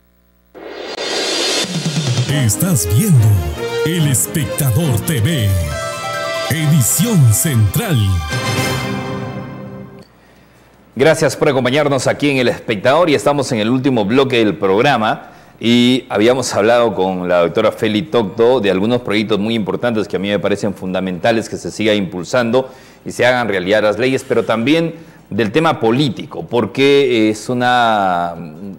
[SPEAKER 15] Estás viendo El Espectador T V. Edición Central.
[SPEAKER 3] Gracias por acompañarnos aquí en El Espectador y estamos en el último bloque del programa y habíamos hablado con la doctora Feli Tocto de algunos proyectos muy importantes que a mí me parecen fundamentales que se siga impulsando y se hagan realidad las leyes, pero también del tema político, porque es una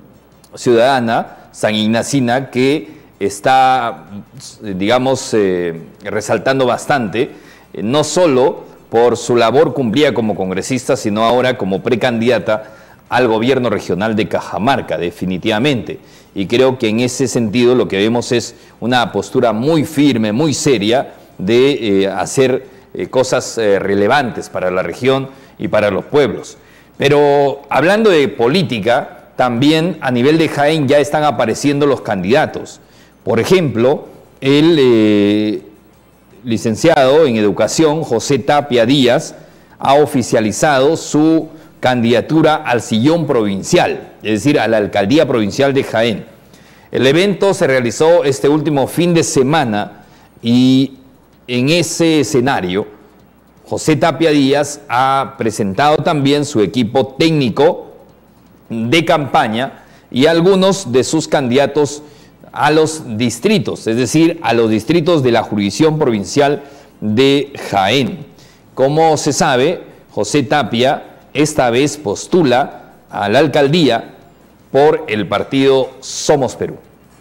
[SPEAKER 3] ciudadana sanignacina que está, digamos, eh, resaltando bastante, no solo por su labor cumplida como congresista, sino ahora como precandidata al gobierno regional de Cajamarca, definitivamente. Y creo que en ese sentido lo que vemos es una postura muy firme, muy seria de eh, hacer eh, cosas eh, relevantes para la región y para los pueblos. Pero hablando de política, también a nivel de Jaén ya están apareciendo los candidatos. Por ejemplo, el eh, licenciado en Educación, José Tapia Díaz, ha oficializado su candidatura al sillón provincial, es decir, a la alcaldía provincial de Jaén. El evento se realizó este último fin de semana y en ese escenario, José Tapia Díaz ha presentado también su equipo técnico de campaña y algunos de sus candidatos a los distritos, es decir, a los distritos de la jurisdicción provincial de Jaén. Como se sabe, José Tapia esta vez postula a la alcaldía por el partido Somos Perú.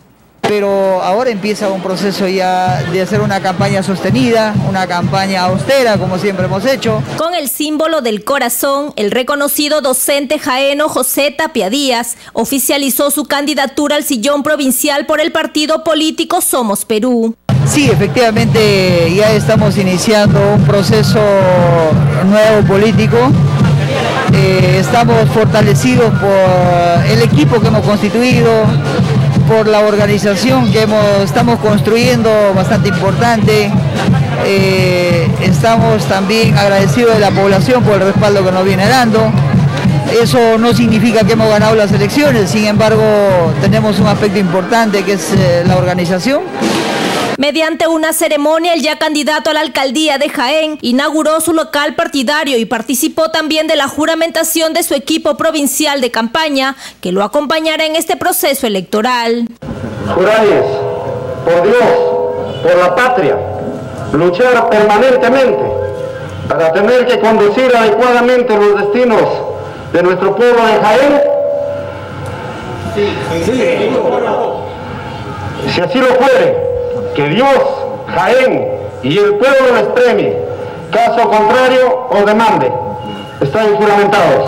[SPEAKER 7] Pero ahora empieza un proceso ya de hacer una campaña sostenida, una campaña austera, como siempre hemos hecho.
[SPEAKER 6] Con el símbolo del corazón, el reconocido docente jaeno José Tapia Díaz oficializó su candidatura al sillón provincial por el partido político Somos Perú.
[SPEAKER 7] Sí, efectivamente ya estamos iniciando un proceso nuevo político. Eh, estamos fortalecidos por el equipo que hemos constituido, por la organización que hemos, estamos construyendo, bastante importante. Eh, estamos también agradecidos de la población por el respaldo que nos viene dando. Eso no significa que hemos ganado las elecciones, sin embargo tenemos un aspecto importante que es eh, la organización.
[SPEAKER 6] Mediante una ceremonia, el ya candidato a la alcaldía de Jaén inauguró su local partidario y participó también de la juramentación de su equipo provincial de campaña, que lo acompañará en este proceso electoral.
[SPEAKER 9] Juráis, por Dios, por la patria, luchar permanentemente para tener que conducir adecuadamente los destinos de nuestro pueblo de Jaén. Sí, sí, sí. Si así lo fuere, que Dios, Jaén y el pueblo les premie, caso contrario o demande. Están juramentados.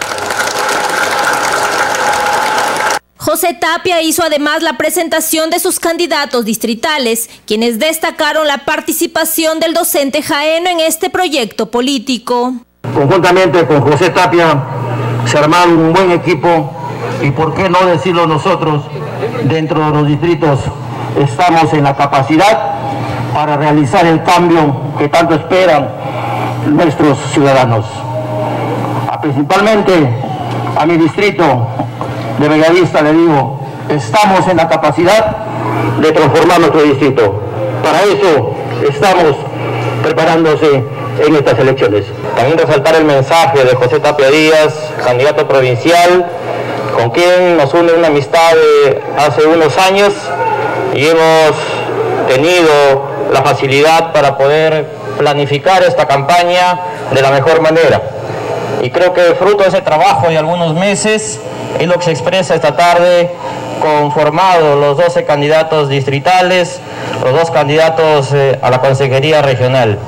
[SPEAKER 6] José Tapia hizo además la presentación de sus candidatos distritales, quienes destacaron la participación del docente jaeno en este proyecto político.
[SPEAKER 9] conjuntamente con José Tapia, se ha armado un buen equipo y por qué no decirlo nosotros, dentro de los distritos estamos en la capacidad para realizar el cambio que tanto esperan nuestros ciudadanos. A, principalmente a mi distrito de Bellavista le digo, estamos en la capacidad de transformar nuestro distrito. Para eso estamos preparándose en estas elecciones. También resaltar el mensaje de José Tapia Díaz, candidato provincial, con quien nos une una amistad de hace unos años y hemos tenido la facilidad para poder planificar esta campaña de la mejor manera. Y creo que fruto de ese trabajo de algunos meses es lo que se expresa esta tarde, conformados los doce candidatos distritales, los dos candidatos eh, a la Consejería Regional.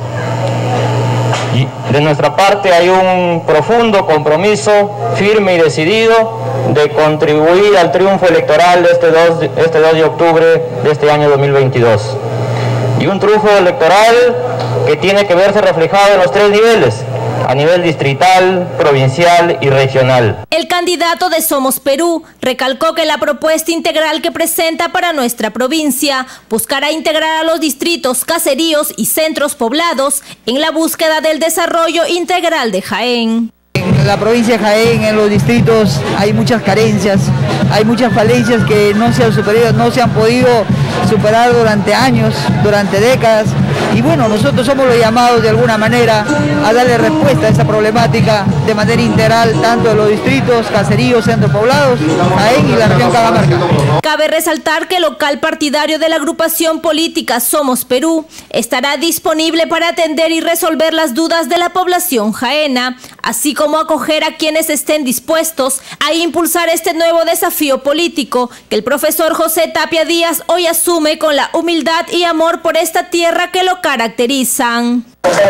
[SPEAKER 9] Y de nuestra parte hay un profundo compromiso, firme y decidido, de contribuir al triunfo electoral de este dos, este dos de octubre de este año dos mil veintidós. Y un triunfo electoral que tiene que verse reflejado en los tres niveles, a nivel distrital, provincial y regional.
[SPEAKER 6] El candidato de Somos Perú recalcó que la propuesta integral que presenta para nuestra provincia buscará integrar a los distritos, caseríos y centros poblados en la búsqueda del desarrollo integral de Jaén.
[SPEAKER 7] En la provincia de Jaén, en los distritos, hay muchas carencias, hay muchas falencias que no se han superado, no se han podido superar durante años, durante décadas. Y bueno, nosotros somos los llamados de alguna manera a darle respuesta a esa problemática de manera integral, tanto en los distritos, caseríos, centros poblados, Jaén y la región Cajamarca.
[SPEAKER 6] Cabe resaltar que el local partidario de la agrupación política Somos Perú estará disponible para atender y resolver las dudas de la población jaena, así como acoger a quienes estén dispuestos a impulsar este nuevo desafío político que el profesor José Tapia Díaz hoy asume con la humildad y amor por esta tierra que lo caracterizan.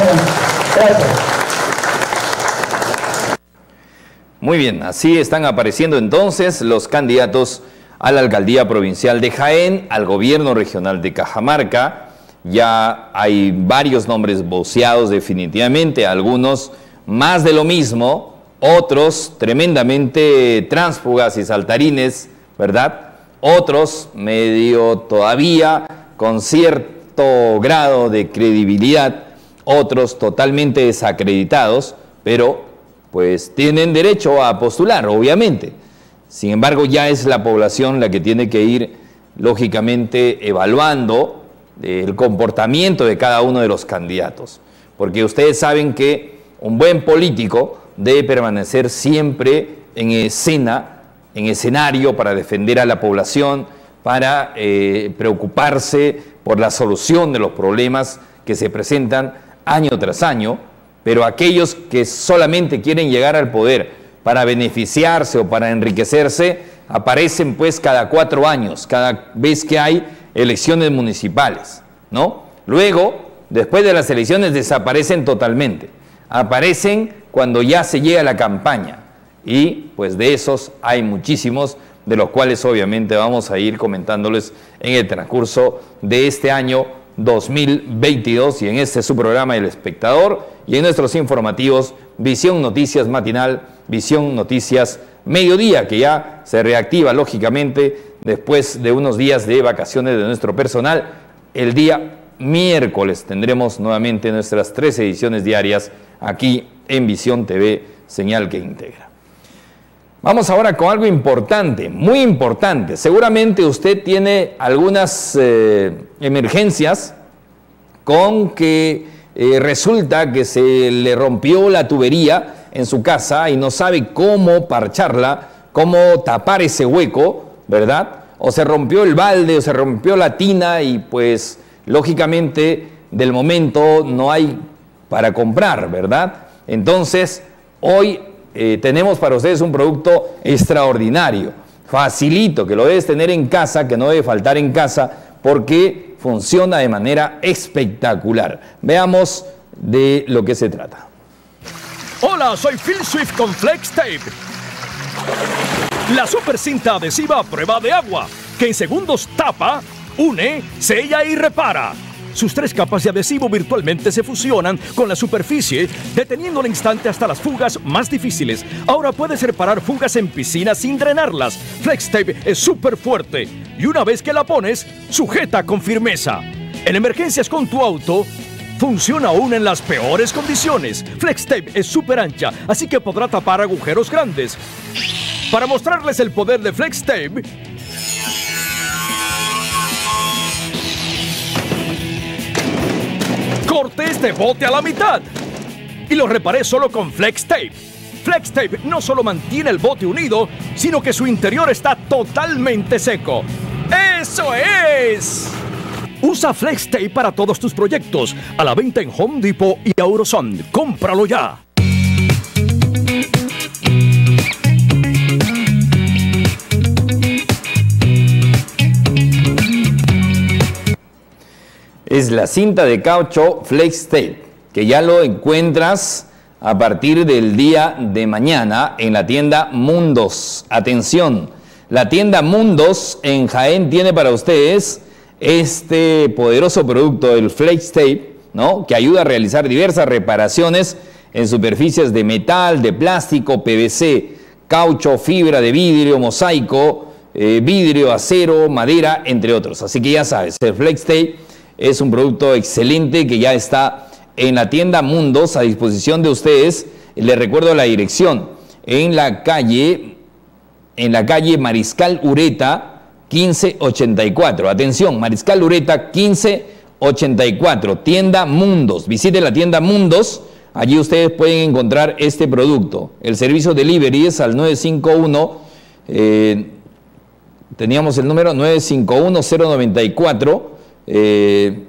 [SPEAKER 3] Muy bien, así están apareciendo entonces los candidatos a la alcaldía provincial de Jaén, al gobierno regional de Cajamarca. Ya hay varios nombres voceados definitivamente, algunos más de lo mismo, otros tremendamente tránsfugas y saltarines, ¿verdad? Otros medio todavía con cierto grado de credibilidad, otros totalmente desacreditados, pero pues tienen derecho a postular, obviamente. Sin embargo, ya es la población la que tiene que ir, lógicamente, evaluando el comportamiento de cada uno de los candidatos. Porque ustedes saben que un buen político debe permanecer siempre en escena, en escenario para defender a la población, para eh, preocuparse por la solución de los problemas que se presentan año tras año, pero aquellos que solamente quieren llegar al poder para beneficiarse o para enriquecerse, aparecen pues cada cuatro años, cada vez que hay elecciones municipales, ¿no? Luego, después de las elecciones, desaparecen totalmente. Aparecen cuando ya se llega a la campaña y pues de esos hay muchísimos, de los cuales obviamente vamos a ir comentándoles en el transcurso de este año dos mil veintidós y en este su programa El Espectador y en nuestros informativos Visión Noticias Matinal, Visión Noticias Mediodía, que ya se reactiva lógicamente después de unos días de vacaciones de nuestro personal. El día miércoles tendremos nuevamente nuestras tres ediciones diarias aquí en Visión T V, señal que integra. Vamos ahora con algo importante, muy importante. Seguramente usted tiene algunas eh, emergencias con que eh, resulta que se le rompió la tubería en su casa y no sabe cómo parcharla, cómo tapar ese hueco, ¿verdad? O se rompió el balde o se rompió la tina y pues lógicamente del momento no hay para comprar, ¿verdad? Entonces hoy Eh, tenemos para ustedes un producto extraordinario, facilito, que lo debes tener en casa, que no debe faltar en casa, porque funciona de manera espectacular. Veamos de lo que se trata.
[SPEAKER 11] Hola, soy Phil Swift con Flex Tape, la super cinta adhesiva a prueba de agua, que en segundos tapa, une, sella y repara. Sus tres capas de adhesivo virtualmente se fusionan con la superficie, deteniendo al instante hasta las fugas más difíciles. Ahora puedes reparar fugas en piscinas sin drenarlas. FlexTape es súper fuerte y una vez que la pones, sujeta con firmeza. En emergencias con tu auto, funciona aún en las peores condiciones. FlexTape es súper ancha, así que podrá tapar agujeros grandes. Para mostrarles el poder de FlexTape, corté este bote a la mitad y lo reparé solo con FlexTape. FlexTape no solo mantiene el bote unido, sino que su interior está totalmente seco. ¡Eso es! Usa FlexTape para todos tus proyectos. A la venta en Home Depot y Auroson. ¡Cómpralo ya!
[SPEAKER 3] Es la cinta de caucho FlexTape, que ya lo encuentras a partir del día de mañana en la tienda Mundos. Atención, la tienda Mundos en Jaén tiene para ustedes este poderoso producto, el FlexTape, ¿no?, que ayuda a realizar diversas reparaciones en superficies de metal, de plástico, P V C, caucho, fibra de vidrio, mosaico, eh, vidrio, acero, madera, entre otros. Así que ya sabes, el FlexTape es un producto excelente que ya está en la tienda Mundos a disposición de ustedes. Les recuerdo la dirección: en la calle, en la calle Mariscal Ureta quince ochenta y cuatro. Atención, Mariscal Ureta quince ochenta y cuatro, tienda Mundos. Visite la tienda Mundos, allí ustedes pueden encontrar este producto. El servicio delivery es al nueve cinco uno, eh, teníamos el número nueve cinco uno cero nueve cuatro. Eh,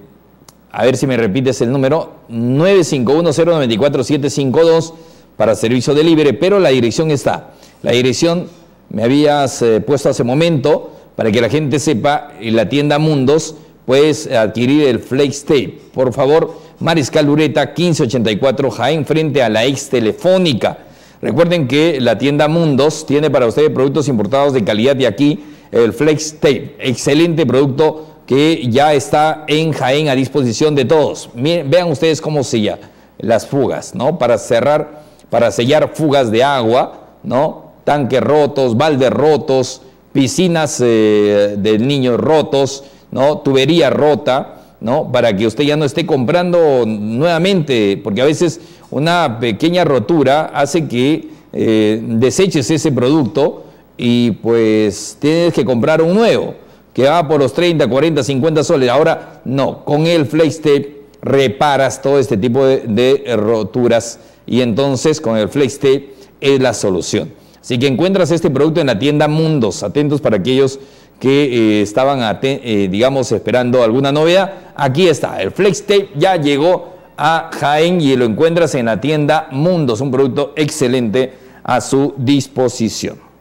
[SPEAKER 3] a ver si me repites el número, nueve cinco uno cero nueve cuatro siete cinco dos para servicio delivery, pero la dirección está. La dirección me habías eh, puesto hace momento para que la gente sepa. En la tienda Mundos puedes adquirir el FlexTape. Por favor, Mariscal Ureta quince ochenta y cuatro, Jaén, frente a la ex Telefónica. Recuerden que la tienda Mundos tiene para ustedes productos importados de calidad, y aquí el FlexTape, excelente producto que ya está en Jaén a disposición de todos. Miren, vean ustedes cómo sella las fugas, ¿no? Para cerrar, para sellar fugas de agua, ¿no? Tanques rotos, baldes rotos, piscinas eh, de niños rotos, ¿no? Tubería rota, ¿no? Para que usted ya no esté comprando nuevamente, porque a veces una pequeña rotura hace que eh, deseches ese producto y pues tienes que comprar un nuevo, que va por los treinta, cuarenta, cincuenta soles. Ahora no, con el FlexTape reparas todo este tipo de, de roturas, y entonces con el FlexTape es la solución. Así que encuentras este producto en la tienda Mundos. Atentos para aquellos que eh, estaban, eh, digamos, esperando alguna novedad. Aquí está, el FlexTape ya llegó a Jaén y lo encuentras en la tienda Mundos, un producto excelente a su disposición.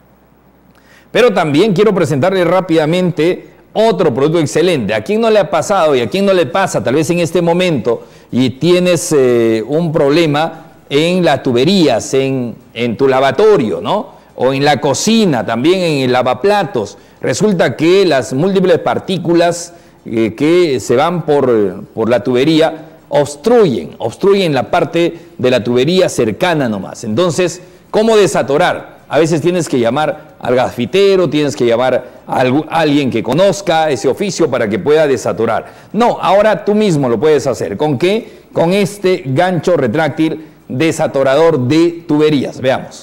[SPEAKER 3] Pero también quiero presentarle rápidamente otro producto excelente. ¿A quién no le ha pasado y a quién no le pasa tal vez en este momento y tienes eh, un problema en las tuberías, en, en tu lavatorio, ¿no? O en la cocina, también en el lavaplatos? Resulta que las múltiples partículas eh, que se van por, por la tubería obstruyen, obstruyen la parte de la tubería cercana nomás. Entonces, ¿cómo desatorar? A veces tienes que llamar al gasfitero, tienes que llamar a alguien que conozca ese oficio para que pueda desatorar. No, ahora tú mismo lo puedes hacer. ¿Con qué? Con este gancho retráctil desatorador de tuberías. Veamos.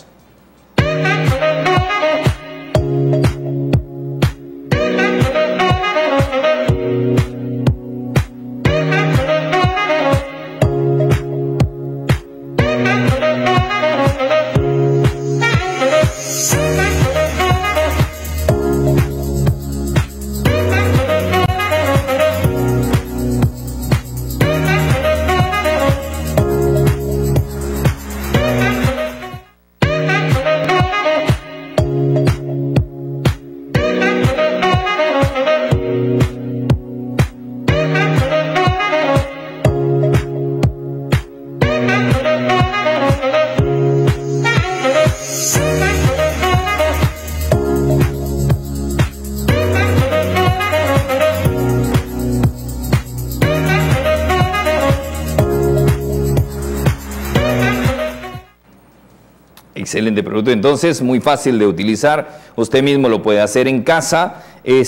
[SPEAKER 3] Excelente producto, entonces muy fácil de utilizar, usted mismo lo puede hacer en casa.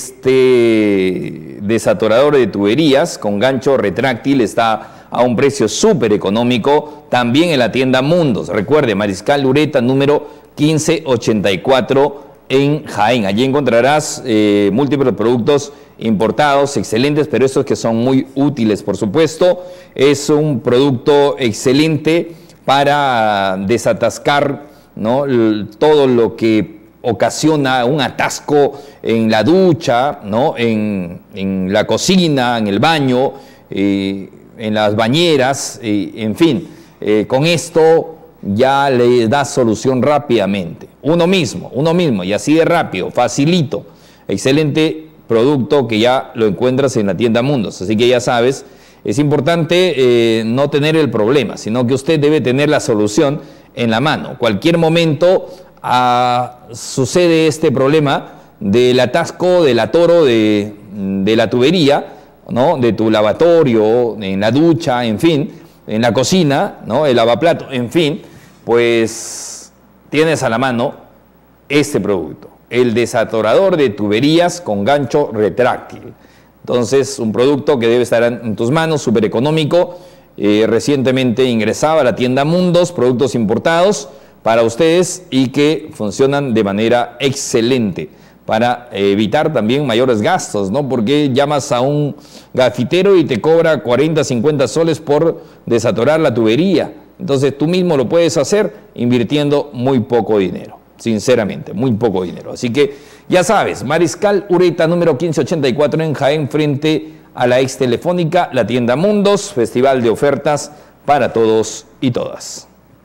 [SPEAKER 3] Este desatorador de tuberías con gancho retráctil está a un precio súper económico, también en la tienda Mundos. Recuerde, Mariscal Ureta número quince ochenta y cuatro en Jaén. Allí encontrarás eh, múltiples productos importados, excelentes, pero estos que son muy útiles, por supuesto. Es un producto excelente para desatascar, ¿no?, todo lo que ocasiona un atasco en la ducha, ¿no?, en, en la cocina, en el baño, eh, en las bañeras, eh, en fin. Eh, con esto ya le da solución rápidamente. Uno mismo, uno mismo, y así de rápido, facilito. Excelente producto que ya lo encuentras en la tienda Mundos. Así que ya sabes, es importante eh, no tener el problema, sino que usted debe tener la solución en la mano. Cualquier momento ah, sucede este problema del atasco, del atoro de, de la tubería, ¿no?, de tu lavatorio, en la ducha, en fin, en la cocina, ¿no?, el lavaplato, en fin, pues tienes a la mano este producto, el desatorador de tuberías con gancho retráctil. Entonces, un producto que debe estar en tus manos, súper económico. Eh, recientemente ingresaba a la tienda Mundos, productos importados para ustedes y que funcionan de manera excelente para evitar también mayores gastos, ¿no? Porque llamas a un gafitero y te cobra cuarenta, cincuenta soles por desatorar la tubería. Entonces, tú mismo lo puedes hacer invirtiendo muy poco dinero, sinceramente, muy poco dinero. Así que ya sabes, Mariscal Ureta número quince ochenta y cuatro en Jaén, frente a la ex Telefónica, la tienda Mundos, festival de ofertas para todos y todas.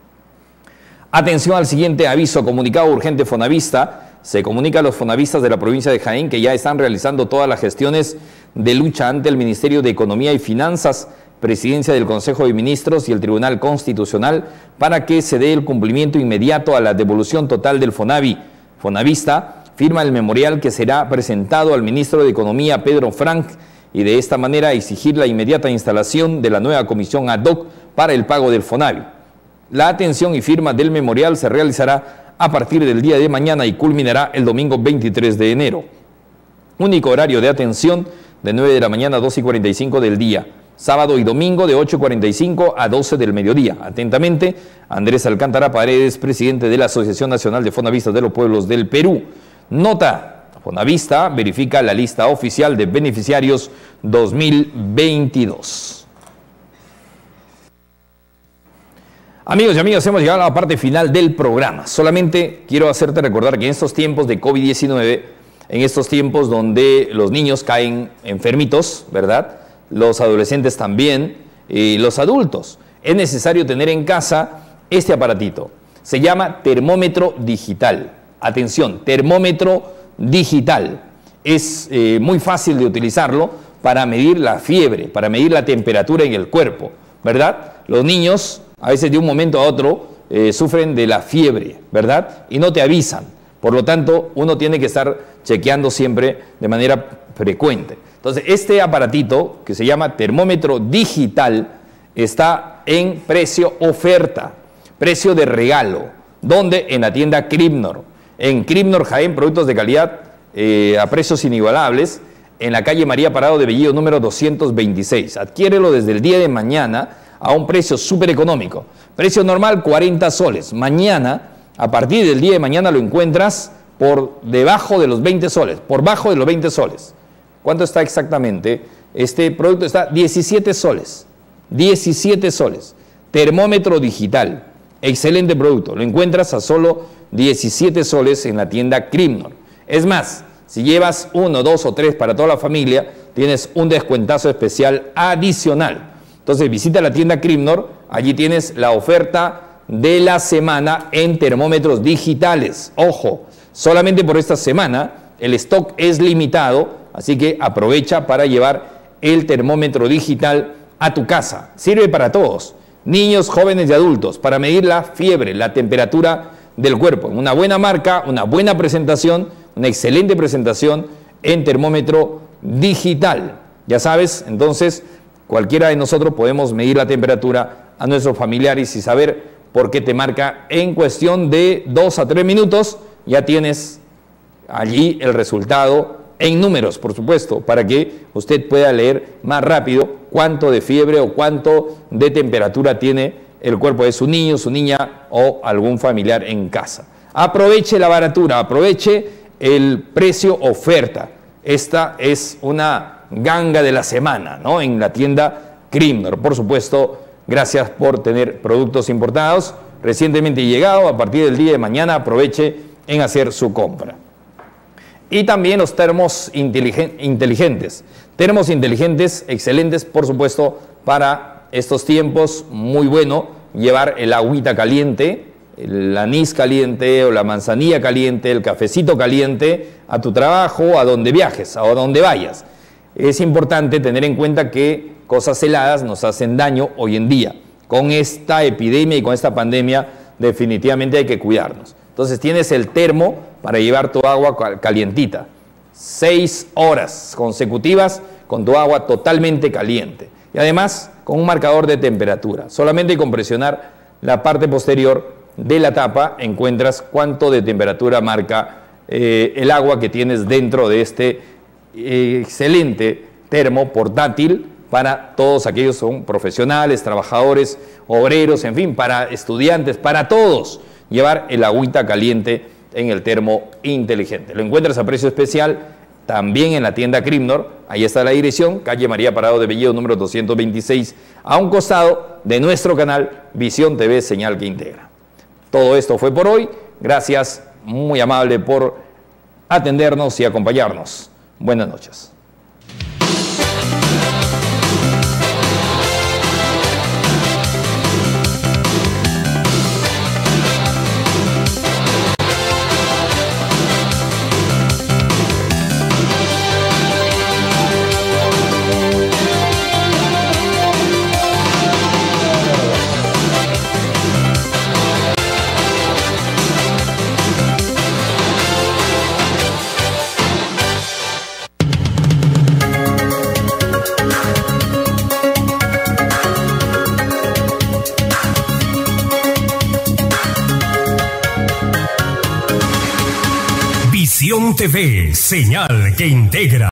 [SPEAKER 3] Atención al siguiente aviso, comunicado urgente Fonavista. Se comunica a los fonavistas de la provincia de Jaén que ya están realizando todas las gestiones de lucha ante el Ministerio de Economía y Finanzas, Presidencia del Consejo de Ministros y el Tribunal Constitucional para que se dé el cumplimiento inmediato a la devolución total del Fonavi. Fonavista firma el memorial que será presentado al ministro de Economía, Pedro Frank, y de esta manera exigir la inmediata instalación de la nueva comisión ad hoc para el pago del Fonavi. La atención y firma del memorial se realizará a partir del día de mañana y culminará el domingo veintitrés de enero. Único horario de atención de nueve de la mañana a doce y cuarenta y cinco del día. Sábado y domingo de ocho y cuarenta y cinco a doce del mediodía. Atentamente, Andrés Alcántara Paredes, presidente de la Asociación Nacional de Fonavistas de los Pueblos del Perú. Nota: Fonavista verifica la lista oficial de beneficiarios dos mil veintidós. Amigos y amigas, hemos llegado a la parte final del programa. Solamente quiero hacerte recordar que en estos tiempos de COVID diecinueve, en estos tiempos donde los niños caen enfermitos, ¿verdad?, los adolescentes también, y los adultos, es necesario tener en casa este aparatito. Se llama termómetro digital. Atención, termómetro digital. Es eh, muy fácil de utilizarlo para medir la fiebre, para medir la temperatura en el cuerpo, ¿verdad? Los niños a veces de un momento a otro eh, sufren de la fiebre, ¿verdad? Y no te avisan. Por lo tanto, uno tiene que estar chequeando siempre de manera frecuente. Entonces, este aparatito, que se llama termómetro digital, está en precio oferta, precio de regalo. ¿Dónde? En la tienda Cripnor. En Cripnor Jaén, productos de calidad eh, a precios inigualables, en la calle María Parado de Bellido, número doscientos veintiséis. Adquiérelo desde el día de mañana a un precio súper económico. Precio normal, cuarenta soles. Mañana, a partir del día de mañana, lo encuentras por debajo de los veinte soles, por bajo de los veinte soles. ¿Cuánto está exactamente? Este producto está diecisiete soles. diecisiete soles. Termómetro digital. Excelente producto. Lo encuentras a solo diecisiete soles en la tienda Cripnor. Es más, si llevas uno, dos o tres para toda la familia, tienes un descuentazo especial adicional. Entonces visita la tienda Cripnor, allí tienes la oferta de la semana en termómetros digitales. Ojo, solamente por esta semana el stock es limitado, así que aprovecha para llevar el termómetro digital a tu casa. Sirve para todos, niños, jóvenes y adultos, para medir la fiebre, la temperatura del cuerpo. Una buena marca, una buena presentación, una excelente presentación en termómetro digital. Ya sabes, entonces, cualquiera de nosotros podemos medir la temperatura a nuestros familiares y saber porque te marca en cuestión de dos a tres minutos, ya tienes allí el resultado en números, por supuesto, para que usted pueda leer más rápido cuánto de fiebre o cuánto de temperatura tiene el cuerpo de su niño, su niña o algún familiar en casa. Aproveche la baratura, aproveche el precio oferta. Esta es una ganga de la semana, ¿no? En la tienda Crimnor. Por supuesto, gracias por tener productos importados recientemente llegado. A partir del día de mañana aproveche en hacer su compra. Y también los termos inteligentes. Termos inteligentes excelentes, por supuesto, para estos tiempos. Muy bueno llevar el agüita caliente, el anís caliente o la manzanilla caliente, el cafecito caliente a tu trabajo, a donde viajes, a donde vayas. Es importante tener en cuenta que cosas heladas nos hacen daño hoy en día. Con esta epidemia y con esta pandemia definitivamente hay que cuidarnos. Entonces tienes el termo para llevar tu agua calientita. Seis horas consecutivas con tu agua totalmente caliente. Y además con un marcador de temperatura. Solamente con presionar la parte posterior de la tapa encuentras cuánto de temperatura marca eh, el agua que tienes dentro de este eh, excelente termo portátil para todos aquellos que son profesionales, trabajadores, obreros, en fin, para estudiantes, para todos. Llevar el agüita caliente en el termo inteligente. Lo encuentras a precio especial también en la tienda Crimnor. Ahí está la dirección, calle María Parado de Bellido, número doscientos veintiséis, a un costado de nuestro canal Visión T V, señal que integra. Todo esto fue por hoy. Gracias, muy amable por atendernos y acompañarnos. Buenas noches.
[SPEAKER 1] Visión T V, señal que integra.